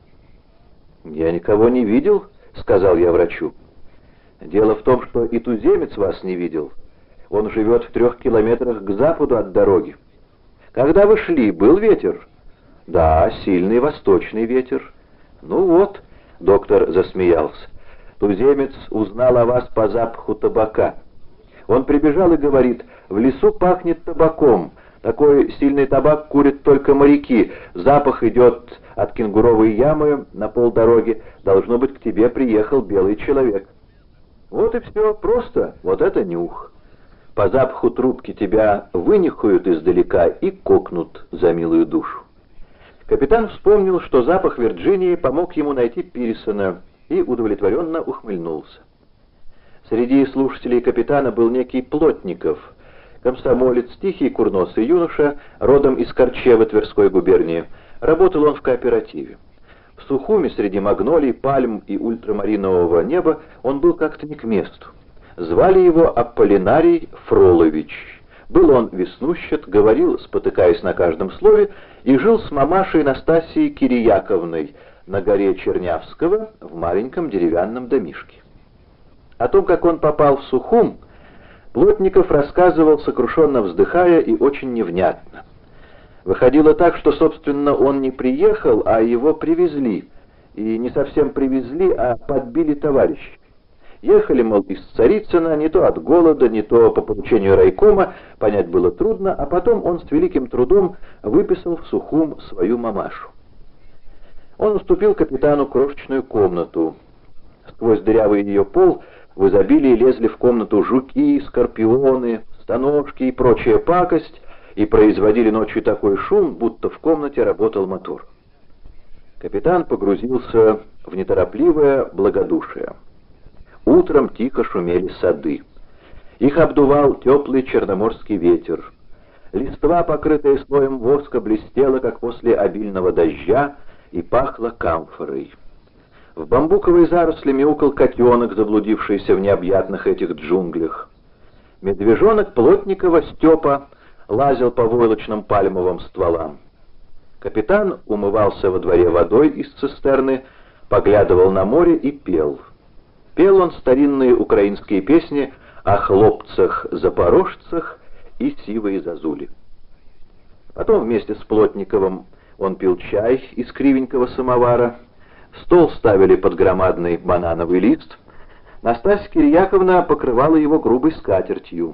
«Я никого не видел», — сказал я врачу. «Дело в том, что и туземец вас не видел. Он живет в трех километрах к западу от дороги. Когда вы шли, был ветер?» «Да, сильный восточный ветер». «Ну вот», — доктор засмеялся, — «туземец узнал о вас по запаху табака. Он прибежал и говорит: «В лесу пахнет табаком. Такой сильный табак курят только моряки. Запах идет от кенгуровой ямы на полдороги. Должно быть, к тебе приехал белый человек». Вот и все, просто вот это нюх. По запаху трубки тебя вынюхают издалека и кокнут за милую душу. Капитан вспомнил, что запах Вирджинии помог ему найти Пирсона, и удовлетворенно ухмыльнулся. Среди слушателей капитана был некий Плотников, комсомолец, тихий курносый юноша, родом из Корчевы Тверской губернии. Работал он в кооперативе. В Сухуми среди магнолий, пальм и ультрамаринового неба он был как-то не к месту. Звали его Аполлинарий Фролович. Был он веснущат, говорил, спотыкаясь на каждом слове, и жил с мамашей Настасьей Кирияковной на горе Чернявского в маленьком деревянном домишке. О том, как он попал в Сухум, Плотников рассказывал, сокрушенно вздыхая и очень невнятно. Выходило так, что, собственно, он не приехал, а его привезли. И не совсем привезли, а подбили товарищи. Ехали, мол, из Царицына, не то от голода, не то по поручению райкома, понять было трудно, а потом он с великим трудом выписал в Сухум свою мамашу. Он уступил капитану крошечную комнату. Сквозь дырявый ее пол в изобилии лезли в комнату жуки, скорпионы, станожки и прочая пакость, и производили ночью такой шум, будто в комнате работал мотор. Капитан погрузился в неторопливое благодушие. Утром тихо шумели сады. Их обдувал теплый черноморский ветер. Листва, покрытая слоем воска, блестела, как после обильного дождя, и пахло камфорой. В бамбуковой заросли мяукал котенок, заблудившийся в необъятных этих джунглях. Медвежонок Плотникова Степа лазил по войлочным пальмовым стволам. Капитан умывался во дворе водой из цистерны, поглядывал на море и пел. Пел он старинные украинские песни о хлопцах-запорожцах и сивой зазули. Потом вместе с Плотниковым он пил чай из кривенького самовара, стол ставили под громадный банановый лист, Настасья Кирияковна покрывала его грубой скатертью.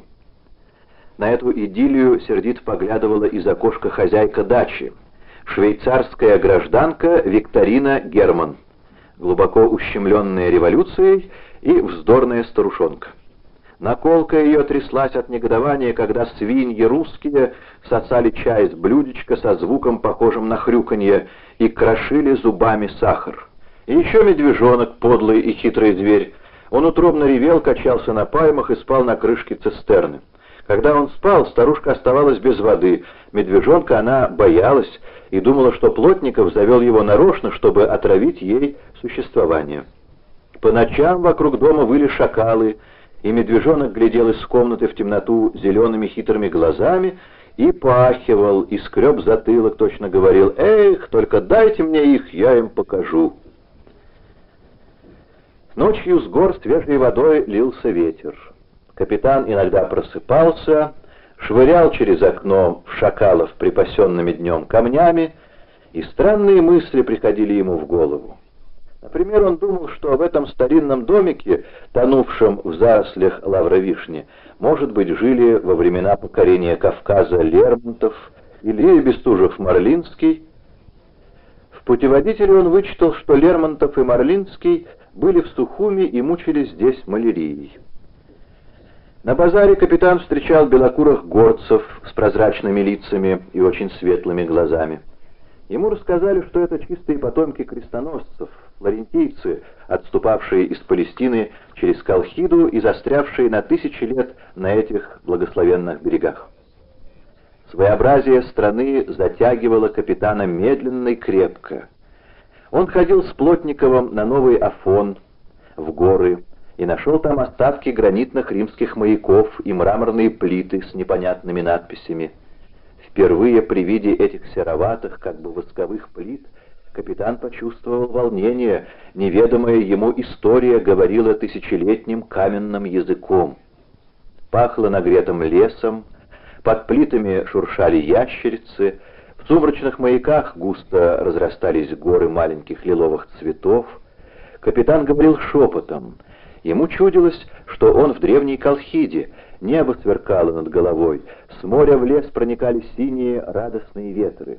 На эту идиллию сердито поглядывала из окошка хозяйка дачи, швейцарская гражданка Викторина Герман, глубоко ущемленная революцией и вздорная старушонка. Наколка ее тряслась от негодования, когда свиньи русские сосали чай с блюдечка со звуком, похожим на хрюканье, и крошили зубами сахар. И еще медвежонок, подлый и хитрый зверь. Он утробно ревел, качался на пальмах и спал на крышке цистерны. Когда он спал, старушка оставалась без воды. Медвежонка она боялась и думала, что Плотников завел его нарочно, чтобы отравить ей существование. По ночам вокруг дома выли шакалы, и медвежонок глядел из комнаты в темноту зелеными хитрыми глазами и поахивал, и скреб затылок, точно говорил: «Эх, только дайте мне их, я им покажу». Ночью с гор свежей водой лился ветер. Капитан иногда просыпался, швырял через окно в шакалов припасенными днем камнями, и странные мысли приходили ему в голову. Например, он думал, что в этом старинном домике, тонувшем в зарослях лавровишни, может быть, жили во времена покорения Кавказа Лермонтов или Бестужев-Марлинский. В путеводителе он вычитал, что Лермонтов и Марлинский были в Сухуми и мучились здесь малярией. На базаре капитан встречал белокурых горцев с прозрачными лицами и очень светлыми глазами. Ему рассказали, что это чистые потомки крестоносцев, флорентийцы, отступавшие из Палестины через Колхиду и застрявшие на тысячи лет на этих благословенных берегах. Своеобразие страны затягивало капитана медленно и крепко. Он ходил с Плотниковым на Новый Афон, в горы, и нашел там остатки гранитных римских маяков и мраморные плиты с непонятными надписями. Впервые при виде этих сероватых, как бы восковых плит, капитан почувствовал волнение. Неведомая ему история говорила тысячелетним каменным языком. Пахло нагретым лесом, под плитами шуршали ящерицы, в сумрачных маяках густо разрастались горы маленьких лиловых цветов. Капитан говорил шепотом. Ему чудилось, что он в древней Колхиде, небо сверкало над головой, с моря в лес проникали синие радостные ветры.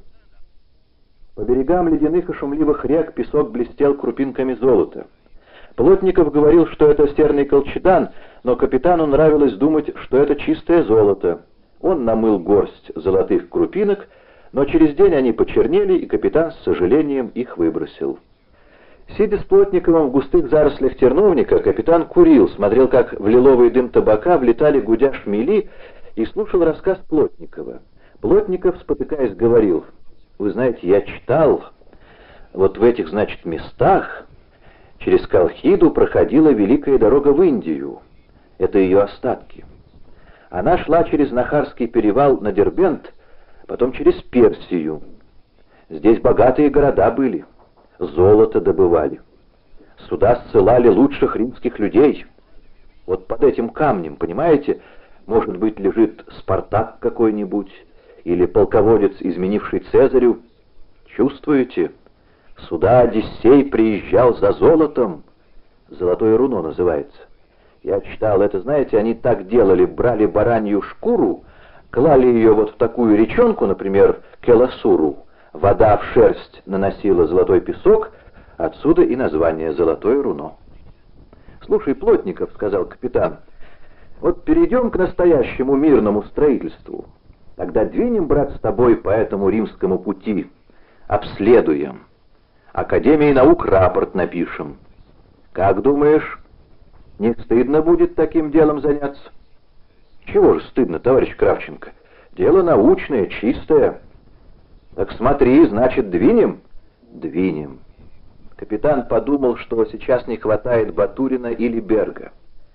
По берегам ледяных и шумливых рек песок блестел крупинками золота. Плотников говорил, что это серный колчедан, но капитану нравилось думать, что это чистое золото. Он намыл горсть золотых крупинок, но через день они почернели, и капитан с сожалением их выбросил. Сидя с Плотниковым в густых зарослях терновника, капитан курил, смотрел, как в лиловый дым табака влетали гудя шмели, и слушал рассказ Плотникова. Плотников, спотыкаясь, говорил: «Вы знаете, я читал, вот в этих, значит, местах через Колхиду проходила великая дорога в Индию. Это ее остатки. Она шла через Нахарский перевал на Дербент, потом через Персию. Здесь богатые города были, золото добывали. Сюда ссылали лучших римских людей. Вот под этим камнем, понимаете, может быть, лежит Спартак какой-нибудь, или полководец, изменивший Цезарю. Чувствуете? Сюда Одиссей приезжал за золотом. Золотое руно называется. Я читал это, знаете, они так делали, брали баранью шкуру, клали ее вот в такую речонку, например, Келасуру. Вода в шерсть наносила золотой песок, отсюда и название «Золотое руно». «Слушай, Плотников, — сказал капитан, — вот перейдем к настоящему мирному строительству. Тогда двинем, брат, с тобой по этому римскому пути, обследуем. Академии наук рапорт напишем. Как думаешь, не стыдно будет таким делом заняться?» «Чего же стыдно, товарищ Кравченко? Дело научное, чистое». «Так смотри, значит, двинем?» «Двинем». Капитан подумал, что сейчас не хватает Батурина или Берга.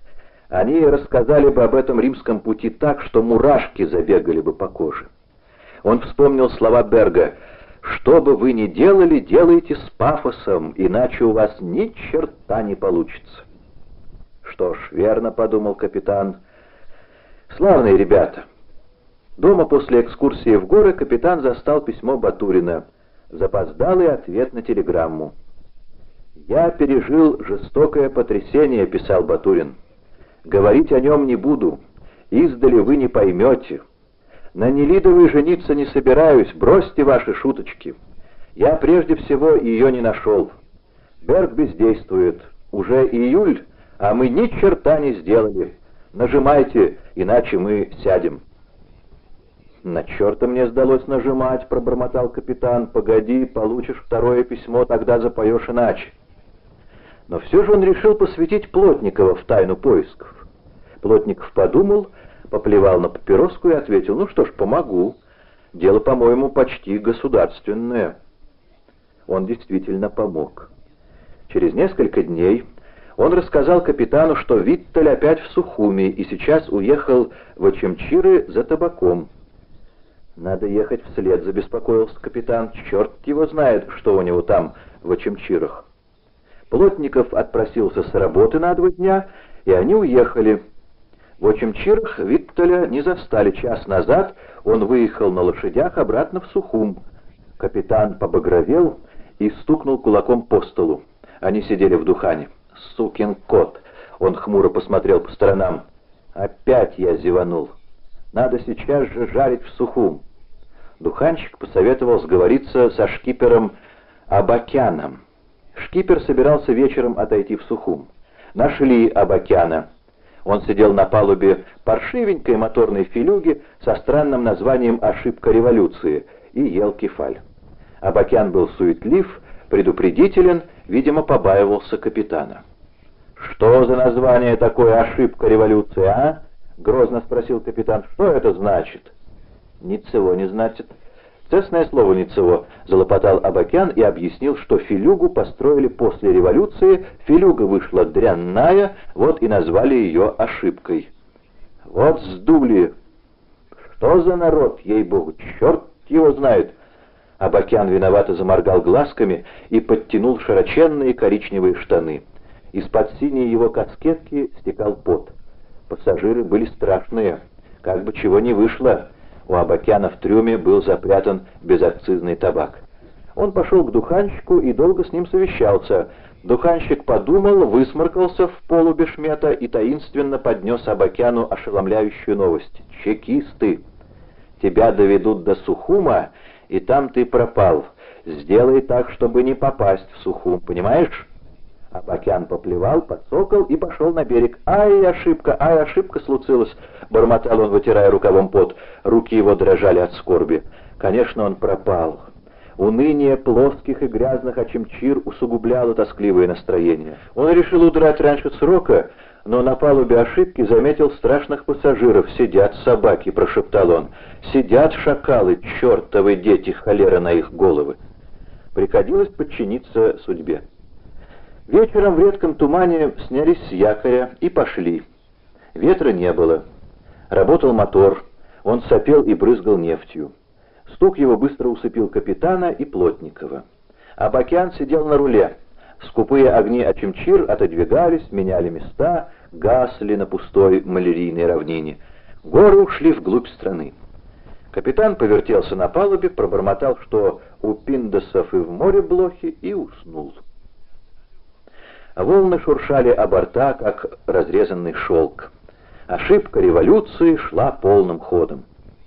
Они рассказали бы об этом римском пути так, что мурашки забегали бы по коже. Он вспомнил слова Берга: «Что бы вы ни делали, делайте с пафосом, иначе у вас ни черта не получится». «Что ж, верно, — подумал капитан, — славные ребята». Дома после экскурсии в горы капитан застал письмо Батурина, запоздалый ответ на телеграмму. «Я пережил жестокое потрясение, — писал Батурин. Говорить о нем не буду, издали вы не поймете. На Нелидовой жениться не собираюсь, бросьте ваши шуточки. Я прежде всего ее не нашел. Берг бездействует, уже июль, а мы ни черта не сделали. Нажимайте, иначе мы сядем». «На черта мне сдалось нажимать, — пробормотал капитан. — Погоди, получишь второе письмо, тогда запоешь иначе». Но все же он решил посвятить Плотникова в тайну поисков. Плотников подумал, поплевал на папироску и ответил: «Ну что ж, помогу. Дело, по-моему, почти государственное». Он действительно помог. Через несколько дней он рассказал капитану, что Виттель опять в Сухуми и сейчас уехал в Очамчиры за табаком. «Надо ехать вслед», — забеспокоился капитан. «Черт его знает, что у него там в Очамчирах». Плотников отпросился с работы на два дня, и они уехали. В Очамчирах Виттеля не застали. Час назад он выехал на лошадях обратно в Сухум. Капитан побагровел и стукнул кулаком по столу. Они сидели в Духане. «Сукин кот!» Он хмуро посмотрел по сторонам. «Опять я зеванул. Надо сейчас же жарить в Сухум». Духанщик посоветовал сговориться со шкипером Абакяном. Шкипер собирался вечером отойти в Сухум. Нашли Абакяна. Он сидел на палубе паршивенькой моторной филюги со странным названием «Ошибка революции» и ел кефаль. Абакян был суетлив, предупредителен, видимо, побаивался капитана. «Что за название такое «Ошибка революции», а?» — грозно спросил капитан. «Что это значит?» «Ничего не значит». «Цесное слово, ничего», — залопотал Абакян и объяснил, что филюгу построили после революции, филюга вышла дрянная, вот и назвали ее ошибкой. «Вот сдули! Что за народ, ей-богу, черт его знает!» Абакян виновато заморгал глазками и подтянул широченные коричневые штаны. Из-под синей его каскетки стекал пот. Пассажиры были страшные, как бы чего не вышло. У Абакяна в трюме был запрятан безакцизный табак. Он пошел к духанщику и долго с ним совещался. Духанщик подумал, высморкался в полу бешмета и таинственно поднес Абакяну ошеломляющую новость. «Чекисты! Тебя доведут до Сухума, и там ты пропал. Сделай так, чтобы не попасть в Сухум, понимаешь?» Абакян поплевал, подсокал и пошел на берег. «Ай, ошибка, ай, ошибка случилась!» — бормотал он, вытирая рукавом пот. Руки его дрожали от скорби. Конечно, он пропал. Уныние плоских и грязных очимчир усугубляло тоскливое настроение. Он решил удрать раньше срока, но на палубе ошибки заметил страшных пассажиров. «Сидят собаки», — прошептал он. «Сидят шакалы, чертовы дети, холера на их головы». Приходилось подчиниться судьбе. Вечером в редком тумане снялись с якоря и пошли. Ветра не было. Работал мотор. Он сопел и брызгал нефтью. Стук его быстро усыпил капитана и Плотникова. Абакян сидел на руле. Скупые огни очимчир отодвигались, меняли места, гасли на пустой малярийной равнине. Горы ушли вглубь страны. Капитан повертелся на палубе, пробормотал, что у пиндосов и в море блохи, и уснул. Волны шуршали о борта, как разрезанный шелк. Ошибка революции шла полным ходом.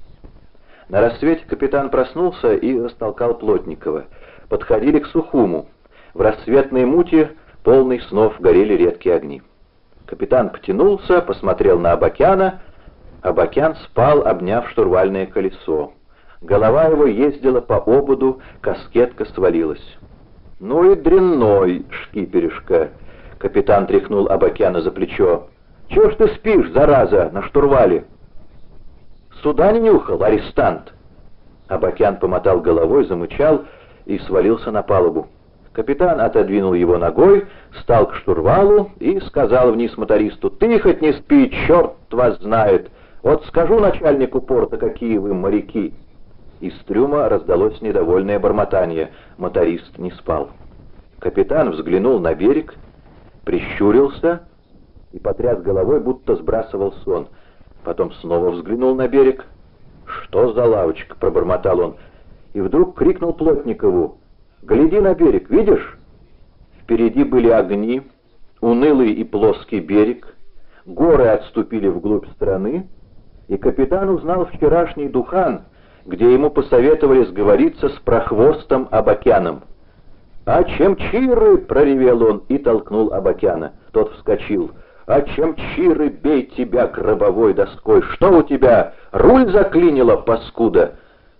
На рассвете капитан проснулся и растолкал Плотникова. Подходили к Сухуму. В рассветной мути, полный снов, горели редкие огни. Капитан потянулся, посмотрел на Абакяна. Абакян спал, обняв штурвальное колесо. Голова его ездила по ободу, каскетка свалилась. «Ну и дрянной, шкиперишка!» Капитан тряхнул Абакяна за плечо. «Чего ж ты спишь, зараза, на штурвале?» «Суда не нюхал, арестант!» Абакян помотал головой, замычал и свалился на палубу. Капитан отодвинул его ногой, встал к штурвалу и сказал вниз мотористу: «Ты хоть не спи, черт вас знает! Вот скажу начальнику порта, какие вы моряки!» Из трюма раздалось недовольное бормотание. Моторист не спал. Капитан взглянул на берег, прищурился и потряс головой, будто сбрасывал сон. Потом снова взглянул на берег. «Что за лавочка?» — пробормотал он. И вдруг крикнул Плотникову: «Гляди на берег, видишь?» Впереди были огни, унылый и плоский берег, горы отступили вглубь страны, и капитан узнал вчерашний Духан, где ему посоветовали сговориться с прохвостом Абакяном. «А чемчиры!» — проревел он и толкнул Абакяна. Тот вскочил. «А чемчиры, бей тебя гробовой доской! Что у тебя? Руль заклинило, паскуда!»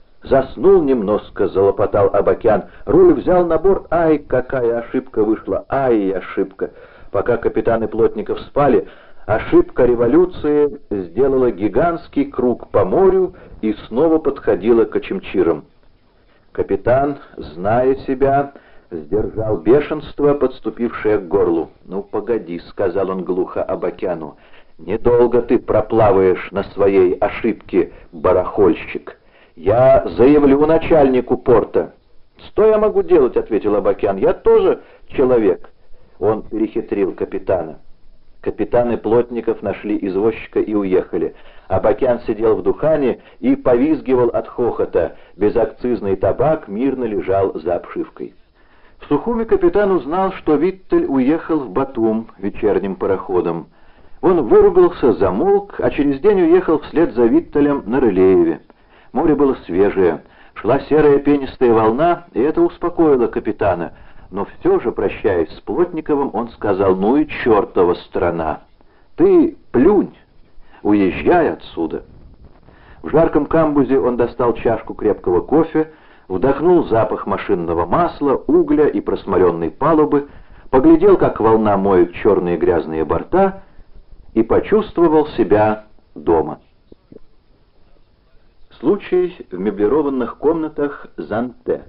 Заснул немножко, залопотал Абакян. Руль взял на борт. Ай, какая ошибка вышла! Ай, ошибка! Пока капитан и Плотников спали, ошибка революции сделала гигантский круг по морю и снова подходила к очимчирам. Капитан, зная себя, сдержал бешенство, подступившее к горлу. «Ну, погоди», — сказал он глухо Абакяну, — «недолго ты проплаваешь на своей ошибке, барахольщик. Я заявлю начальнику порта». «Что я могу делать?» — ответил Абакян. «Я тоже человек». Он перехитрил капитана. Капитан и Плотников нашли извозчика и уехали. Абакян сидел в Духане и повизгивал от хохота. Безакцизный табак мирно лежал за обшивкой. В Сухуме капитан узнал, что Виттель уехал в Батум вечерним пароходом. Он выругался, замолк, а через день уехал вслед за Виттелем на Рылееве. Море было свежее, шла серая пенистая волна, и это успокоило капитана. Но все же, прощаясь с Плотниковым, он сказал: «Ну и чертова страна! Ты плюнь, уезжай отсюда!» В жарком камбузе он достал чашку крепкого кофе, вдохнул запах машинного масла, угля и просмоленной палубы, поглядел, как волна моет черные грязные борта, и почувствовал себя дома. Случай в меблированных комнатах Занте.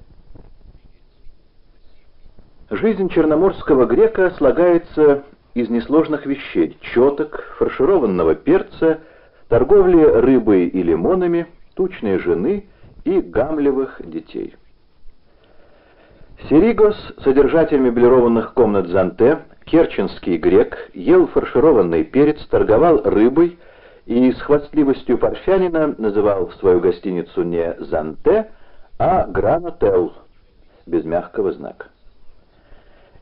Жизнь черноморского грека слагается из несложных вещей: четок, фаршированного перца, торговли рыбой и лимонами, тучной жены и гамлевых детей. Сиригос, содержатель меблированных комнат Занте, керченский грек, ел фаршированный перец, торговал рыбой и с хвастливостью парфянина называл свою гостиницу не Занте, а Гран-Отель, без мягкого знака.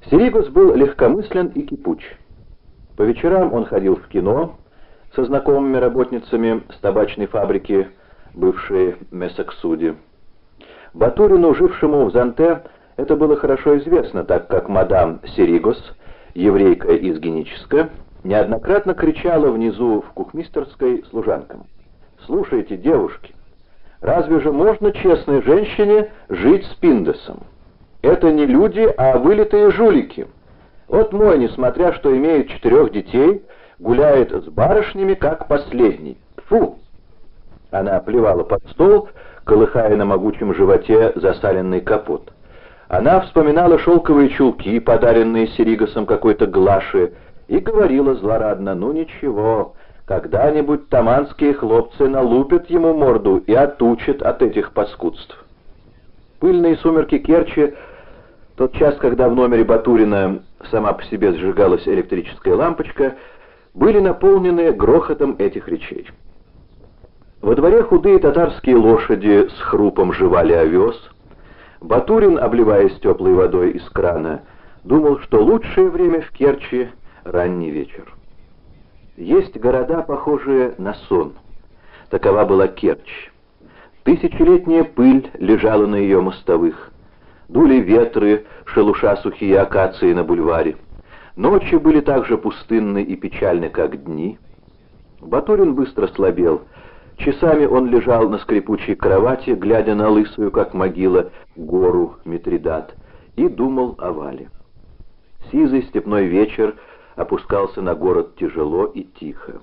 Серигос был легкомыслен и кипуч. По вечерам он ходил в кино со знакомыми работницами с табачной фабрики, бывшей Месоксуди. Батурину, жившему в Занте, это было хорошо известно, так как мадам Серигос, еврейка из Геническа, неоднократно кричала внизу в кухмистерской служанкам: «Слушайте, девушки, разве же можно честной женщине жить с Пиндосом? Это не люди, а вылитые жулики. Вот мой, несмотря что имеет четырех детей, гуляет с барышнями, как последний. Фу!» Она плевала под стол, колыхая на могучем животе засаленный капот. Она вспоминала шелковые чулки, подаренные Серигосом какой-то Глаше, и говорила злорадно: «Ну ничего, когда-нибудь таманские хлопцы налупят ему морду и отучат от этих паскудств». Пыльные сумерки Керчи, тот час, когда в номере Батурина сама по себе сжигалась электрическая лампочка, были наполнены грохотом этих речей. Во дворе худые татарские лошади с хрупом жевали овес. Батурин, обливаясь теплой водой из крана, думал, что лучшее время в Керчи — ранний вечер. Есть города, похожие на сон. Такова была Керчь. Тысячелетняя пыль лежала на ее мостовых. Дули ветры, шелуша сухие акации на бульваре. Ночи были так же пустынны и печальны, как дни. Батурин быстро слабел. Часами он лежал на скрипучей кровати, глядя на лысую, как могила, гору Митридат, и думал о Вале. Сизый степной вечер опускался на город тяжело и тихо.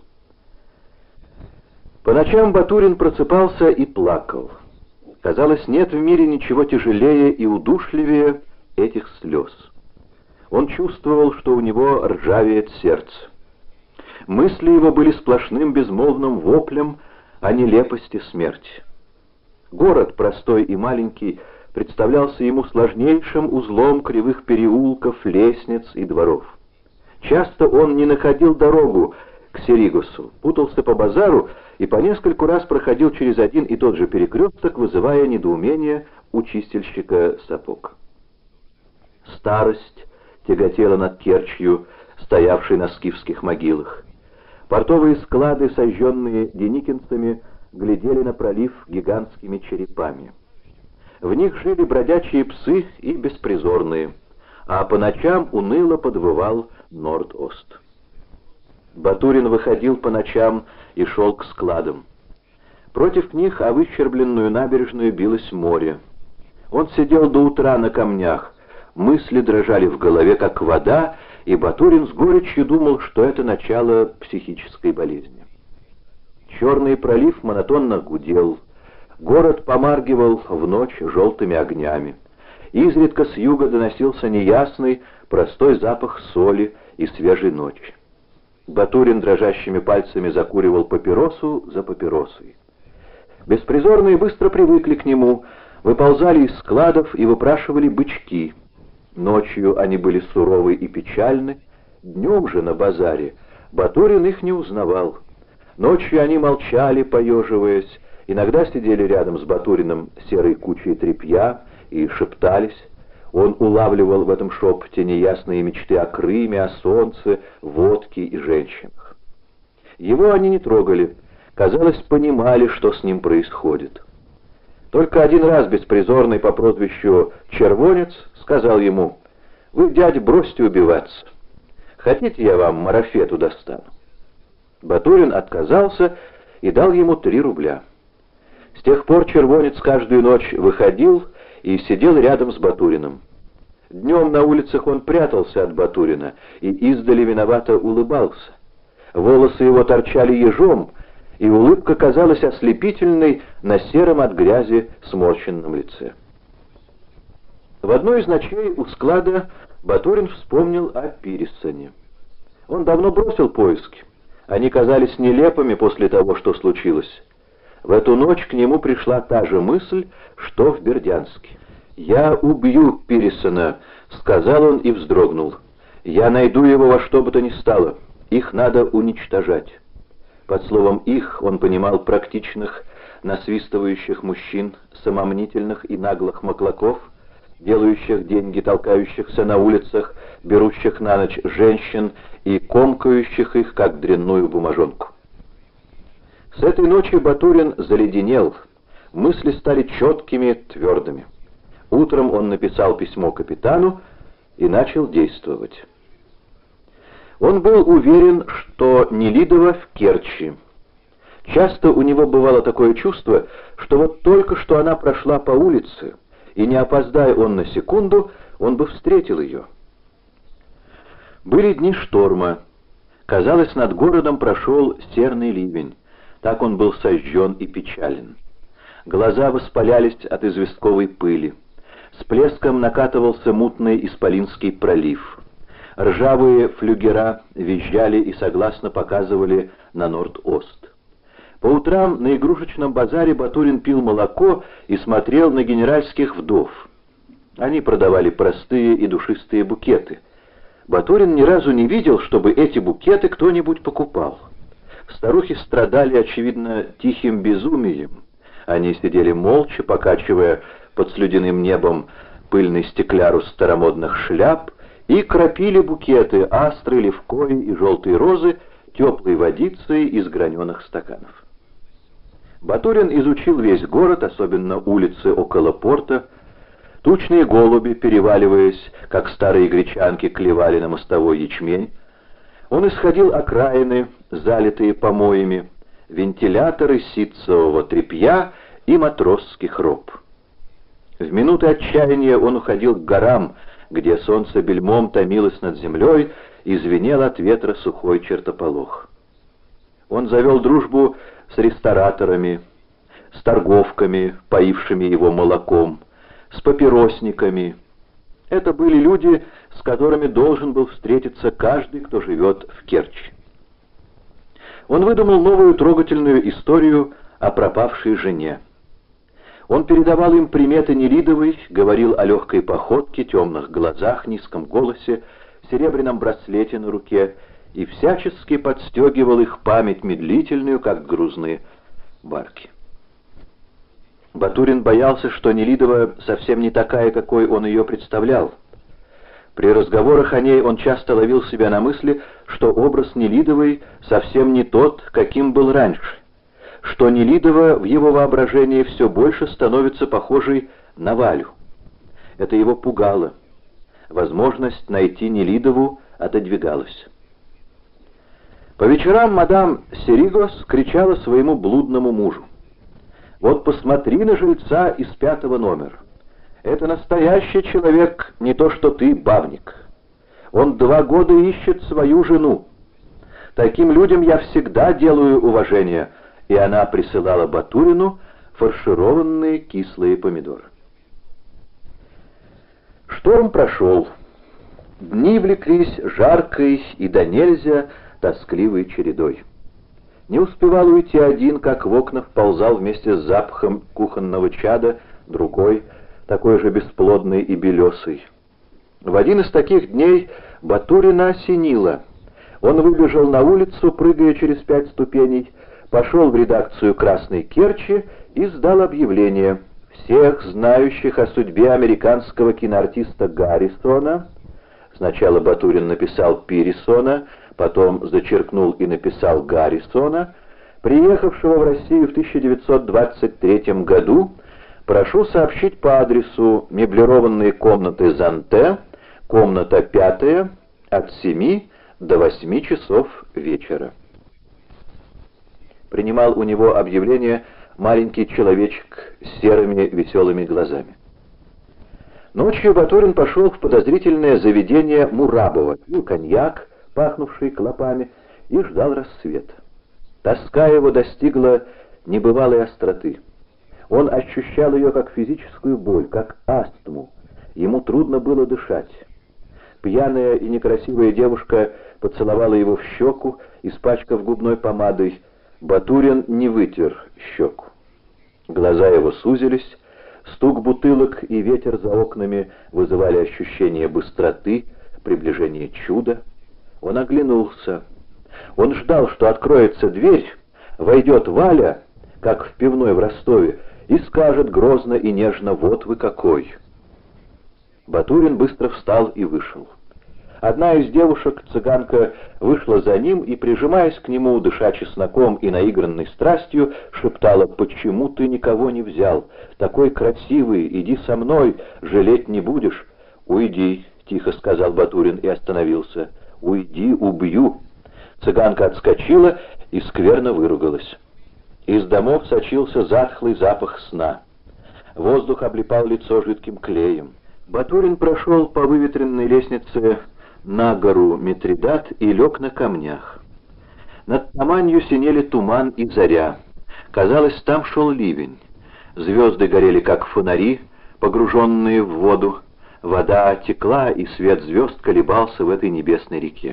По ночам Батурин просыпался и плакал. Казалось, нет в мире ничего тяжелее и удушливее этих слез. Он чувствовал, что у него ржавеет сердце. Мысли его были сплошным безмолвным воплем о нелепости смерти. Город, простой и маленький, представлялся ему сложнейшим узлом кривых переулков, лестниц и дворов. Часто он не находил дорогу к Серигосу, путался по базару и по нескольку раз проходил через один и тот же перекресток, вызывая недоумение у чистильщика сапог. Старость тяготела над Керчью, стоявшей на скифских могилах. Портовые склады, сожженные деникинцами, глядели на пролив гигантскими черепами. В них жили бродячие псы и беспризорные, а по ночам уныло подвывал Норд-Ост. Батурин выходил по ночам и шел к складам. Против них о выщербленную набережную билось море. Он сидел до утра на камнях, мысли дрожали в голове, как вода, и Батурин с горечью думал, что это начало психической болезни. Черный пролив монотонно гудел, город помаргивал в ночь желтыми огнями. Изредка с юга доносился неясный, простой запах соли и свежей ночи. Батурин дрожащими пальцами закуривал папиросу за папиросой. Беспризорные быстро привыкли к нему, выползали из складов и выпрашивали бычки. Ночью они были суровы и печальны, днем же на базаре Батурин их не узнавал. Ночью они молчали, поеживаясь, иногда сидели рядом с Батуриным серой кучей тряпья и шептались. Он улавливал в этом шепоте неясные мечты о Крыме, о солнце, водке и женщинах. Его они не трогали, казалось, понимали, что с ним происходит. Только один раз беспризорный по прозвищу Червонец сказал ему: «Вы, дядя, бросьте убиваться. Хотите, я вам марафету достану?» Батурин отказался и дал ему три рубля. С тех пор Червонец каждую ночь выходил и сидел рядом с Батуриным. Днем на улицах он прятался от Батурина и издали виновато улыбался. Волосы его торчали ежом, и улыбка казалась ослепительной на сером от грязи сморщенном лице. В одну из ночей у склада Батурин вспомнил о Пирисоне. Он давно бросил поиски. Они казались нелепыми после того, что случилось. В эту ночь к нему пришла та же мысль, что в Бердянске. «Я убью Пирисона», — сказал он и вздрогнул. «Я найду его во что бы то ни стало. Их надо уничтожать». Под словом «их» он понимал практичных, насвистывающих мужчин, самомнительных и наглых маклаков, делающих деньги, толкающихся на улицах, берущих на ночь женщин и комкающих их, как дрянную бумажонку. С этой ночи Батурин заледенел, мысли стали четкими, твердыми. Утром он написал письмо капитану и начал действовать. Он был уверен, что Нелидово в Керчи. Часто у него бывало такое чувство, что вот только что она прошла по улице, и не опоздая он на секунду, он бы встретил ее. Были дни шторма. Казалось, над городом прошел серный ливень. Так он был сожжен и печален. Глаза воспалялись от известковой пыли. С плеском накатывался мутный Исполинский пролив. Ржавые флюгера визжали и согласно показывали на Норд-Ост. По утрам на игрушечном базаре Батурин пил молоко и смотрел на генеральских вдов. Они продавали простые и душистые букеты. Батурин ни разу не видел, чтобы эти букеты кто-нибудь покупал. Старухи страдали, очевидно, тихим безумием. Они сидели молча, покачивая под слюдяным небом пыльный стеклярус старомодных шляп, и кропили букеты астры, левкои и желтые розы теплой водицей из граненых стаканов. Батурин изучил весь город, особенно улицы около порта. Тучные голуби, переваливаясь, как старые гречанки, клевали на мостовой ячмень. Он исходил окраины, залитые помоями, вентиляторы ситцевого тряпья и матросских роб. В минуты отчаяния он уходил к горам, где солнце бельмом томилось над землей и звенел от ветра сухой чертополох. Он завел дружбу с рестораторами, с торговками, поившими его молоком, с папиросниками. Это были люди, с которыми должен был встретиться каждый, кто живет в Керчи. Он выдумал новую трогательную историю о пропавшей жене. Он передавал им приметы Нелидовой, говорил о легкой походке, темных глазах, низком голосе, серебряном браслете на руке и всячески подстегивал их память медлительную, как грузные барки. Батурин боялся, что Нелидова совсем не такая, какой он ее представлял. При разговорах о ней он часто ловил себя на мысли, что образ Нелидовой совсем не тот, каким был раньше, что Нелидова в его воображении все больше становится похожей на Валю. Это его пугало. Возможность найти Нелидову отодвигалась. По вечерам мадам Серигос кричала своему блудному мужу: «Вот посмотри на жильца из пятого номера. Это настоящий человек, не то что ты, бабник. Он два года ищет свою жену. Таким людям я всегда делаю уважение». И она присылала Батурину фаршированные кислые помидоры. Шторм прошел. Дни влеклись жаркой и до нельзя тоскливой чередой. Не успевал уйти один, как в окна вползал вместе с запахом кухонного чада другой, такой же бесплодный и белесый. В один из таких дней Батурина осенило. Он выбежал на улицу, прыгая через пять ступеней, пошел в редакцию «Красной Керчи» и сдал объявление: всех знающих о судьбе американского киноартиста Гаррисона, сначала Батурин написал Пирисона, потом зачеркнул и написал Гаррисона, приехавшего в Россию в тысяча девятьсот двадцать третьем году, прошу сообщить по адресу: меблированные комнаты Занте, комната пятая, от семи до восьми часов вечера. Принимал у него объявление маленький человечек с серыми веселыми глазами. Ночью Батурин пошел в подозрительное заведение Мурабова, пил коньяк, пахнувший клопами, и ждал рассвета. Тоска его достигла небывалой остроты. Он ощущал ее как физическую боль, как астму. Ему трудно было дышать. Пьяная и некрасивая девушка поцеловала его в щеку, испачкав губной помадой. Батурин не вытер щеку. Глаза его сузились, стук бутылок и ветер за окнами вызывали ощущение быстроты, приближения чуда. Он оглянулся. Он ждал, что откроется дверь, войдет Валя, как в пивной в Ростове, и скажет грозно и нежно: «Вот вы какой!». Батурин быстро встал и вышел. Одна из девушек, цыганка, вышла за ним и, прижимаясь к нему, дыша чесноком и наигранной страстью, шептала: «Почему ты никого не взял? Такой красивый, иди со мной, жалеть не будешь». «Уйди», — тихо сказал Батурин и остановился. «Уйди, убью». Цыганка отскочила и скверно выругалась. Из домов сочился затхлый запах сна. Воздух облипал лицо жидким клеем. Батурин прошел по выветренной лестнице на гору Митридат и лег на камнях. Над Таманью синели туман и заря. Казалось, там шел ливень. Звезды горели, как фонари, погруженные в воду. Вода текла, и свет звезд колебался в этой небесной реке.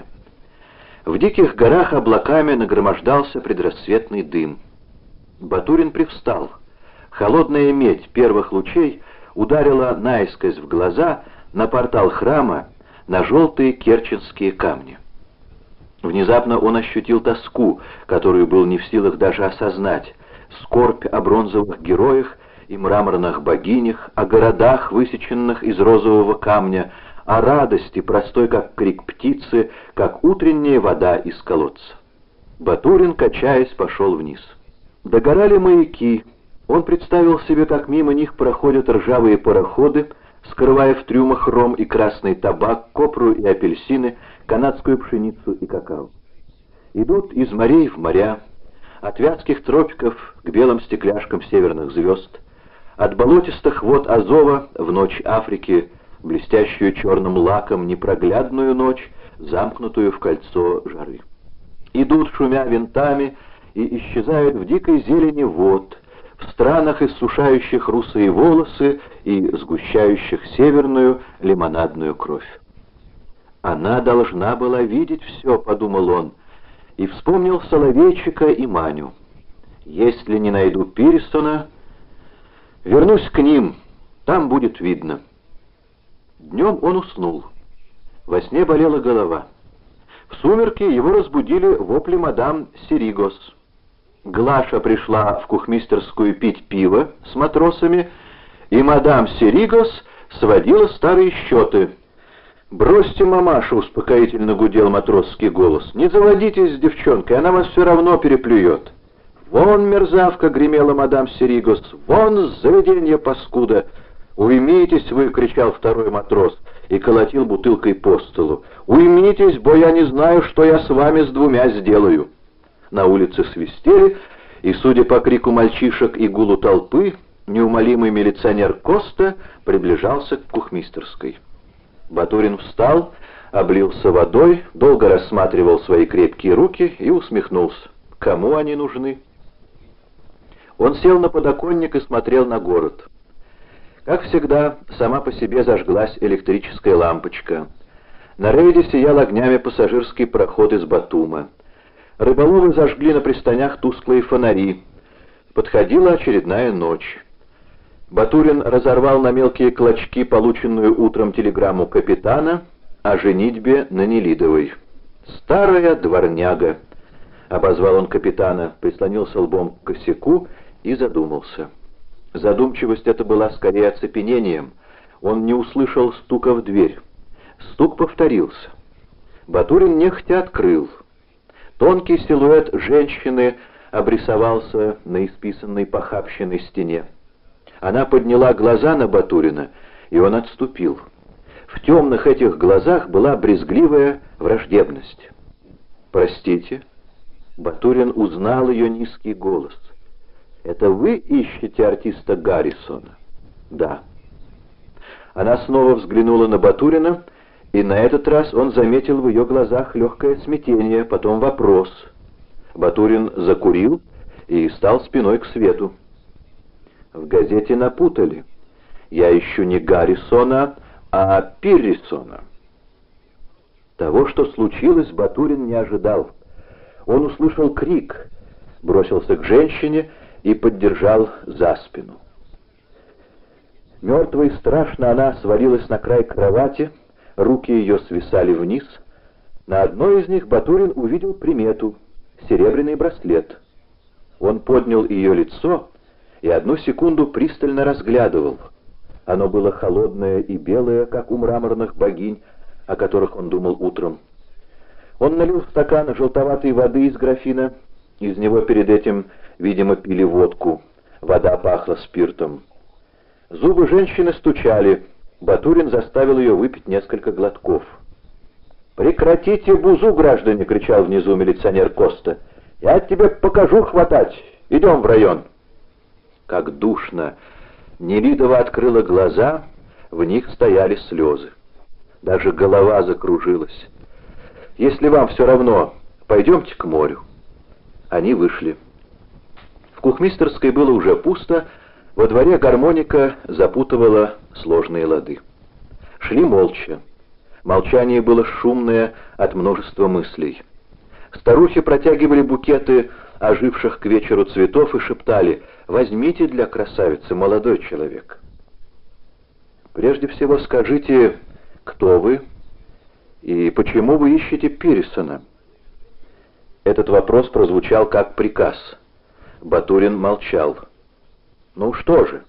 В диких горах облаками нагромождался предрассветный дым. Батурин привстал. Холодная медь первых лучей ударила наискось в глаза, на портал храма, на желтые керченские камни. Внезапно он ощутил тоску, которую был не в силах даже осознать, скорбь о бронзовых героях и мраморных богинях, о городах, высеченных из розового камня, о радости, простой как крик птицы, как утренняя вода из колодца. Батурин, качаясь, пошел вниз. Догорали маяки. Он представил себе, как мимо них проходят ржавые пароходы, скрывая в трюмах ром и красный табак, копру и апельсины, канадскую пшеницу и какао. Идут из морей в моря, от вятских тропиков к белым стекляшкам северных звезд, от болотистых вод Азова в ночь Африки, блестящую черным лаком непроглядную ночь, замкнутую в кольцо жары. Идут, шумя винтами, и исчезают в дикой зелени вод, в странах, иссушающих русые волосы и сгущающих северную лимонадную кровь. «Она должна была видеть все», — подумал он, и вспомнил Соловейчика и Маню. «Если не найду Пирсона, вернусь к ним, там будет видно». Днем он уснул. Во сне болела голова. В сумерки его разбудили вопли мадам Серигос. Глаша пришла в кухмистерскую пить пиво с матросами, и мадам Серигос сводила старые счеты. «Бросьте, мамаша», — успокоительно гудел матросский голос, — «не заводитесь с девчонкой, она вас все равно переплюет». «Вон, мерзавка!» — гремела мадам Серигос. «Вон с заведения, паскуда!» «Уймитесь вы!» — кричал второй матрос и колотил бутылкой по столу. «Уймитесь, бо я не знаю, что я с вами с двумя сделаю!» На улице свистели, и, судя по крику мальчишек и гулу толпы, неумолимый милиционер Коста приближался к кухмистерской. Батурин встал, облился водой, долго рассматривал свои крепкие руки и усмехнулся. Кому они нужны? Он сел на подоконник и смотрел на город. Как всегда, сама по себе зажглась электрическая лампочка. На рейде сиял огнями пассажирский пароход из Батума. Рыболовы зажгли на пристанях тусклые фонари. Подходила очередная ночь. Батурин разорвал на мелкие клочки полученную утром телеграмму капитана о женитьбе на Нелидовой. «Старая дворняга», — обозвал он капитана, прислонился лбом к косяку и задумался. Задумчивость эта была скорее оцепенением. Он не услышал стука в дверь. Стук повторился. Батурин нехотя открыл. Тонкий силуэт женщины обрисовался на исписанной похабщенной стене. Она подняла глаза на Батурина, и он отступил. В темных этих глазах была брезгливая враждебность. «Простите?» Батурин узнал ее низкий голос. «Это вы ищете артиста Гаррисона?» «Да». Она снова взглянула на Батурина, и на этот раз он заметил в ее глазах легкое смятение, потом вопрос. Батурин закурил и стал спиной к свету. «В газете напутали. Я ищу не Гаррисона, а Пиррисона». Того, что случилось, Батурин не ожидал. Он услышал крик, бросился к женщине и поддержал за спину. Мертвой страшно она свалилась на край кровати, руки ее свисали вниз. На одной из них Батурин увидел примету — серебряный браслет. Он поднял ее лицо и одну секунду пристально разглядывал. Оно было холодное и белое, как у мраморных богинь, о которых он думал утром. Он налил в стакан желтоватой воды из графина. Из него перед этим, видимо, пили водку. Вода пахла спиртом. Зубы женщины стучали. Батурин заставил ее выпить несколько глотков. «Прекратите бузу, граждане!» — кричал внизу милиционер Коста. «Я тебе покажу хватать! Идем в район!» Как душно! Нелидова открыла глаза, в них стояли слезы. Даже голова закружилась. «Если вам все равно, пойдемте к морю». Они вышли. В кухмистерской было уже пусто, во дворе гармоника запутывала сложные лады. Шли молча. Молчание было шумное от множества мыслей. Старухи протягивали букеты оживших к вечеру цветов и шептали: «Возьмите для красавицы, молодой человек». «Прежде всего скажите, кто вы и почему вы ищете Пирсона?» Этот вопрос прозвучал как приказ. Батурин молчал. «Ну что же?»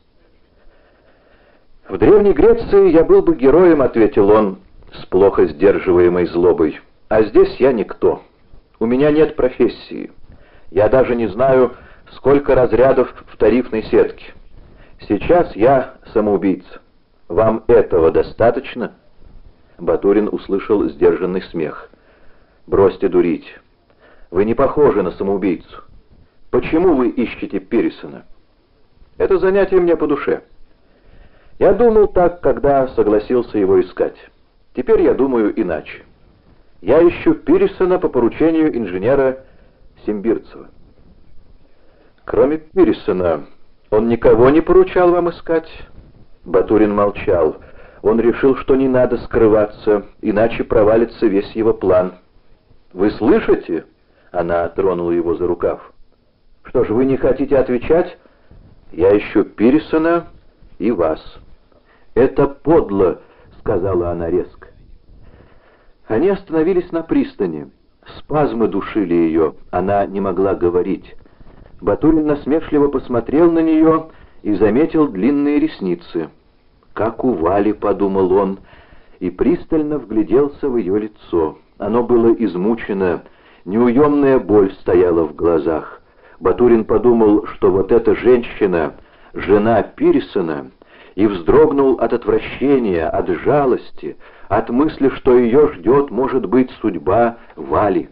«В Древней Греции я был бы героем», — ответил он с плохо сдерживаемой злобой. «А здесь я никто. У меня нет профессии. Я даже не знаю, сколько разрядов в тарифной сетке. Сейчас я самоубийца. Вам этого достаточно?» Батурин услышал сдержанный смех. «Бросьте дурить. Вы не похожи на самоубийцу. Почему вы ищете Пирсона?» «Это занятие мне по душе. Я думал так, когда согласился его искать. Теперь я думаю иначе. Я ищу Пирсона по поручению инженера Симбирцева». «Кроме Пирсона, он никого не поручал вам искать?» Батурин молчал. Он решил, что не надо скрываться, иначе провалится весь его план. «Вы слышите?» — она тронула его за рукав. «Что ж, вы не хотите отвечать?» «Я ищу Пирсона и вас». «Это подло», — сказала она резко. Они остановились на пристани. Спазмы душили ее, она не могла говорить. Батурин насмешливо посмотрел на нее и заметил длинные ресницы. «Как у Вали», — подумал он, и пристально вгляделся в ее лицо. Оно было измучено, неуемная боль стояла в глазах. Батурин подумал, что вот эта женщина, жена Пирсона, и вздрогнул от отвращения, от жалости, от мысли, что ее ждет, может быть, судьба Вали.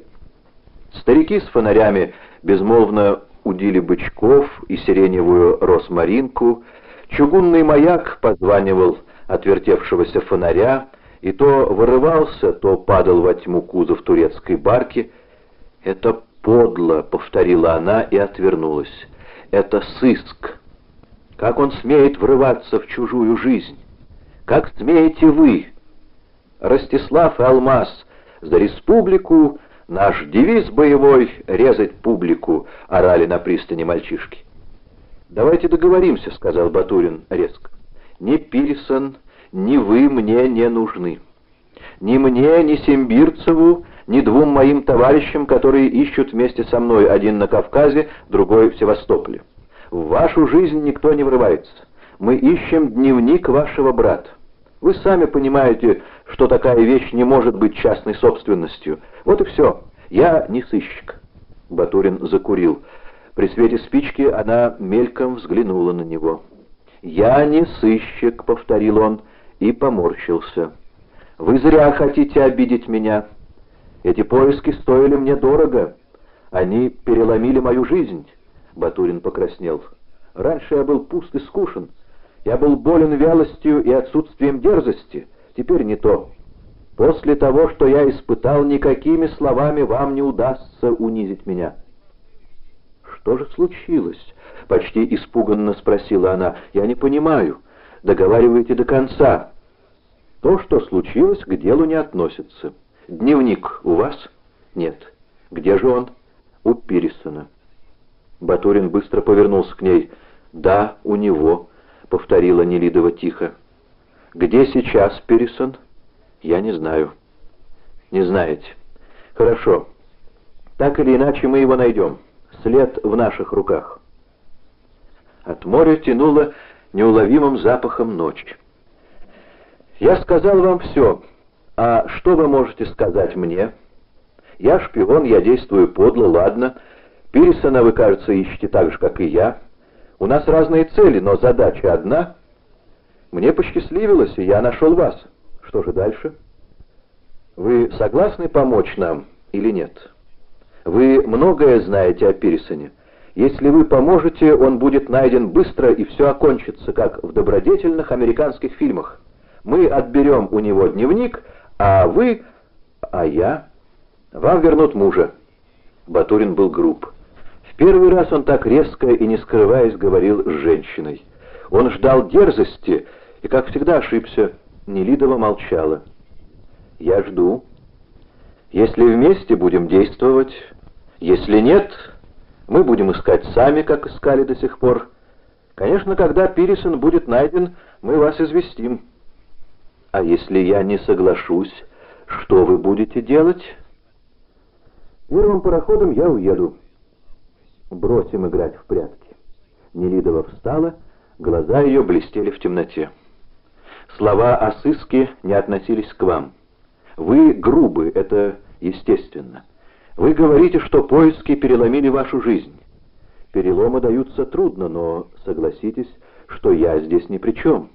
Старики с фонарями безмолвно удили бычков и сиреневую росмаринку, чугунный маяк позванивал от вертевшегося фонаря, и то вырывался, то падал во тьму кузов турецкой барки. «Это подло», — повторила она и отвернулась. «Это сыск. Как он смеет врываться в чужую жизнь? Как смеете вы? Ростислав и Алмаз, за республику, наш девиз боевой — резать публику», — орали на пристани мальчишки. «Давайте договоримся», — сказал Батурин резко. «Ни Пирсон, ни вы мне не нужны. Ни мне, ни Симбирцеву, ни двум моим товарищам, которые ищут вместе со мной, один на Кавказе, другой в Севастополе. В вашу жизнь никто не врывается. Мы ищем дневник вашего брата. Вы сами понимаете, что такая вещь не может быть частной собственностью. Вот и все. Я не сыщик». Батурин закурил. При свете спички она мельком взглянула на него. «Я не сыщик», — повторил он и поморщился. «Вы зря хотите обидеть меня. Эти поиски стоили мне дорого. Они переломили мою жизнь». Батурин покраснел. «Раньше я был пуст и скучен. Я был болен вялостью и отсутствием дерзости. Теперь не то. После того, что я испытал, никакими словами вам не удастся унизить меня». «Что же случилось?» — почти испуганно спросила она. «Я не понимаю. Договаривайте до конца». «То, что случилось, к делу не относится. Дневник у вас?» «Нет». «Где же он?» «У Пирсона». Батурин быстро повернулся к ней. «Да, у него», — повторила Нелидова тихо. «Где сейчас Пирсон?» «Я не знаю». «Не знаете. Хорошо. Так или иначе мы его найдем. След в наших руках». От моря тянуло неуловимым запахом ночи. «Я сказал вам все. А что вы можете сказать мне? Я шпион, я действую подло, ладно. Пирсона вы, кажется, ищете так же, как и я. У нас разные цели, но задача одна. Мне посчастливилось, и я нашел вас. Что же дальше? Вы согласны помочь нам или нет? Вы многое знаете о Пирсоне. Если вы поможете, он будет найден быстро, и все окончится, как в добродетельных американских фильмах. Мы отберем у него дневник, а вы... а я... Вам вернут мужа». Батурин был груб. В первый раз он так резко и не скрываясь говорил с женщиной. Он ждал дерзости и, как всегда, ошибся. Нелидова молчала. «Я жду. Если вместе, будем действовать. Если нет, мы будем искать сами, как искали до сих пор. Конечно, когда Пирсон будет найден, мы вас известим. А если я не соглашусь, что вы будете делать?» «Первым пароходом я уеду. Бросим играть в прятки». Нелидова встала, глаза ее блестели в темноте. «Слова о сыске не относились к вам. Вы грубы, это естественно. Вы говорите, что поиски переломили вашу жизнь. Переломы даются трудно, но согласитесь, что я здесь ни при чем».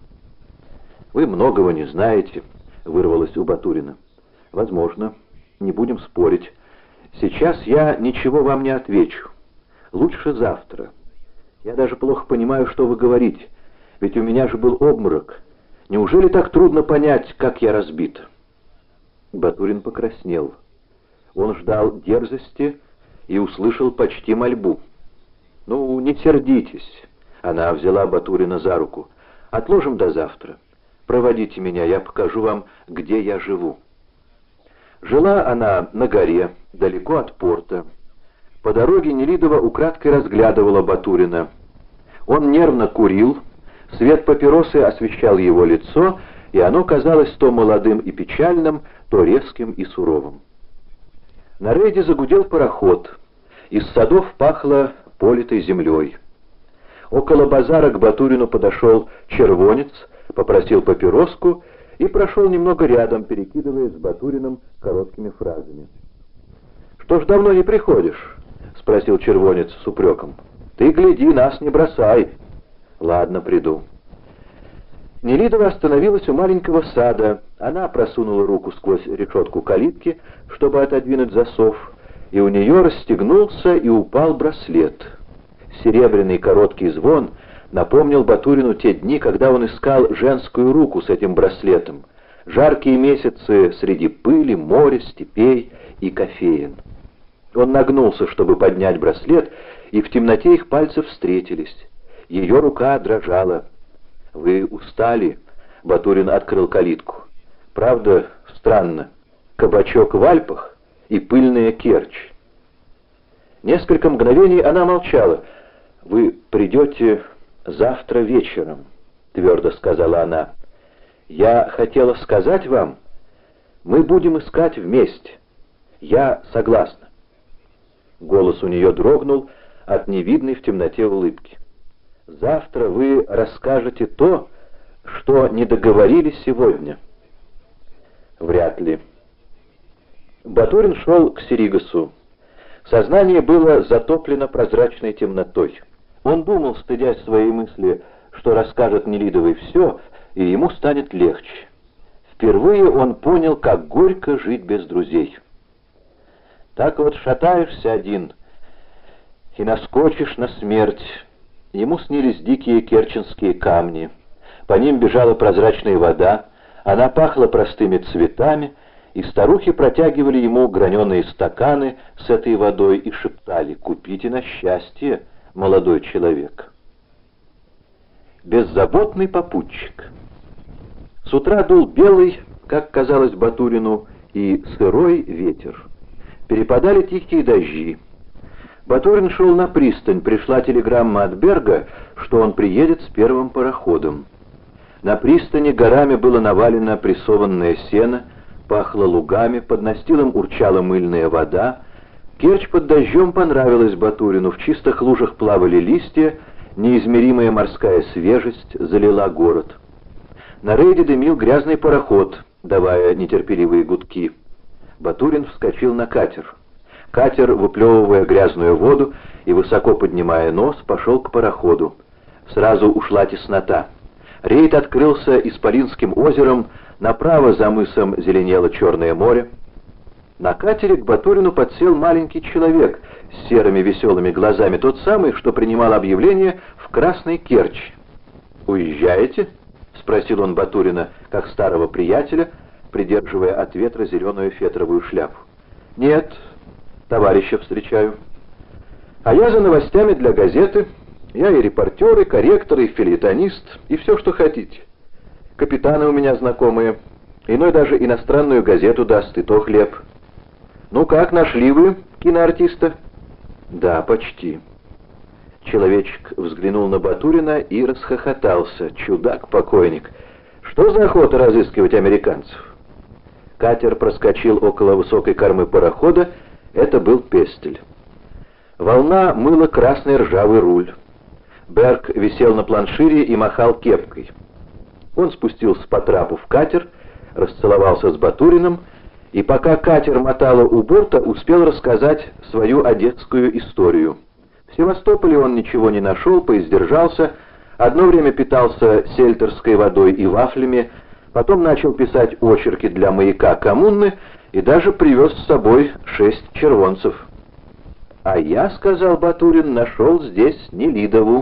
«Вы многого не знаете», — вырвалось у Батурина. «Возможно. Не будем спорить. Сейчас я ничего вам не отвечу. Лучше завтра. Я даже плохо понимаю, что вы говорите, ведь у меня же был обморок. Неужели так трудно понять, как я разбит?» Батурин покраснел. Он ждал дерзости и услышал почти мольбу. «Ну, не сердитесь», — она взяла Батурина за руку. «Отложим до завтра. Проводите меня, я покажу вам, где я живу». Жила она на горе, далеко от порта. По дороге Нелидова украдкой разглядывала Батурина. Он нервно курил, свет папиросы освещал его лицо, и оно казалось то молодым и печальным, то резким и суровым. На рейде загудел пароход. Из садов пахло политой землей. Около базара к Батурину подошел червонец, попросил папироску и прошел немного рядом, перекидываясь с Батуриным короткими фразами. «Что ж давно не приходишь?» — спросил червонец с упреком. «Ты гляди, нас не бросай». «Ладно, приду». Нелидова остановилась у маленького сада. Она просунула руку сквозь решетку калитки, чтобы отодвинуть засов, и у нее расстегнулся и упал браслет. Серебряный короткий звон напомнил Батурину те дни, когда он искал женскую руку с этим браслетом. Жаркие месяцы среди пыли, моря, степей и кофеен. Он нагнулся, чтобы поднять браслет, и в темноте их пальцы встретились. Ее рука дрожала. «Вы устали?» — Батурин открыл калитку. «Правда, странно. Кабачок в Альпах и пыльная Керчь». Несколько мгновений она молчала. «Вы придете завтра вечером», — твердо сказала она. «Я хотела сказать вам, мы будем искать вместе. Я согласна». Голос у нее дрогнул от невидной в темноте улыбки. «Завтра вы расскажете то, что не договорили сегодня». «Вряд ли». Батурин шел к Серигасу. Сознание было затоплено прозрачной темнотой. Он думал, стыдясь своей мысли, что расскажет Нелидовой все, и ему станет легче. Впервые он понял, как горько жить без друзей. Так вот шатаешься один и наскочишь на смерть. Ему снились дикие керченские камни. По ним бежала прозрачная вода, она пахла простыми цветами, и старухи протягивали ему граненые стаканы с этой водой и шептали: «Купите на счастье, молодой человек». Беззаботный попутчик. С утра дул белый, как казалось Батурину, и сырой ветер. Перепадали тихие дожди. Батурин шел на пристань, пришла телеграмма от Берга, что он приедет с первым пароходом. На пристани горами было навалено прессованное сено, пахло лугами, под настилом урчала мыльная вода. Керчь под дождем понравилась Батурину, в чистых лужах плавали листья, Неизмеримая морская свежесть залила город. На рейде дымил грязный пароход, давая нетерпеливые гудки. Батурин вскочил на катер. Катер, выплевывая грязную воду и высоко поднимая нос, пошел к пароходу. Сразу ушла теснота. Рейд открылся Исполинским озером, направо за мысом зеленело Черное море. На катере к Батурину подсел маленький человек с серыми веселыми глазами, тот самый, что принимал объявление в Красной Керчи. «Уезжаете?» — спросил он Батурина, как старого приятеля, придерживая от ветра зеленую фетровую шляпу. «Нет, товарища встречаю. А я за новостями для газеты. Я и репортер, и корректор, и фельетонист, и все, что хотите. Капитаны у меня знакомые. Иной даже иностранную газету даст, и то хлеб. Ну как, нашли вы киноартиста?» «Да, почти». Человечек взглянул на Батурина и расхохотался. Чудак-покойник. Что за охота разыскивать американцев? Катер проскочил около высокой кормы парохода. Это был Пестель. Волна мыла красный ржавый руль. Берг висел на планшире и махал кепкой. Он спустился по трапу в катер, расцеловался с Батуриным, и пока катер мотало у борта, успел рассказать свою одесскую историю. В Севастополе он ничего не нашел, поиздержался, одно время питался сельтерской водой и вафлями, потом начал писать очерки для «Маяка» коммуны и даже привез с собой шесть червонцев. «А я, — сказал Батурин, — нашел здесь Нелидову.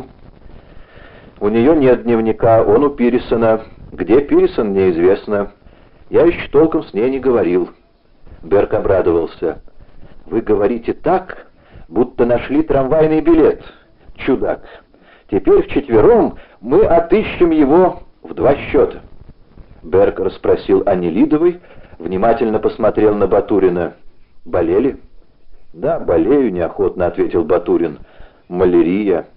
У нее нет дневника, он у Пирисона. Где Пирисон, неизвестно. Я еще толком с ней не говорил». Берг обрадовался. «Вы говорите так, будто нашли трамвайный билет, чудак. Теперь вчетвером мы отыщем его в два счета». Берг расспросил о Нелидовой, внимательно посмотрел на Батурина. «Болели?» «Да, болею», — неохотно ответил Батурин. «Малярия».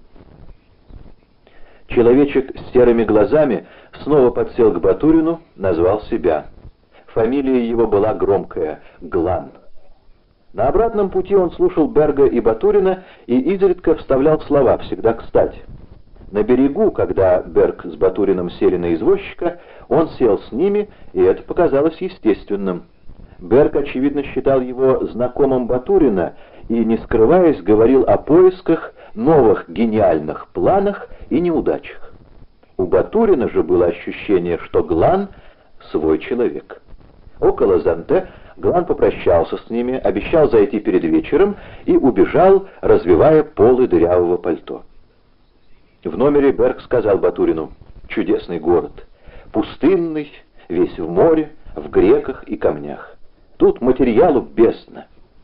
Человечек с серыми глазами снова подсел к Батурину, назвал себя. Фамилия его была громкая — Глан. На обратном пути он слушал Берга и Батурина и изредка вставлял слова, всегда кстати. На берегу, когда Берг с Батуриным сели на извозчика, он сел с ними, и это показалось естественным. Берг, очевидно, считал его знакомым Батурина и, не скрываясь, говорил о поисках, новых гениальных планах и неудачах. У Батурина же было ощущение, что Глан — свой человек. Около Занте Глан попрощался с ними, обещал зайти перед вечером и убежал, развивая полы дырявого пальто. В номере Берг сказал Батурину: «Чудесный город, пустынный, весь в море, в греках и камнях. Тут материалу бездна».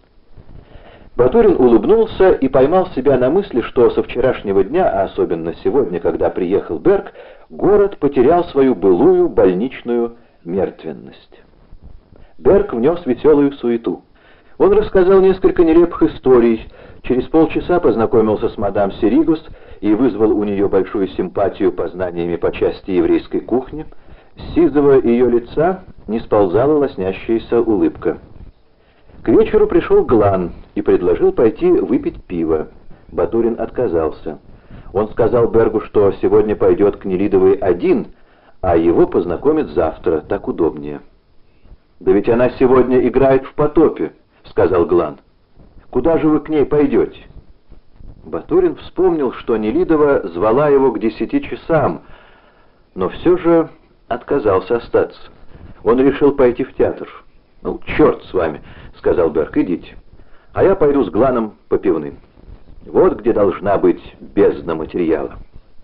Батурин улыбнулся и поймал себя на мысли, что со вчерашнего дня, а особенно сегодня, когда приехал Берг, город потерял свою былую больничную мертвенность. Берг внес веселую суету. Он рассказал несколько нелепых историй, через полчаса познакомился с мадам Серигус и вызвал у нее большую симпатию познаниями по части еврейской кухни. С сизого ее лица не сползала лоснящаяся улыбка. К вечеру пришел Глан и предложил пойти выпить пиво. Батурин отказался. Он сказал Бергу, что сегодня пойдет к Нелидовой один, а его познакомит завтра, так удобнее. «Да ведь она сегодня играет в «Потопе», — сказал Глан. «Куда же вы к ней пойдете?» Батурин вспомнил, что Нелидова звала его к десяти часам, но все же отказался остаться. Он решил пойти в театр. «Ну, черт с вами», — сказал Берг, — «идите. А я пойду с Гланом по пивным. Вот где должна быть бездна материала».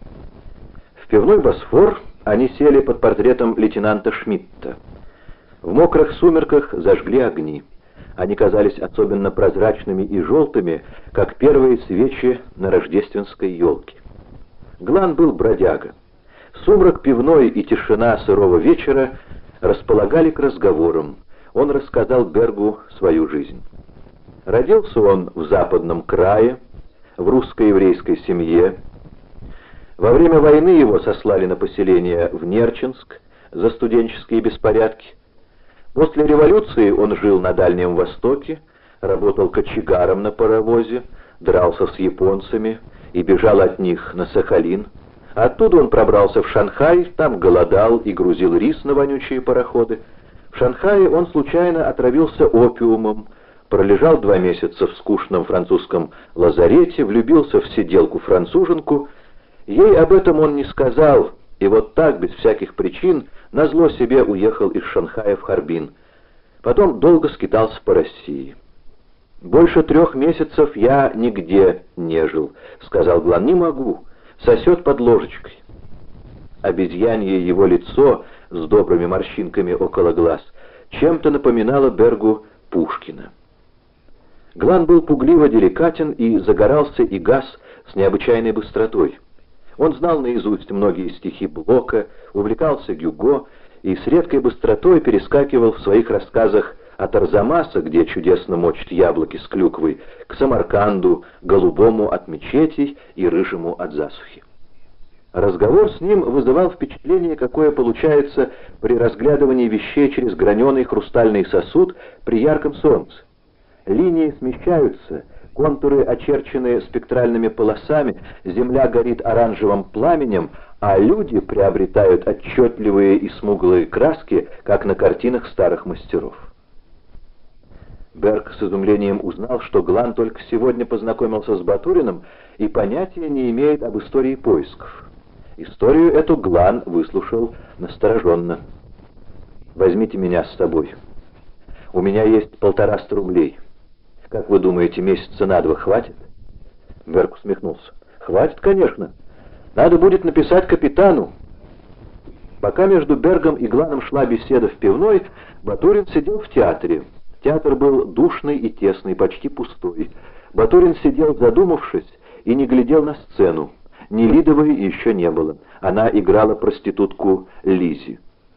В пивной «Босфор» они сели под портретом лейтенанта Шмидта. В мокрых сумерках зажгли огни. Они казались особенно прозрачными и желтыми, как первые свечи на рождественской елке. Глан был бродяга. Сумрак пивной и тишина сырого вечера располагали к разговорам. Он рассказал Бергу свою жизнь. Родился он в западном крае, в русско-еврейской семье. Во время войны его сослали на поселение в Нерчинск за студенческие беспорядки. После революции он жил на Дальнем Востоке, работал кочегаром на паровозе, дрался с японцами и бежал от них на Сахалин. Оттуда он пробрался в Шанхай, там голодал и грузил рис на вонючие пароходы. В Шанхае он случайно отравился опиумом, пролежал два месяца в скучном французском лазарете, влюбился в сиделку-француженку. Ей об этом он не сказал, и вот так, без всяких причин, назло себе уехал из Шанхая в Харбин. Потом долго скитался по России. «Больше трех месяцев я нигде не жил», — сказал Глан. «Не могу, сосет под ложечкой». Обезьянье его лицо с добрыми морщинками около глаз чем-то напоминало Бергу Пушкина. Глан был пугливо деликатен и загорался и гас с необычайной быстротой. Он знал наизусть многие стихи Блока, увлекался Гюго и с редкой быстротой перескакивал в своих рассказах от Арзамаса, где чудесно мочат яблоки с клюквой, к Самарканду, голубому от мечетей и рыжему от засухи. Разговор с ним вызывал впечатление, какое получается при разглядывании вещей через граненый хрустальный сосуд при ярком солнце. Линии смещаются, контуры очерчены спектральными полосами, земля горит оранжевым пламенем, а люди приобретают отчетливые и смуглые краски, как на картинах старых мастеров. Берг с изумлением узнал, что Глан только сегодня познакомился с Батуриным и понятия не имеет об истории поисков. Историю эту Глан выслушал настороженно. «Возьмите меня с собой. У меня есть полтораста рублей. Как вы думаете, месяца на два хватит?» Берг усмехнулся. «Хватит, конечно. Надо будет написать капитану». Пока между Бергом и Гланом шла беседа в пивной, Батурин сидел в театре. Театр был душный и тесный, почти пустой. Батурин сидел, задумавшись, и не глядел на сцену. Нелидовой еще не было. Она играла проститутку Лизи.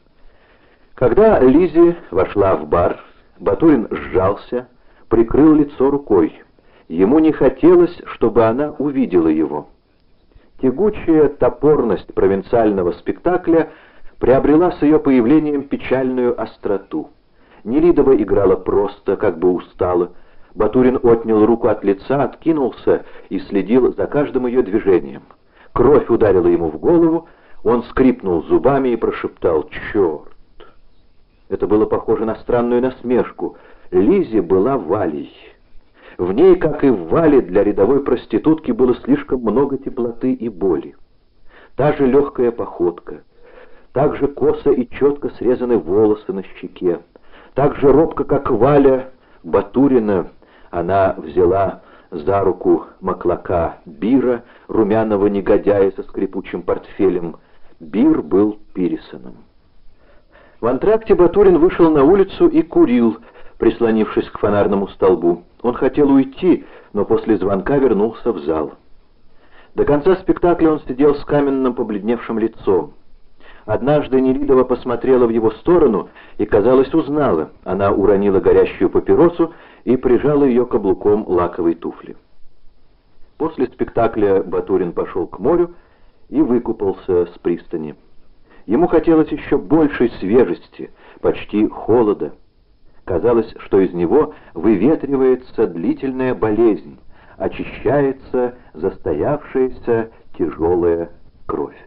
Когда Лизи вошла в бар, Батурин сжался, прикрыл лицо рукой. Ему не хотелось, чтобы она увидела его. Тягучая топорность провинциального спектакля приобрела с ее появлением печальную остроту. Нелидова играла просто, как бы устала. Батурин отнял руку от лица, откинулся и следил за каждым ее движением. Кровь ударила ему в голову, он скрипнул зубами и прошептал «Черт!». Это было похоже на странную насмешку. Лизи была Валей. В ней, как и в Вале, для рядовой проститутки было слишком много теплоты и боли. Та же легкая походка, так же косо и четко срезаны волосы на щеке, так же робко, как Валя, Батурина, она взяла за руку маклака Бира, румяного негодяя со скрипучим портфелем. Бир был Пирисоном. В антракте Батурин вышел на улицу и курил, прислонившись к фонарному столбу. Он хотел уйти, но после звонка вернулся в зал. До конца спектакля он сидел с каменным побледневшим лицом. Однажды Нелидова посмотрела в его сторону и, казалось, узнала. Она уронила горящую папиросу и прижала ее каблуком лаковой туфли. После спектакля Батурин пошел к морю и выкупался с пристани. Ему хотелось еще большей свежести, почти холода. Казалось, что из него выветривается длительная болезнь, очищается застоявшаяся тяжелая кровь.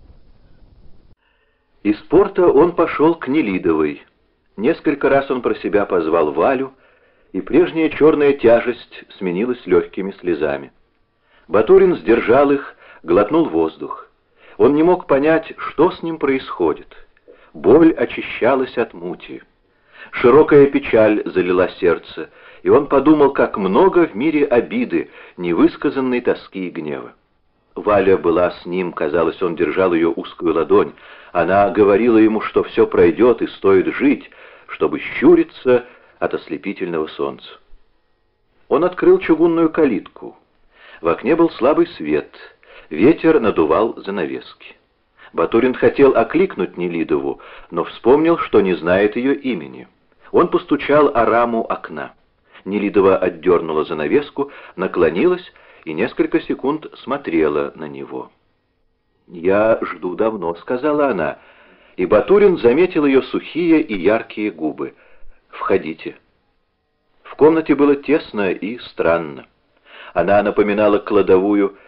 Из порта он пошел к Нелидовой. Несколько раз он про себя позвал Валю, и прежняя черная тяжесть сменилась легкими слезами. Батурин сдержал их, глотнул воздух. Он не мог понять, что с ним происходит. Боль очищалась от мути. Широкая печаль залила сердце, и он подумал, как много в мире обиды, невысказанной тоски и гнева. Валя была с ним, казалось, он держал ее узкую ладонь. Она говорила ему, что все пройдет и стоит жить, чтобы щуриться от ослепительного солнца. Он открыл чугунную калитку. В окне был слабый свет, ветер надувал занавески. Батурин хотел окликнуть Нелидову, но вспомнил, что не знает ее имени. Он постучал о раму окна. Нелидова отдернула занавеску, наклонилась и несколько секунд смотрела на него. «Я жду давно», — сказала она, и Батурин заметил ее сухие и яркие губы. «Входите». В комнате было тесно и странно. Она напоминала кладовую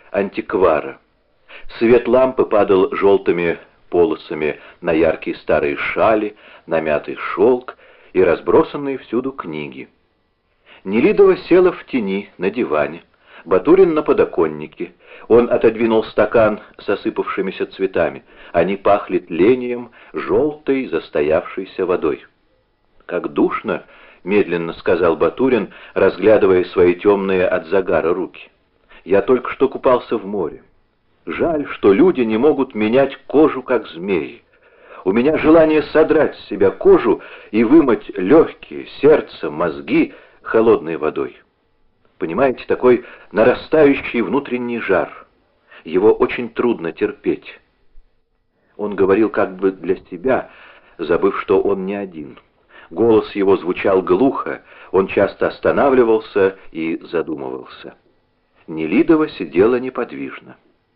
антиквара. Свет лампы падал желтыми полосами на яркие старые шали, на мятый шелк и разбросанные всюду книги. Нелидова села в тени на диване, Батурин на подоконнике. Он отодвинул стакан с осыпавшимися цветами. Они пахли тлением, желтой, застоявшейся водой. «Как душно!» — медленно сказал Батурин, разглядывая свои темные от загара руки. «Я только что купался в море. Жаль, что люди не могут менять кожу, как змеи. У меня желание содрать с себя кожу и вымыть легкие, сердце, мозги холодной водой. Понимаете, такой нарастающий внутренний жар. Его очень трудно терпеть». Он говорил как бы для себя, забыв, что он не один. Голос его звучал глухо, он часто останавливался и задумывался. Нелидова сидела неподвижно.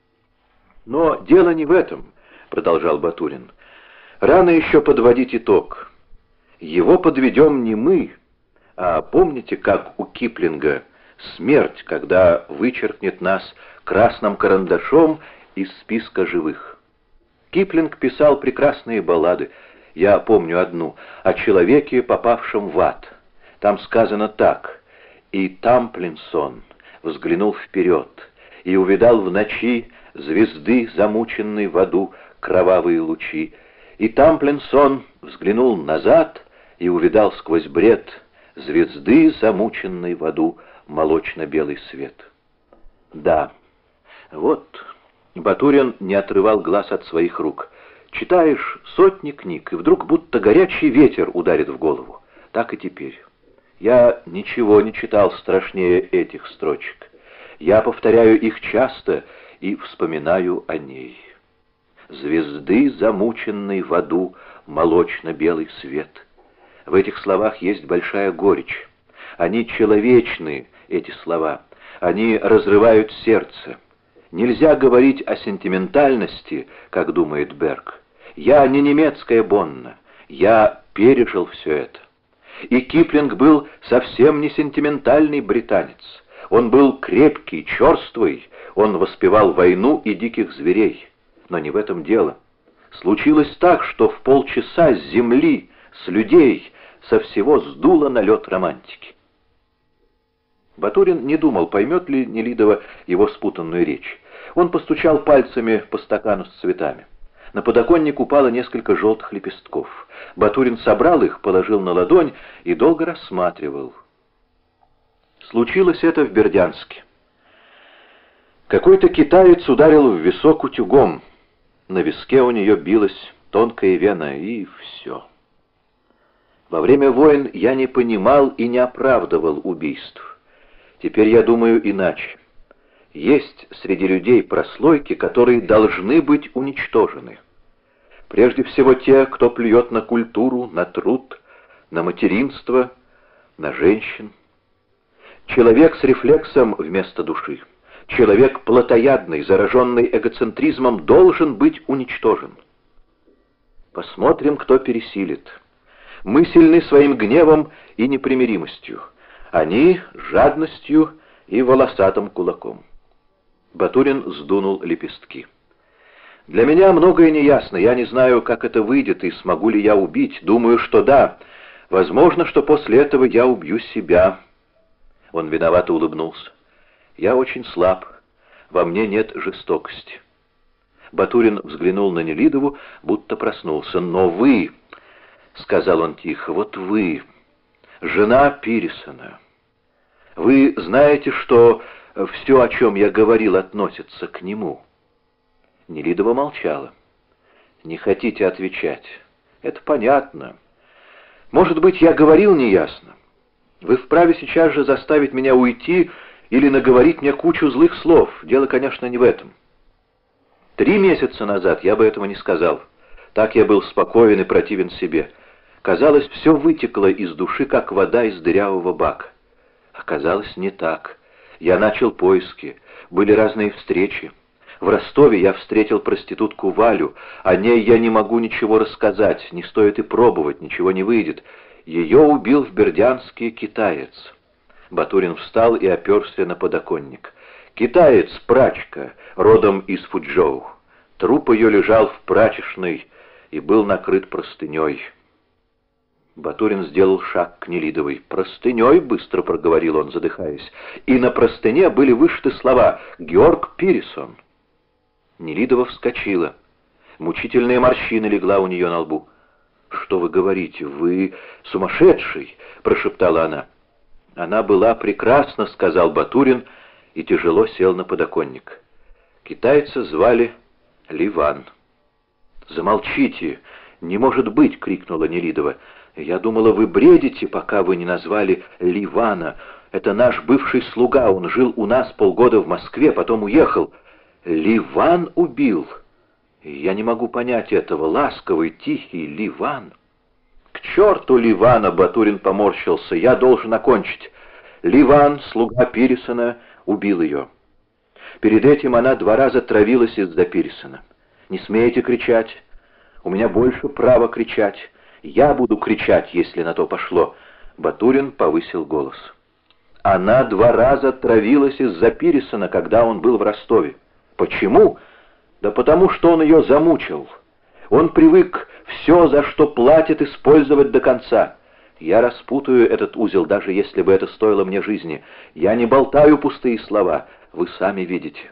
«Но дело не в этом», — продолжал Батурин. «Рано еще подводить итог. Его подведем не мы, а помните, как у Киплинга смерть, когда вычеркнет нас красным карандашом из списка живых. Киплинг писал прекрасные баллады. Я помню одну, о человеке, попавшем в ад. Там сказано так: «И Тамплинсон взглянул вперед, и увидал в ночи звезды, замученной в аду, кровавые лучи. И Тамплинсон взглянул назад, и увидал сквозь бред звезды, замученной в аду, молочно-белый свет». Да, вот. Батурин не отрывал глаз от своих рук. Читаешь сотни книг, и вдруг будто горячий ветер ударит в голову. Так и теперь. Я ничего не читал страшнее этих строчек. Я повторяю их часто и вспоминаю о ней. Звезды, замученной в аду, молочно-белый свет. В этих словах есть большая горечь. Они человечны, эти слова. Они разрывают сердце. Нельзя говорить о сентиментальности, как думает Берг. Я не немецкая Бонна. Я пережил все это. И Киплинг был совсем не сентиментальный британец. Он был крепкий, черствый. Он воспевал войну и диких зверей. Но не в этом дело. Случилось так, что в полчаса с земли, с людей, со всего сдуло налет романтики. Батурин не думал, поймет ли Нелидова его спутанную речь. Он постучал пальцами по стакану с цветами. На подоконник упало несколько желтых лепестков. Батурин собрал их, положил на ладонь и долго рассматривал. Случилось это в Бердянске. Какой-то китаец ударил в висок утюгом. На виске у нее билась тонкая вена, и все. Во время войн я не понимал и не оправдывал убийств. Теперь я думаю иначе. Есть среди людей прослойки, которые должны быть уничтожены. Прежде всего те, кто плюет на культуру, на труд, на материнство, на женщин. Человек с рефлексом вместо души, человек плотоядный, зараженный эгоцентризмом, должен быть уничтожен. Посмотрим, кто пересилит. Мы сильны своим гневом и непримиримостью. Они — жадностью и волосатым кулаком. Батурин сдунул лепестки. «Для меня многое неясно. Я не знаю, как это выйдет и смогу ли я убить. Думаю, что да. Возможно, что после этого я убью себя». Он виновато улыбнулся. «Я очень слаб. Во мне нет жестокости». Батурин взглянул на Нелидову, будто проснулся. «Но вы, — сказал он тихо, — вот вы, жена Пирисона. Вы знаете, что все, о чем я говорил, относится к нему». Нелидова молчала. «Не хотите отвечать? Это понятно. Может быть, я говорил неясно. Вы вправе сейчас же заставить меня уйти или наговорить мне кучу злых слов. Дело, конечно, не в этом. Три месяца назад я бы этого не сказал. Так я был спокоен и противен себе. Казалось, все вытекло из души, как вода из дырявого бака. Оказалось, не так. Я начал поиски. Были разные встречи. В Ростове я встретил проститутку Валю. О ней я не могу ничего рассказать. Не стоит и пробовать, ничего не выйдет. Ее убил в Бердянске китаец». Батурин встал и оперся на подоконник. Китаец, прачка, родом из Фуджоу. Труп ее лежал в прачечной и был накрыт простыней. Батурин сделал шаг к Нелидовой. «Простыней?» — быстро проговорил он, задыхаясь. И на простыне были вышиты слова «Георг Пирисон». Нелидова вскочила. Мучительная морщина легла у нее на лбу. «Что вы говорите? Вы сумасшедший!» — прошептала она. «Она была прекрасна», — сказал Батурин, и тяжело сел на подоконник. Китайца звали Ливан. «Замолчите! Не может быть!» — крикнула Нелидова. «Я думала, вы бредите, пока вы не назвали Ливана. Это наш бывший слуга, он жил у нас полгода в Москве, потом уехал. Ливан убил! Я не могу понять этого. Ласковый, тихий Ливан!» «К черту Ливана!» — Батурин поморщился. «Я должен окончить. Ливан, слуга Пирисона, убил ее. Перед этим она два раза травилась из-за Пирисона. Не смейте кричать. У меня больше права кричать. Я буду кричать, если на то пошло». Батурин повысил голос. «Она два раза травилась из-за Пирисона, когда он был в Ростове. Почему? Да потому что он ее замучил. Он привык все, за что платит, использовать до конца. Я распутаю этот узел, даже если бы это стоило мне жизни. Я не болтаю пустые слова, вы сами видите».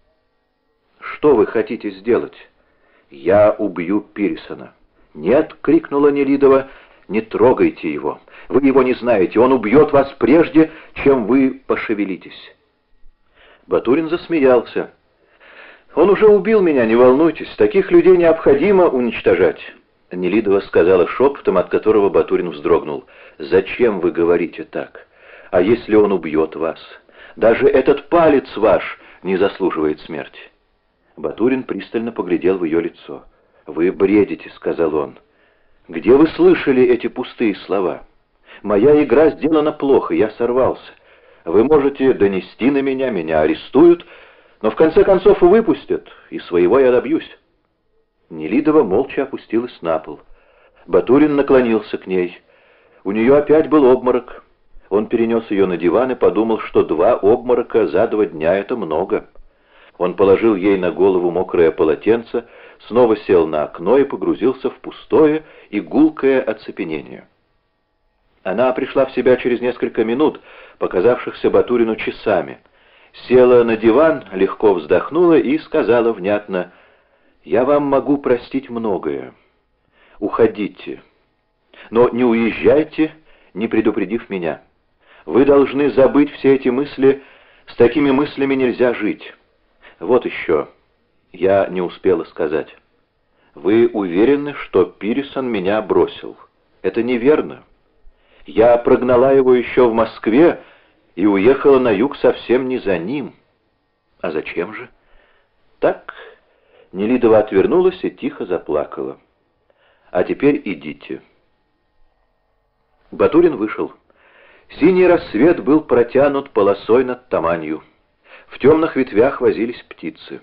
«Что вы хотите сделать?» «Я убью Пирисона». «Нет», — крикнула Нелидова, — «не трогайте его. Вы его не знаете, он убьет вас прежде, чем вы пошевелитесь». Батурин засмеялся. «Он уже убил меня, не волнуйтесь, таких людей необходимо уничтожать». Нелидова сказала шепотом, от которого Батурин вздрогнул. «Зачем вы говорите так? А если он убьет вас? Даже этот палец ваш не заслуживает смерти». Батурин пристально поглядел в ее лицо. «Вы бредите», — сказал он. «Где вы слышали эти пустые слова? Моя игра сделана плохо, я сорвался. Вы можете донести на меня, меня арестуют, но в конце концов выпустят, и своего я добьюсь». Нелидова молча опустилась на пол. Батурин наклонился к ней. У нее опять был обморок. Он перенес ее на диван и подумал, что два обморока за два дня — это много. Он положил ей на голову мокрое полотенце, снова сел на окно и погрузился в пустое и гулкое оцепенение. Она пришла в себя через несколько минут, показавшихся Батурину часами. Села на диван, легко вздохнула и сказала внятно: «Я вам могу простить многое. Уходите. Но не уезжайте, не предупредив меня. Вы должны забыть все эти мысли, с такими мыслями нельзя жить. Вот еще, я не успела сказать. Вы уверены, что Пирисон меня бросил? Это неверно. Я прогнала его еще в Москве и уехала на юг совсем не за ним. А зачем же? Так...» Нелидова отвернулась и тихо заплакала. «А теперь идите». Батурин вышел. Синий рассвет был протянут полосой над Таманью. В темных ветвях возились птицы.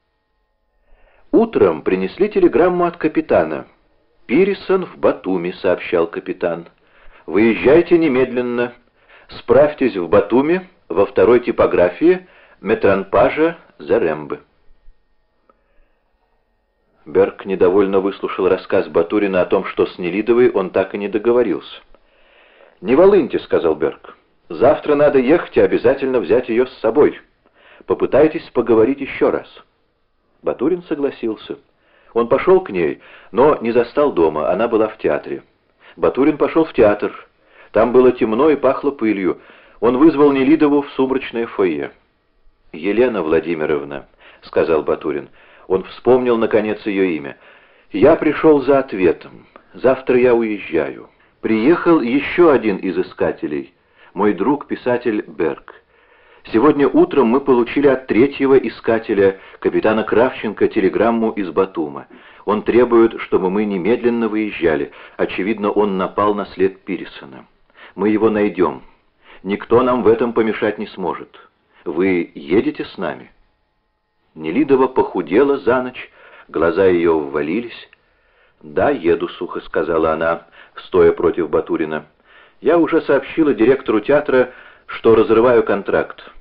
Утром принесли телеграмму от капитана. «Пирисон в Батуми», — сообщал капитан. «Выезжайте немедленно. Справьтесь в Батуми, во второй типографии, Метранпажа Зарембы». Берг недовольно выслушал рассказ Батурина о том, что с Нелидовой он так и не договорился. «Не волыньте», — сказал Берг. «Завтра надо ехать и обязательно взять ее с собой. Попытайтесь поговорить еще раз». Батурин согласился. Он пошел к ней, но не застал дома, она была в театре. Батурин пошел в театр. Там было темно и пахло пылью. Он вызвал Нелидову в сумрачное фойе. «Елена Владимировна», — сказал Батурин. Он вспомнил, наконец, ее имя. «Я пришел за ответом. Завтра я уезжаю. Приехал еще один из искателей, мой друг, писатель Берг. Сегодня утром мы получили от третьего искателя, капитана Кравченко, телеграмму из Батума. Он требует, чтобы мы немедленно выезжали. Очевидно, он напал на след Пирисона. Мы его найдем. Никто нам в этом помешать не сможет. Вы едете с нами?» Нелидова похудела за ночь, глаза ее ввалились. «Да, еду», — сухо сказала она, стоя против Батурина. «Я уже сообщила директору театра, что разрываю контракт.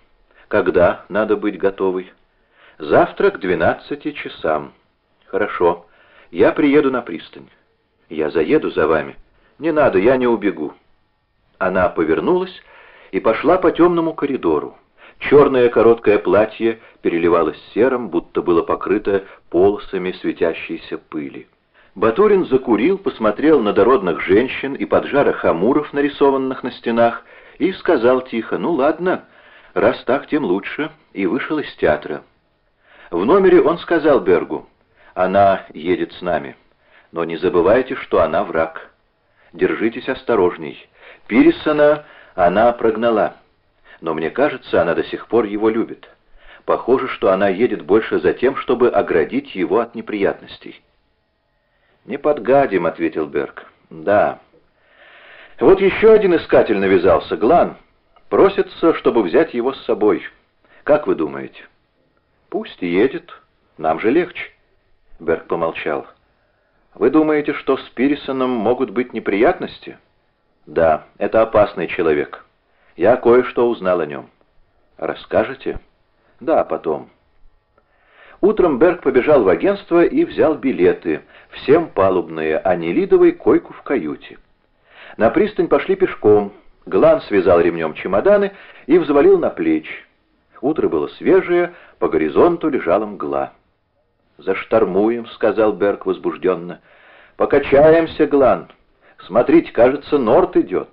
Когда надо быть готовой? Завтра к двенадцати часам. Хорошо. Я приеду на пристань. Я заеду за вами. Не надо, я не убегу. Она повернулась и пошла по темному коридору. Черное короткое платье переливалось серым, будто было покрыто полосами светящейся пыли. Батурин закурил, посмотрел на дородных женщин и поджарых амуров, нарисованных на стенах, и сказал тихо: «Ну ладно, раз так, тем лучше», и вышел из театра. В номере он сказал Бергу: «Она едет с нами, но не забывайте, что она враг. Держитесь осторожней. Пирисона она прогнала, но мне кажется, она до сих пор его любит. Похоже, что она едет больше за тем, чтобы оградить его от неприятностей». «Не подгадим», — ответил Берг. «Да. Вот еще один искатель навязался, Глан. Просится, чтобы взять его с собой. Как вы думаете?» «Пусть едет. Нам же легче». Берг помолчал. «Вы думаете, что с Пирисоном могут быть неприятности?» «Да, это опасный человек. Я кое-что узнал о нем». «Расскажете?» «Да, потом». Утром Берг побежал в агентство и взял билеты, всем палубные, а Нелидовой койку в каюте. На пристань пошли пешком. Глан связал ремнем чемоданы и взвалил на плечи. Утро было свежее, по горизонту лежала мгла. «Заштормуем», — сказал Берг возбужденно. «Покачаемся, Глан. Смотрите, кажется, Норт идет».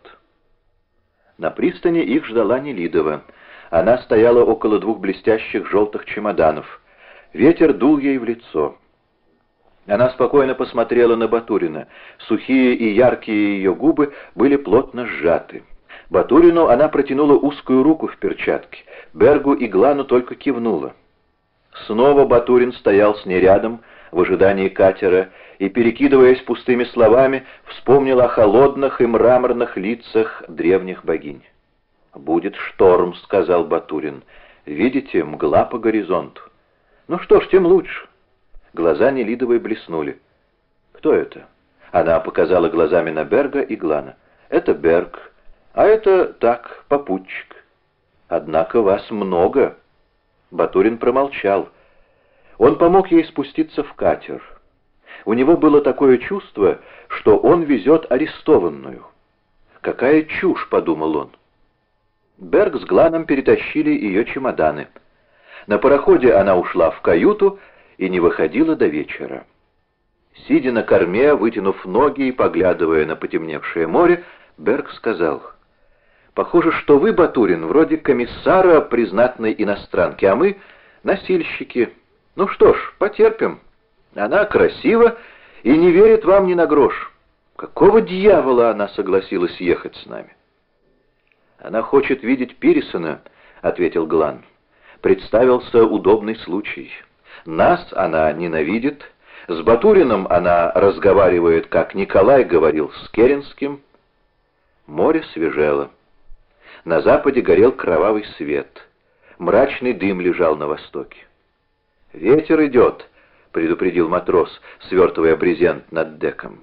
На пристани их ждала Нелидова. Она стояла около двух блестящих желтых чемоданов. Ветер дул ей в лицо. Она спокойно посмотрела на Батурина. Сухие и яркие ее губы были плотно сжаты. Батурину она протянула узкую руку в перчатке. Бергу и Глану только кивнула. Снова Батурин стоял с ней рядом, в ожидании катера, и, перекидываясь пустыми словами, вспомнил о холодных и мраморных лицах древних богинь. «Будет шторм», — сказал Батурин. «Видите, мгла по горизонту». «Ну что ж, тем лучше». Глаза Нелидовой блеснули. «Кто это?» Она показала глазами на Берга и Глана. «Это Берг, а это так, попутчик». «Однако вас много». Батурин промолчал. Он помог ей спуститься в катер. У него было такое чувство, что он везет арестованную. «Какая чушь», — подумал он. Берг с Гланом перетащили ее чемоданы. На пароходе она ушла в каюту и не выходила до вечера. Сидя на корме, вытянув ноги и поглядывая на потемневшее море, Берг сказал: «Похоже, что вы, Батурин, вроде комиссара при знатной иностранке, а мы — носильщики. Ну что ж, потерпим. Она красива и не верит вам ни на грош. Какого дьявола она согласилась ехать с нами?» «Она хочет видеть Пирисона», — ответил Глан. «Представился удобный случай. Нас она ненавидит, с Батурином она разговаривает, как Николай говорил с Керенским». Море свежело. На западе горел кровавый свет. Мрачный дым лежал на востоке. «Ветер идет», — предупредил матрос, свертывая брезент над деком.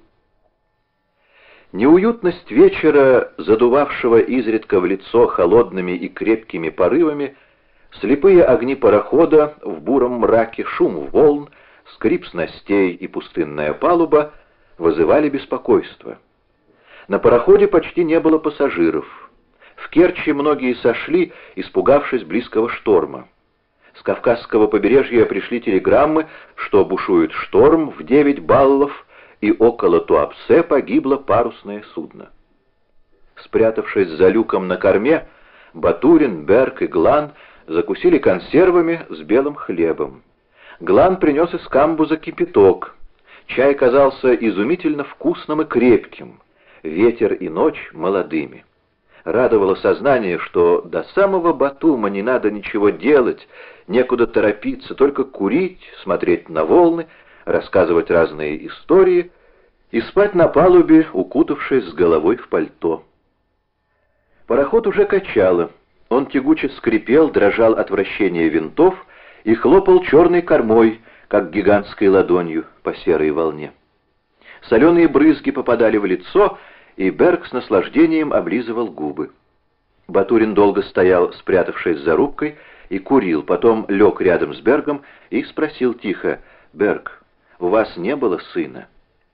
Неуютность вечера, задувавшего изредка в лицо холодными и крепкими порывами, слепые огни парохода в буром мраке, шум волн, скрип снастей и пустынная палуба вызывали беспокойство. На пароходе почти не было пассажиров. В Керчи многие сошли, испугавшись близкого шторма. С Кавказского побережья пришли телеграммы, что бушует шторм в девять баллов, и около Туапсе погибло парусное судно. Спрятавшись за люком на корме, Батурин, Берг и Глан закусили консервами с белым хлебом. Глан принес из камбуза кипяток. Чай казался изумительно вкусным и крепким, ветер и ночь молодыми. Радовало сознание, что до самого Батума не надо ничего делать, некуда торопиться, только курить, смотреть на волны, рассказывать разные истории и спать на палубе, укутавшись с головой в пальто. Пароход уже качало. Он тягуче скрипел, дрожал от вращения винтов и хлопал черной кормой, как гигантской ладонью по серой волне. Соленые брызги попадали в лицо, и Берг с наслаждением облизывал губы. Батурин долго стоял, спрятавшись за рубкой, и курил, потом лег рядом с Бергом и спросил тихо: «Берг, у вас не было сына?»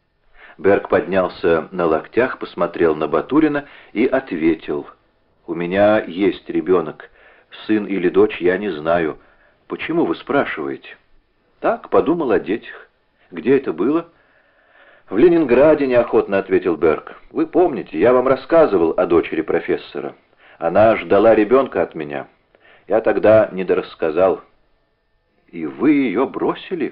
Берг поднялся на локтях, посмотрел на Батурина и ответил: «У меня есть ребенок. Сын или дочь, я не знаю. Почему вы спрашиваете?» «Так, подумал о детях. Где это было?» «В Ленинграде», — неохотно ответил Берг. «Вы помните, я вам рассказывал о дочери профессора. Она ждала ребенка от меня. Я тогда недорассказал». «И вы ее бросили?»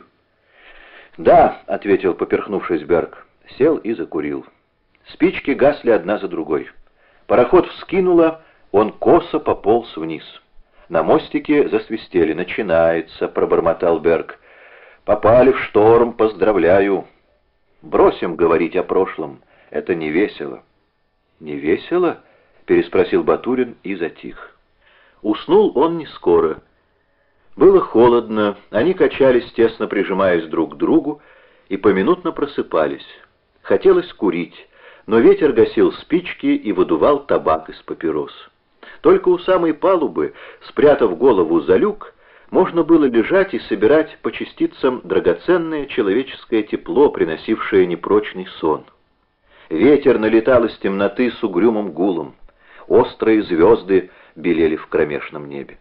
«Да», — ответил, поперхнувшись, Берг. Сел и закурил. Спички гасли одна за другой. Пароход вскинуло, он косо пополз вниз. На мостике засвистели. «Начинается», — пробормотал Берг. «Попали в шторм, поздравляю». «Бросим говорить о прошлом. Это не весело». «Не весело?» — переспросил Батурин и затих. Уснул он не скоро. Было холодно, они качались, тесно прижимаясь друг к другу, и поминутно просыпались. Хотелось курить, но ветер гасил спички и выдувал табак из папирос. Только у самой палубы, спрятав голову за люк, можно было лежать и собирать по частицам драгоценное человеческое тепло, приносившее непрочный сон. Ветер налетал из темноты с угрюмым гулом. Острые звезды белели в кромешном небе.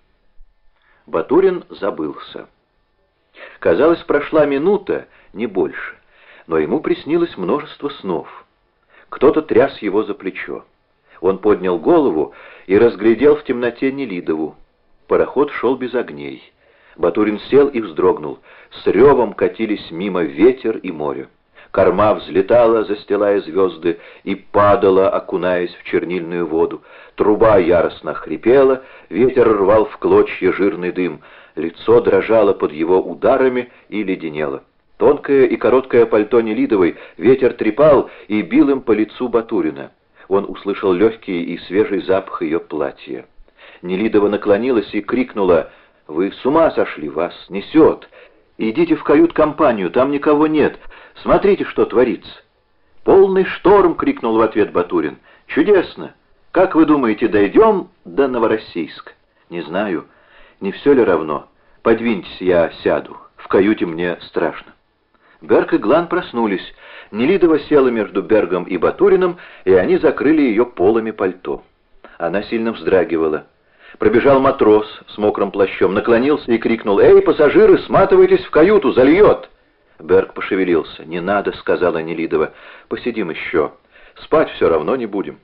Батурин забылся. Казалось, прошла минута, не больше, но ему приснилось множество снов. Кто-то тряс его за плечо. Он поднял голову и разглядел в темноте Нелидову. Пароход шел без огней. Батурин сел и вздрогнул. С ревом катились мимо ветер и море. Корма взлетала, застилая звезды, и падала, окунаясь в чернильную воду. Труба яростно хрипела, ветер рвал в клочья жирный дым. Лицо дрожало под его ударами и леденело. Тонкое и короткое пальто Нелидовой ветер трепал и бил им по лицу Батурина. Он услышал легкий и свежий запах ее платья. Нелидова наклонилась и крикнула: «Вы с ума сошли, вас несет! Идите в кают-компанию, там никого нет. Смотрите, что творится!» «Полный шторм!» — крикнул в ответ Батурин. «Чудесно! Как вы думаете, дойдем до Новороссийска?» «Не знаю. Не все ли равно? Подвиньтесь, я сяду. В каюте мне страшно». Берг и Глан проснулись. Нелидова села между Бергом и Батуриным, и они закрыли ее полами пальто. Она сильно вздрагивала. Пробежал матрос с мокрым плащом, наклонился и крикнул: «Эй, пассажиры, сматывайтесь в каюту, зальет!» Берг пошевелился. «Не надо», — сказала Нелидова. «Посидим еще. Спать все равно не будем».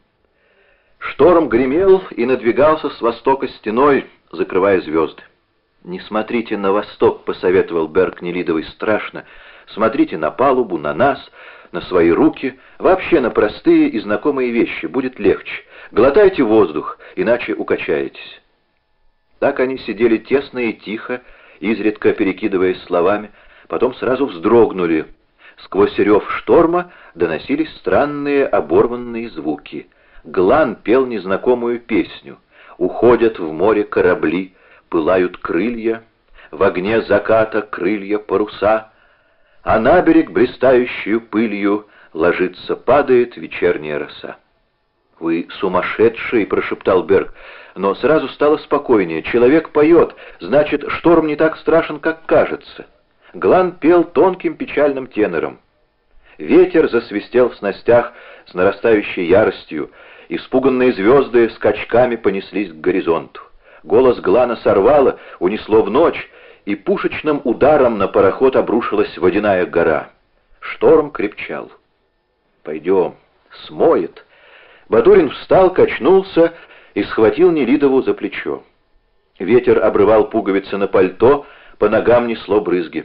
Шторм гремел и надвигался с востока стеной, закрывая звезды. «Не смотрите на восток», — посоветовал Берг Нелидовой, — «страшно. Смотрите на палубу, на нас, на свои руки, вообще на простые и знакомые вещи, будет легче. Глотайте воздух, иначе укачаетесь». Так они сидели тесно и тихо, изредка перекидываясь словами, потом сразу вздрогнули. Сквозь рев шторма доносились странные оборванные звуки. Глан пел незнакомую песню. «Уходят в море корабли, пылают крылья, в огне заката крылья паруса, а на берег блистающую пылью ложится, падает вечерняя роса». «Вы сумасшедший!» — прошептал Берг, но сразу стало спокойнее. «Человек поет, значит, шторм не так страшен, как кажется». Глан пел тонким печальным тенором. Ветер засвистел в снастях с нарастающей яростью, испуганные звезды скачками понеслись к горизонту. Голос Глана сорвало, унесло в ночь, и пушечным ударом на пароход обрушилась водяная гора. Шторм крепчал. «Пойдем, смоет». Батурин встал, качнулся и схватил Нелидову за плечо. Ветер обрывал пуговицы на пальто, по ногам несло брызги.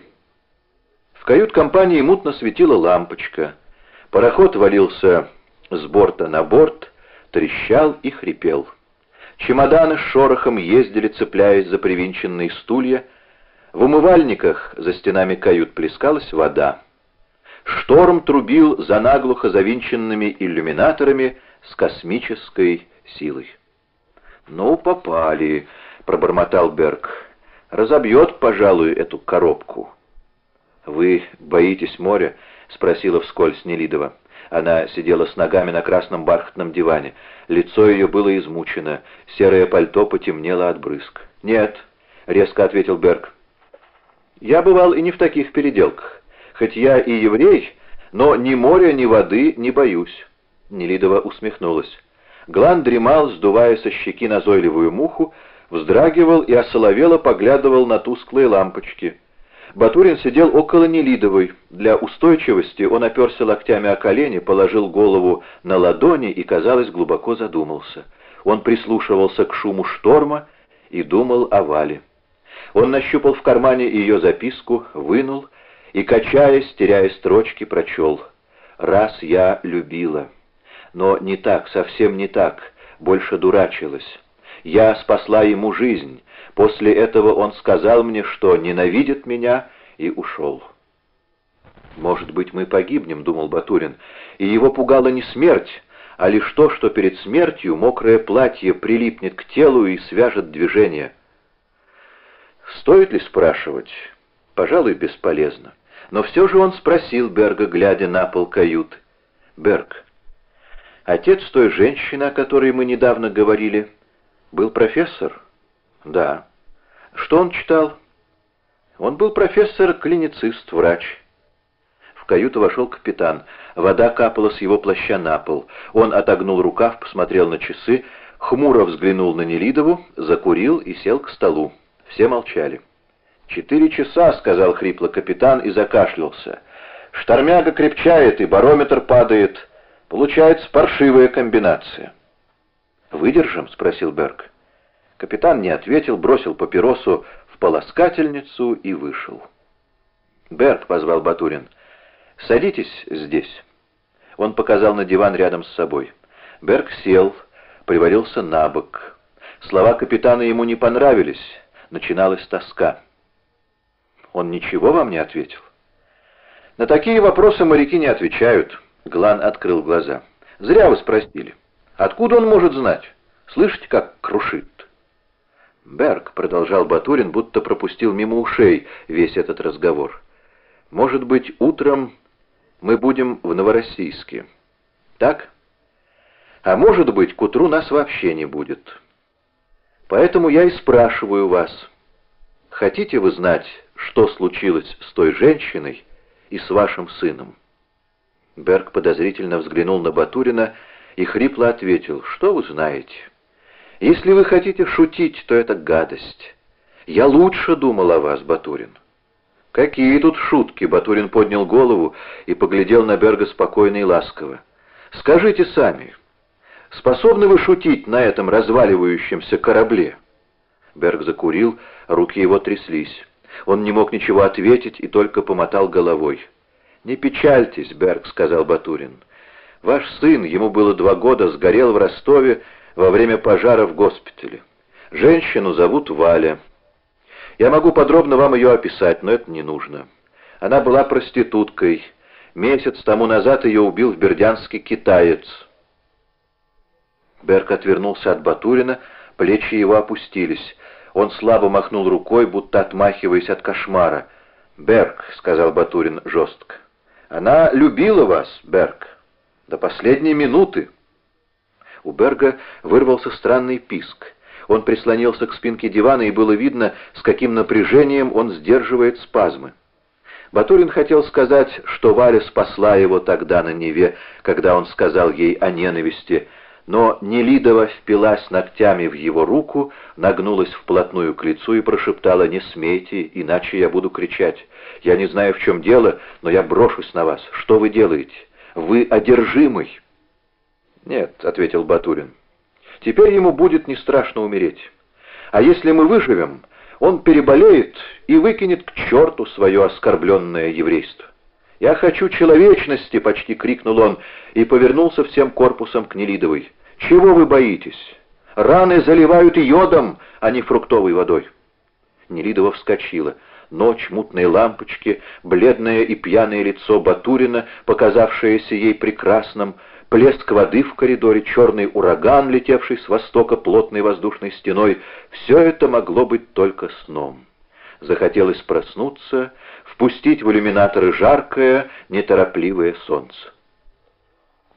В кают-компании мутно светила лампочка. Пароход валился с борта на борт, трещал и хрипел. Чемоданы с шорохом ездили, цепляясь за привинченные стулья. В умывальниках за стенами кают плескалась вода. Шторм трубил за наглухо завинченными иллюминаторами с космической силой. «Ну, попали», — пробормотал Берг. «Разобьет, пожалуй, эту коробку». «Вы боитесь моря?» — спросила вскользь Нелидова. Она сидела с ногами на красном бархатном диване. Лицо ее было измучено, серое пальто потемнело от брызг. «Нет, — резко ответил Берг. «Я бывал и не в таких переделках. Хоть я и еврей, но ни моря, ни воды не боюсь». Нелидова усмехнулась. Глан дремал, сдувая со щеки назойливую муху, вздрагивал и осоловело поглядывал на тусклые лампочки. Батурин сидел около Нелидовой. Для устойчивости он оперся локтями о колени, положил голову на ладони и, казалось, глубоко задумался. Он прислушивался к шуму шторма и думал о Вале. Он нащупал в кармане ее записку, вынул и, качаясь, теряя строчки, прочел: «Раз я любила, но не так, совсем не так, больше дурачилась. Я спасла ему жизнь. После этого он сказал мне, что ненавидит меня, и ушел». «Может быть, мы погибнем», — думал Батурин, и его пугала не смерть, а лишь то, что перед смертью мокрое платье прилипнет к телу и свяжет движение. Стоит ли спрашивать? Пожалуй, бесполезно. Но все же он спросил Берга, глядя на пол каюты: «Берг, отец той женщины, о которой мы недавно говорили, был профессор?» «Да». «Что он читал?» «Он был профессор-клиницист, врач». В каюту вошел капитан. Вода капала с его плаща на пол. Он отогнул рукав, посмотрел на часы, хмуро взглянул на Нелидову, закурил и сел к столу. Все молчали. «Четыре часа», — сказал хрипло капитан и закашлялся. «Штормяга крепчает, и барометр падает. Получается паршивая комбинация». «Выдержим?» — спросил Берг. Капитан не ответил, бросил папиросу в полоскательницу и вышел. «Берг», — позвал Батурин, — «садитесь здесь». Он показал на диван рядом с собой. Берг сел, привалился на бок. Слова капитана ему не понравились. Начиналась тоска. «Он ничего вам не ответил?» «На такие вопросы моряки не отвечают». Глан открыл глаза. «Зря вы спросили. Откуда он может знать? Слышите, как крушит?» «Берг», — продолжал Батурин, будто пропустил мимо ушей весь этот разговор, — «может быть, утром мы будем в Новороссийске. Так? А может быть, к утру нас вообще не будет. Поэтому я и спрашиваю вас, хотите вы знать, что случилось с той женщиной и с вашим сыном?» Берг подозрительно взглянул на Батурина и хрипло ответил: «Что вы знаете? Если вы хотите шутить, то это гадость. Я лучше думал о вас, Батурин». «Какие тут шутки?» — Батурин поднял голову и поглядел на Берга спокойно и ласково. «Скажите сами, способны вы шутить на этом разваливающемся корабле?» Берг закурил, руки его тряслись. Он не мог ничего ответить и только помотал головой. «Не печальтесь, Берг», — сказал Батурин. «Ваш сын, ему было два года, сгорел в Ростове во время пожара в госпитале. Женщину зовут Валя. Я могу подробно вам ее описать, но это не нужно. Она была проституткой. Месяц тому назад ее убил в Бердянске китаец». Берг отвернулся от Батурина, плечи его опустились. Он слабо махнул рукой, будто отмахиваясь от кошмара. «Берг», — сказал Батурин жестко, — «она любила вас, Берг, до последней минуты». У Берга вырвался странный писк. Он прислонился к спинке дивана, и было видно, с каким напряжением он сдерживает спазмы. Батурин хотел сказать, что Валя спасла его тогда на Неве, когда он сказал ей о ненависти, но Нелидова впилась ногтями в его руку, нагнулась вплотную к лицу и прошептала: «Не смейте, иначе я буду кричать. Я не знаю, в чем дело, но я брошусь на вас. Что вы делаете? Вы одержимый». «Нет», — ответил Батурин, — «теперь ему будет не страшно умереть. А если мы выживем, он переболеет и выкинет к черту свое оскорбленное еврейство. Я хочу человечности!» — почти крикнул он и повернулся всем корпусом к Нелидовой. «Чего вы боитесь? Раны заливают йодом, а не фруктовой водой». Нелидова вскочила. Ночь, мутные лампочки, бледное и пьяное лицо Батурина, показавшееся ей прекрасным, плеск воды в коридоре, черный ураган, летевший с востока плотной воздушной стеной — все это могло быть только сном. Захотелось проснуться, впустить в иллюминаторы жаркое, неторопливое солнце.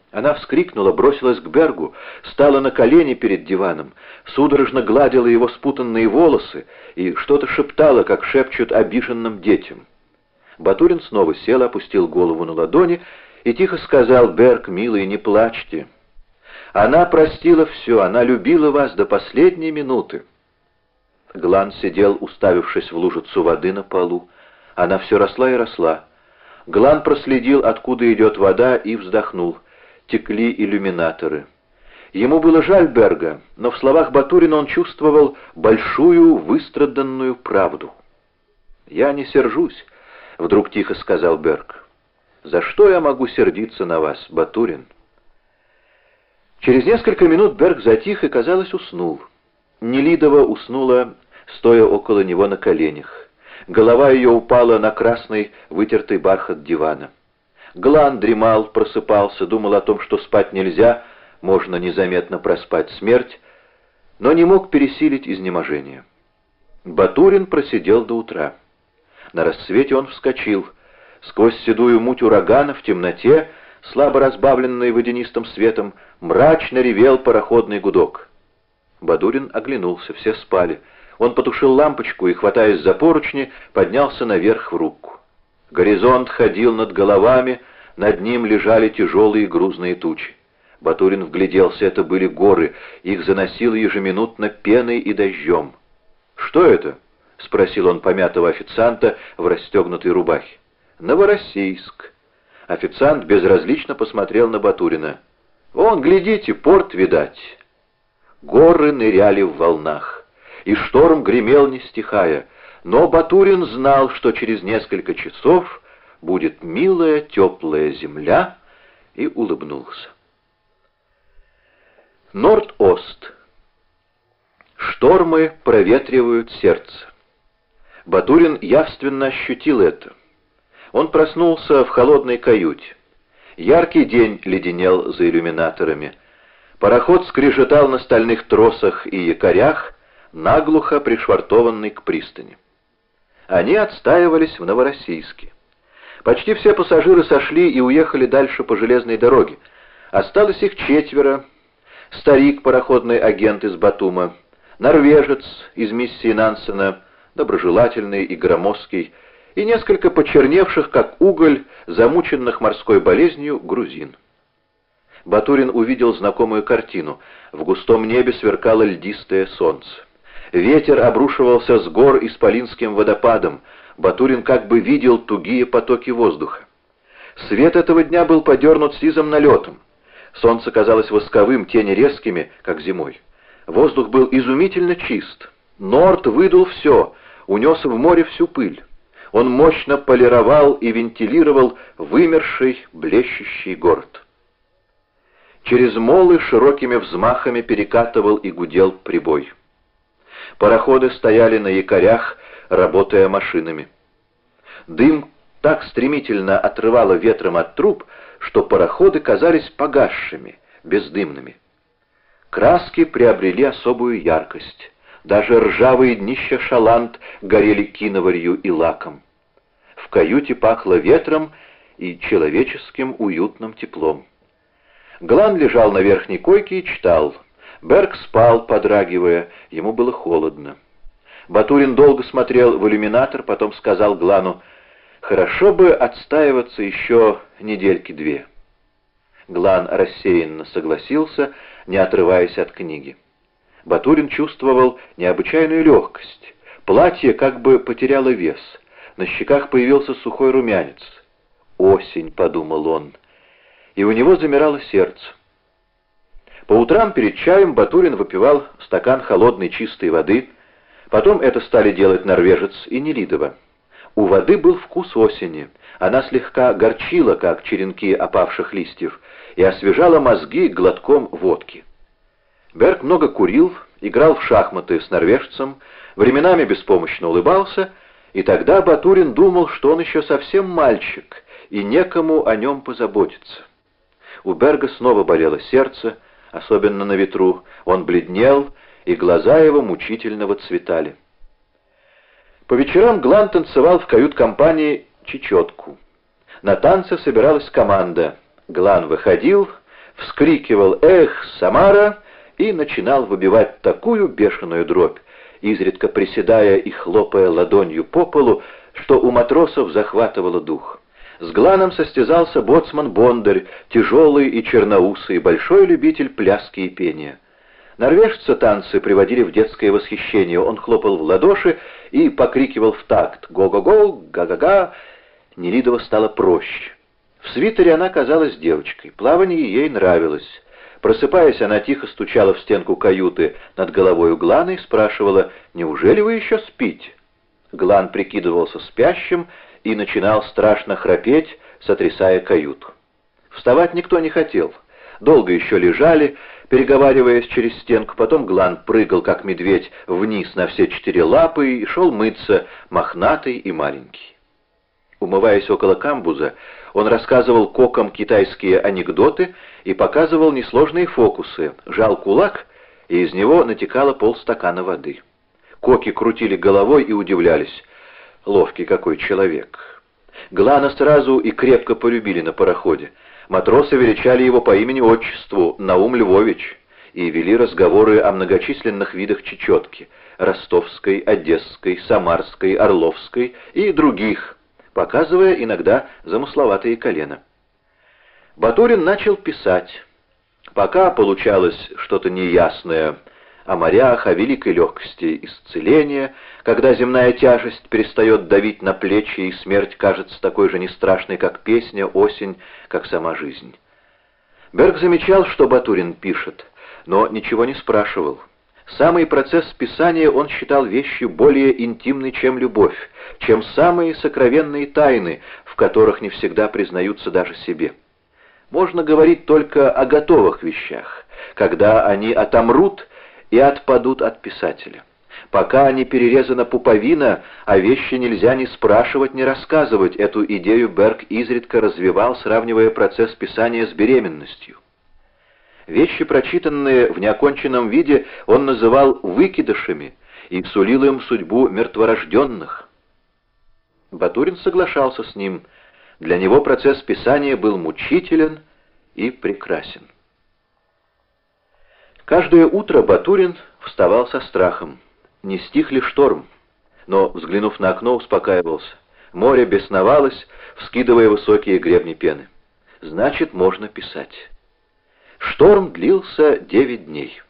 Она вскрикнула, бросилась к Бергу, стала на колени перед диваном, судорожно гладила его спутанные волосы и что-то шептала, как шепчут обиженным детям. Батурин снова сел, опустил голову на ладони и тихо сказал: «Берг, милый, не плачьте. Она простила все, она любила вас до последней минуты». Глан сидел, уставившись в лужицу воды на полу. Она все росла и росла. Глан проследил, откуда идет вода, и вздохнул. Текли иллюминаторы. Ему было жаль Берга, но в словах Батурина он чувствовал большую выстраданную правду. «Я не сержусь», — вдруг тихо сказал Берг. «За что я могу сердиться на вас, Батурин?» Через несколько минут Берг затих и, казалось, уснул. Нелидова уснула, стоя около него на коленях. Голова ее упала на красный вытертый бархат дивана. Глан дремал, просыпался, думал о том, что спать нельзя, можно незаметно проспать смерть, но не мог пересилить изнеможение. Батурин просидел до утра. На рассвете он вскочил. Сквозь седую муть урагана в темноте, слабо разбавленной водянистым светом, мрачно ревел пароходный гудок. Батурин оглянулся, все спали. Он потушил лампочку и, хватаясь за поручни, поднялся наверх в рубку. Горизонт ходил над головами, над ним лежали тяжелые грузные тучи. Батурин вгляделся, это были горы, их заносило ежеминутно пеной и дождем. «Что это?» — спросил он помятого официанта в расстегнутой рубахе. «Новороссийск». Официант безразлично посмотрел на Батурина. «Вон, глядите, порт видать». Горы ныряли в волнах, и шторм гремел не стихая, но Батурин знал, что через несколько часов будет милая теплая земля, и улыбнулся. Норд-Ост. Штормы проветривают сердце. Батурин явственно ощутил это. Он проснулся в холодной каюте. Яркий день леденел за иллюминаторами. Пароход скрежетал на стальных тросах и якорях, наглухо пришвартованный к пристани. Они отстаивались в Новороссийске. Почти все пассажиры сошли и уехали дальше по железной дороге. Осталось их четверо. Старик, пароходный агент из Батума, норвежец из миссии Нансена, доброжелательный и громоздкий, и несколько почерневших, как уголь, замученных морской болезнью грузин. Батурин увидел знакомую картину. В густом небе сверкало льдистое солнце. Ветер обрушивался с гор исполинским водопадом. Батурин как бы видел тугие потоки воздуха. Свет этого дня был подернут сизым налетом. Солнце казалось восковым, тени резкими, как зимой. Воздух был изумительно чист. Норд выдул все, унес в море всю пыль. Он мощно полировал и вентилировал вымерший, блещущий город. Через молы широкими взмахами перекатывал и гудел прибой. Пароходы стояли на якорях, работая машинами. Дым так стремительно отрывало ветром от труб, что пароходы казались погасшими, бездымными. Краски приобрели особую яркость. Даже ржавые днища шаланд горели киноварью и лаком. В каюте пахло ветром и человеческим уютным теплом. Глан лежал на верхней койке и читал. Берг спал, подрагивая, ему было холодно. Батурин долго смотрел в иллюминатор, потом сказал Глану: «Хорошо бы отстаиваться еще недельки-две». Глан рассеянно согласился, не отрываясь от книги. Батурин чувствовал необычайную легкость. Платье как бы потеряло вес. На щеках появился сухой румянец. «Осень», — подумал он, и у него замирало сердце. По утрам перед чаем Батурин выпивал стакан холодной чистой воды. Потом это стали делать норвежец и Нелидова. У воды был вкус осени. Она слегка горчила, как черенки опавших листьев, и освежала мозги глотком водки. Берг много курил, играл в шахматы с норвежцем, временами беспомощно улыбался, и тогда Батурин думал, что он еще совсем мальчик, и некому о нем позаботиться. У Берга снова болело сердце, особенно на ветру. Он бледнел, и глаза его мучительно выцветали. По вечерам Глан танцевал в кают-компании чечетку. На танцы собиралась команда. Глан выходил, вскрикивал «Эх, Самара!» и начинал выбивать такую бешеную дробь, изредка приседая и хлопая ладонью по полу, что у матросов захватывало дух. С Гланом состязался боцман Бондарь, тяжелый и черноусый, большой любитель пляски и пения. Норвежца танцы приводили в детское восхищение. Он хлопал в ладоши и покрикивал в такт «Го-го-го! Га-га-га!». Нелидово стало проще. В свитере она казалась девочкой. Плавание ей нравилось. Просыпаясь, она тихо стучала в стенку каюты над головой у Глана и спрашивала: «Неужели вы еще спите?» Глан прикидывался спящим и начинал страшно храпеть, сотрясая каюту. Вставать никто не хотел. Долго еще лежали, переговариваясь через стенку. Потом Глан прыгал, как медведь, вниз на все четыре лапы и шел мыться, мохнатый и маленький. Умываясь около камбуза, он рассказывал кокам китайские анекдоты и показывал несложные фокусы. Жал кулак, и из него натекало полстакана воды. Коки крутили головой и удивлялись. Ловкий какой человек. Глана сразу и крепко полюбили на пароходе. Матросы величали его по имени-отчеству Наум Львович и вели разговоры о многочисленных видах чечетки — ростовской, одесской, самарской, орловской и других, показывая иногда замысловатые колена. Батурин начал писать. Пока получалось что-то неясное о морях, о великой легкости исцеления, когда земная тяжесть перестает давить на плечи, и смерть кажется такой же нестрашной, как песня, осень, как сама жизнь. Берг замечал, что Батурин пишет, но ничего не спрашивал. Самый процесс писания он считал вещью более интимной, чем любовь, чем самые сокровенные тайны, в которых не всегда признаются даже себе. Можно говорить только о готовых вещах, когда они отомрут и отпадут от писателя. Пока не перерезана пуповина, о вещи нельзя ни спрашивать, ни рассказывать. Эту идею Берг изредка развивал, сравнивая процесс писания с беременностью. Вещи, прочитанные в неоконченном виде, он называл выкидышами и сулил им судьбу мертворожденных. Батурин соглашался с ним. Для него процесс писания был мучителен и прекрасен. Каждое утро Батурин вставал со страхом. Не стих ли шторм? Но, взглянув на окно, успокаивался. Море бесновалось, вскидывая высокие гребни пены. Значит, можно писать. Шторм длился девять дней.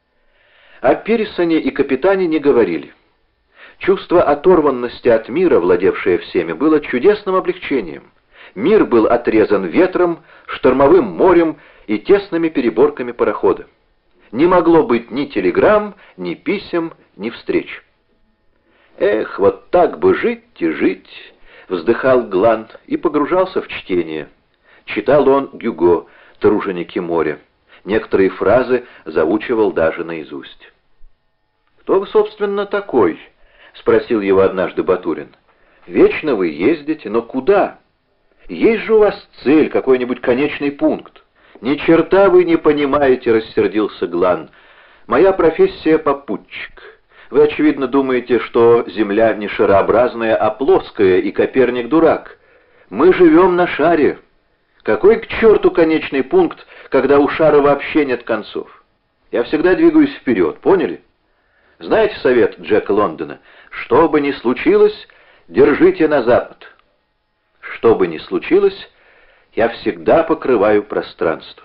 О Пересоне и капитане не говорили. Чувство оторванности от мира, владевшее всеми, было чудесным облегчением. Мир был отрезан ветром, штормовым морем и тесными переборками парохода. Не могло быть ни телеграмм, ни писем, ни встреч. «Эх, вот так бы жить и жить!» — вздыхал Глан и погружался в чтение. Читал он Гюго, «Труженики моря». Некоторые фразы заучивал даже наизусть. «Кто вы, собственно, такой?» — спросил его однажды Батурин. «Вечно вы ездите, но куда? Есть же у вас цель, какой-нибудь конечный пункт?» «Ни черта вы не понимаете», — рассердился Глан. «Моя профессия — попутчик. Вы, очевидно, думаете, что Земля не шарообразная, а плоская, и Коперник дурак. Мы живем на шаре. Какой к черту конечный пункт, когда у шара вообще нет концов? Я всегда двигаюсь вперед, поняли? Знаете совет Джека Лондона? Что бы ни случилось, держите на запад. Что бы ни случилось, я всегда покрываю пространство».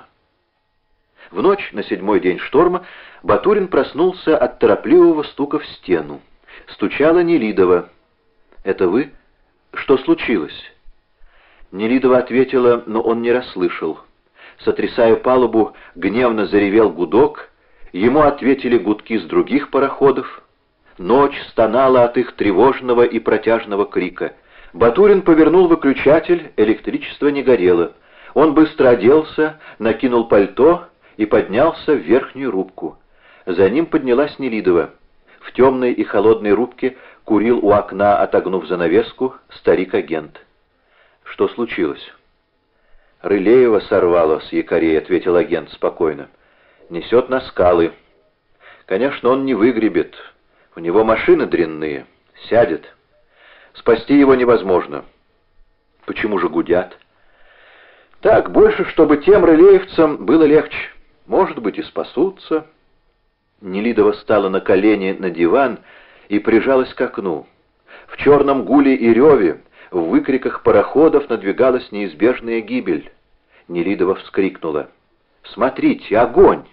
В ночь на седьмой день шторма Батурин проснулся от торопливого стука в стену. Стучала Нелидова. «Это вы? Что случилось?» Нелидова ответила, но он не расслышал. Сотрясая палубу, гневно заревел гудок. Ему ответили гудки с других пароходов. Ночь стонала от их тревожного и протяжного крика. Батурин повернул выключатель, электричество не горело. Он быстро оделся, накинул пальто и поднялся в верхнюю рубку. За ним поднялась Нелидова. В темной и холодной рубке курил у окна, отогнув занавеску, старик-агент. «Что случилось?» «Рылеева сорвало с якорей», — ответил агент спокойно. «Несет на скалы. Конечно, он не выгребет. У него машины дрянные. Сядет. Спасти его невозможно». «Почему же гудят?» Так, больше, чтобы тем рылеевцам было легче. Может быть, и спасутся. Нелидова стала на колени на диван и прижалась к окну. В черном гуле и реве, в выкриках пароходов надвигалась неизбежная гибель. Нелидова вскрикнула: «Смотрите, огонь!»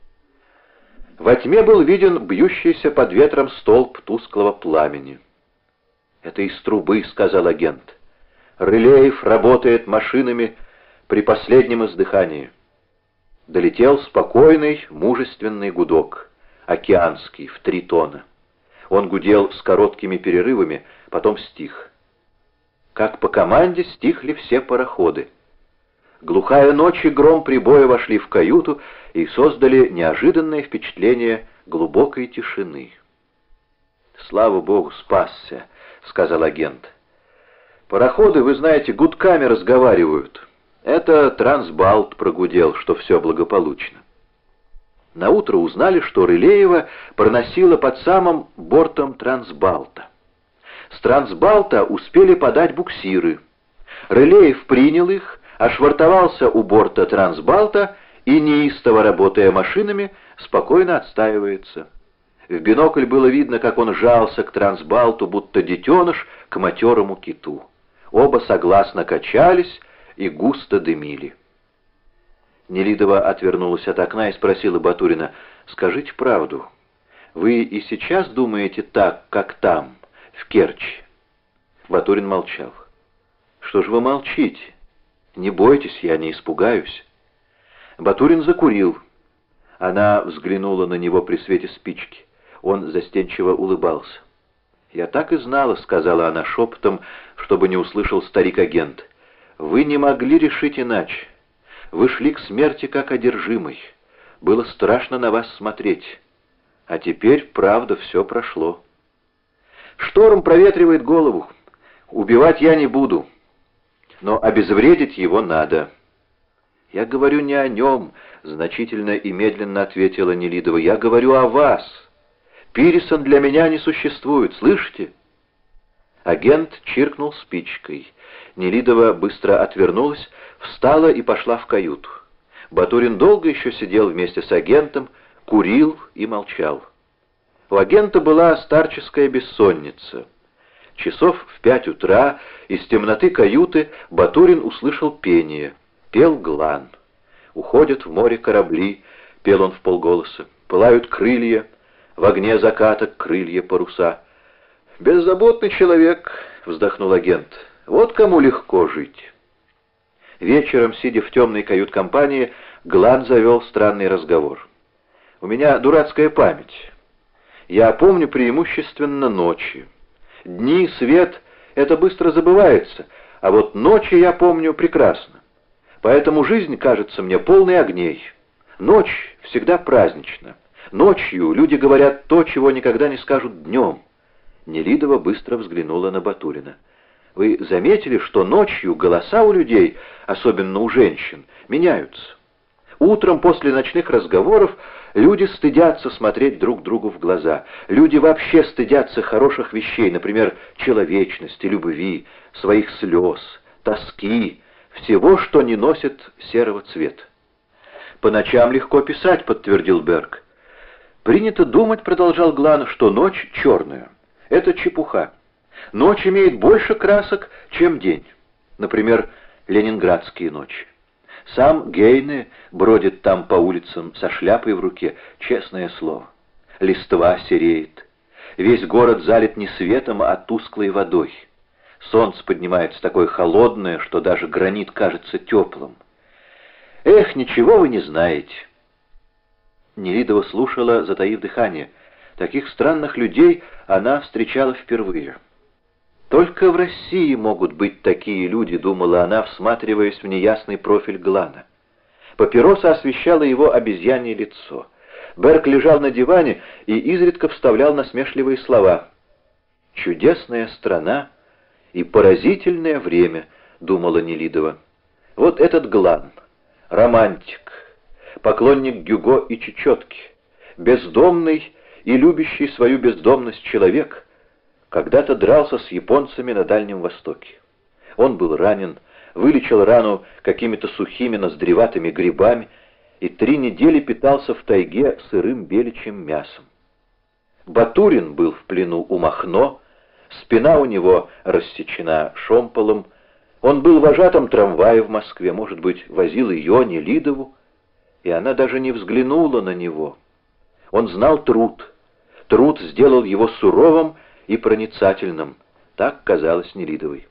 Во тьме был виден бьющийся под ветром столб тусклого пламени. «Это из трубы», — сказал агент. «Рылеев работает машинами при последнем издыхании». Долетел спокойный, мужественный гудок, океанский, в три тона. Он гудел с короткими перерывами, потом стих. Как по команде стихли все пароходы. Глухая ночь и гром прибоя вошли в каюту и создали неожиданное впечатление глубокой тишины. «Слава Богу, спасся», — сказал агент. «Пароходы, вы знаете, гудками разговаривают. Это Трансбалт прогудел, что все благополучно». Наутро узнали, что Рылеева проносила под самым бортом Трансбалта. С Трансбалта успели подать буксиры. Рылеев принял их, ошвартовался у борта Трансбалта и, неистово работая машинами, спокойно отстаивается. В бинокль было видно, как он жался к Трансбалту, будто детеныш к матерому киту. Оба согласно качались и густо дымили. Нелидова отвернулась от окна и спросила Батурина: «Скажите правду, вы и сейчас думаете так, как там, в Керчи?» Батурин молчал. «Что ж вы молчите? Не бойтесь, я не испугаюсь». Батурин закурил. Она взглянула на него при свете спички. Он застенчиво улыбался. «Я так и знала», — сказала она шепотом, чтобы не услышал старик-агент. «Вы не могли решить иначе. Вы шли к смерти как одержимый. Было страшно на вас смотреть. А теперь, правда, все прошло. Шторм проветривает голову. Убивать я не буду, но обезвредить его надо». «Я говорю не о нем», — значительно и медленно ответила Нелидова. «Я говорю о вас. Пирисон для меня не существует, слышите?» Агент чиркнул спичкой. Нелидова быстро отвернулась, встала и пошла в каюту. Батурин долго еще сидел вместе с агентом, курил и молчал. У агента была старческая бессонница. Часов в пять утра из темноты каюты Батурин услышал пение. Пел Глан. «Уходят в море корабли», — пел он вполголоса. «Пылают крылья, в огне заката крылья паруса». «Беззаботный человек», — вздохнул агент. «Вот кому легко жить». Вечером, сидя в темной кают-компании, Глан завел странный разговор. «У меня дурацкая память. Я помню преимущественно ночи. Дни, свет — это быстро забывается, а вот ночи я помню прекрасно. Поэтому жизнь кажется мне полной огней. Ночь всегда празднична. Ночью люди говорят то, чего никогда не скажут днем». Нелидова быстро взглянула на Батурина. «Вы заметили, что ночью голоса у людей, особенно у женщин, меняются? Утром после ночных разговоров люди стыдятся смотреть друг другу в глаза. Люди вообще стыдятся хороших вещей, например, человечности, любви, своих слез, тоски, всего, что не носит серого цвета». «По ночам легко писать», — подтвердил Берг. «Принято думать», — продолжал Глан, — «что ночь черная. Это чепуха. Ночь имеет больше красок, чем день. Например, ленинградские ночи. Сам Гейне бродит там по улицам со шляпой в руке, честное слово. Листва сереет. Весь город залит не светом, а тусклой водой. Солнце поднимается такое холодное, что даже гранит кажется теплым. Эх, ничего вы не знаете». Нелидова слушала, затаив дыхание. Таких странных людей она встречала впервые. «Только в России могут быть такие люди», — думала она, всматриваясь в неясный профиль Глана. Папироса освещала его обезьянье лицо. Берг лежал на диване и изредка вставлял насмешливые слова. «Чудесная страна и поразительное время», — думала Нелидова. «Вот этот Глан, романтик, поклонник Гюго и Чечетки, бездомный и любящий свою бездомность человек, когда-то дрался с японцами на Дальнем Востоке. Он был ранен, вылечил рану какими-то сухими ноздреватыми грибами и три недели питался в тайге сырым беличьим мясом. Батурин был в плену у Махно, спина у него рассечена шомполом, он был вожатым трамвая в Москве, может быть, возил ее, Нелидову, и она даже не взглянула на него. Он знал труд. Труд сделал его суровым и проницательным, так казалось Нелидовой.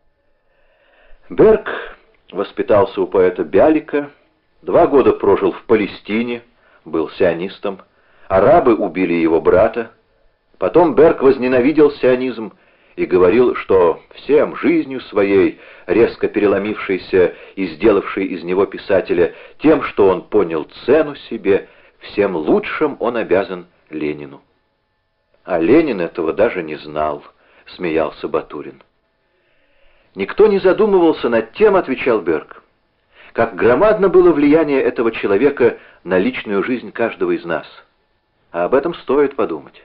Берг воспитался у поэта Бялика, два года прожил в Палестине, был сионистом, арабы убили его брата. Потом Берг возненавидел сионизм и говорил, что всем жизнью своей, резко переломившейся и сделавшей из него писателя, тем, что он понял цену себе, всем лучшим он обязан Ленину. А Ленин этого даже не знал, смеялся Батурин. Никто не задумывался над тем, отвечал Берг, как громадно было влияние этого человека на личную жизнь каждого из нас. А об этом стоит подумать.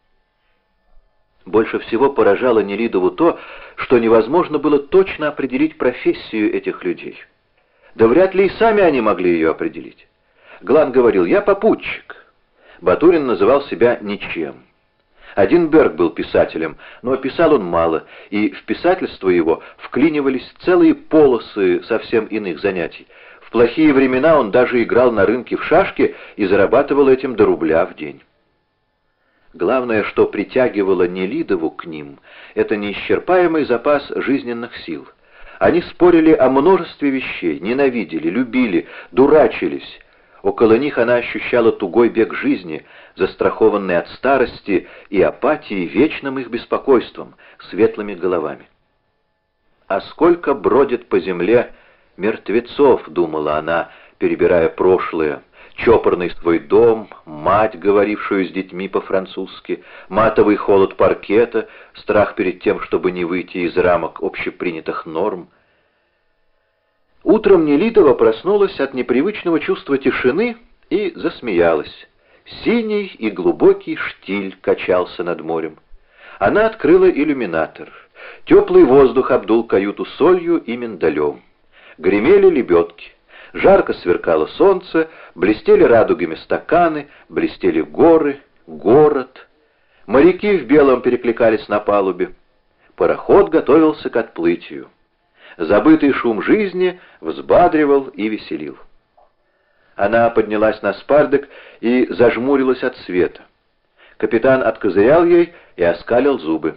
Больше всего поражало Нелидову то, что невозможно было точно определить профессию этих людей. Да вряд ли и сами они могли ее определить. Глан говорил: «Я попутчик». Батурин называл себя ничем. Один Берг был писателем, но писал он мало, и в писательство его вклинивались целые полосы совсем иных занятий. В плохие времена он даже играл на рынке в шашки и зарабатывал этим до рубля в день. Главное, что притягивало Нелидову к ним, это неисчерпаемый запас жизненных сил. Они спорили о множестве вещей, ненавидели, любили, дурачились. Около них она ощущала тугой бег жизни, застрахованный от старости и апатии вечным их беспокойством, светлыми головами. «А сколько бродит по земле мертвецов», — думала она, перебирая прошлое, чопорный свой дом, мать, говорившую с детьми по-французски, матовый холод паркета, страх перед тем, чтобы не выйти из рамок общепринятых норм. Утром Нелидова проснулась от непривычного чувства тишины и засмеялась. Синий и глубокий штиль качался над морем. Она открыла иллюминатор. Теплый воздух обдул каюту солью и миндалем. Гремели лебедки. Жарко сверкало солнце, блестели радугами стаканы, блестели горы, город. Моряки в белом перекликались на палубе. Пароход готовился к отплытию. Забытый шум жизни взбадривал и веселил. Она поднялась на спардек и зажмурилась от света. Капитан откозырял ей и оскалил зубы.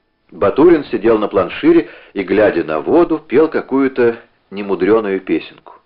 Батурин сидел на планшире и, глядя на воду, пел какую-то немудреную песенку.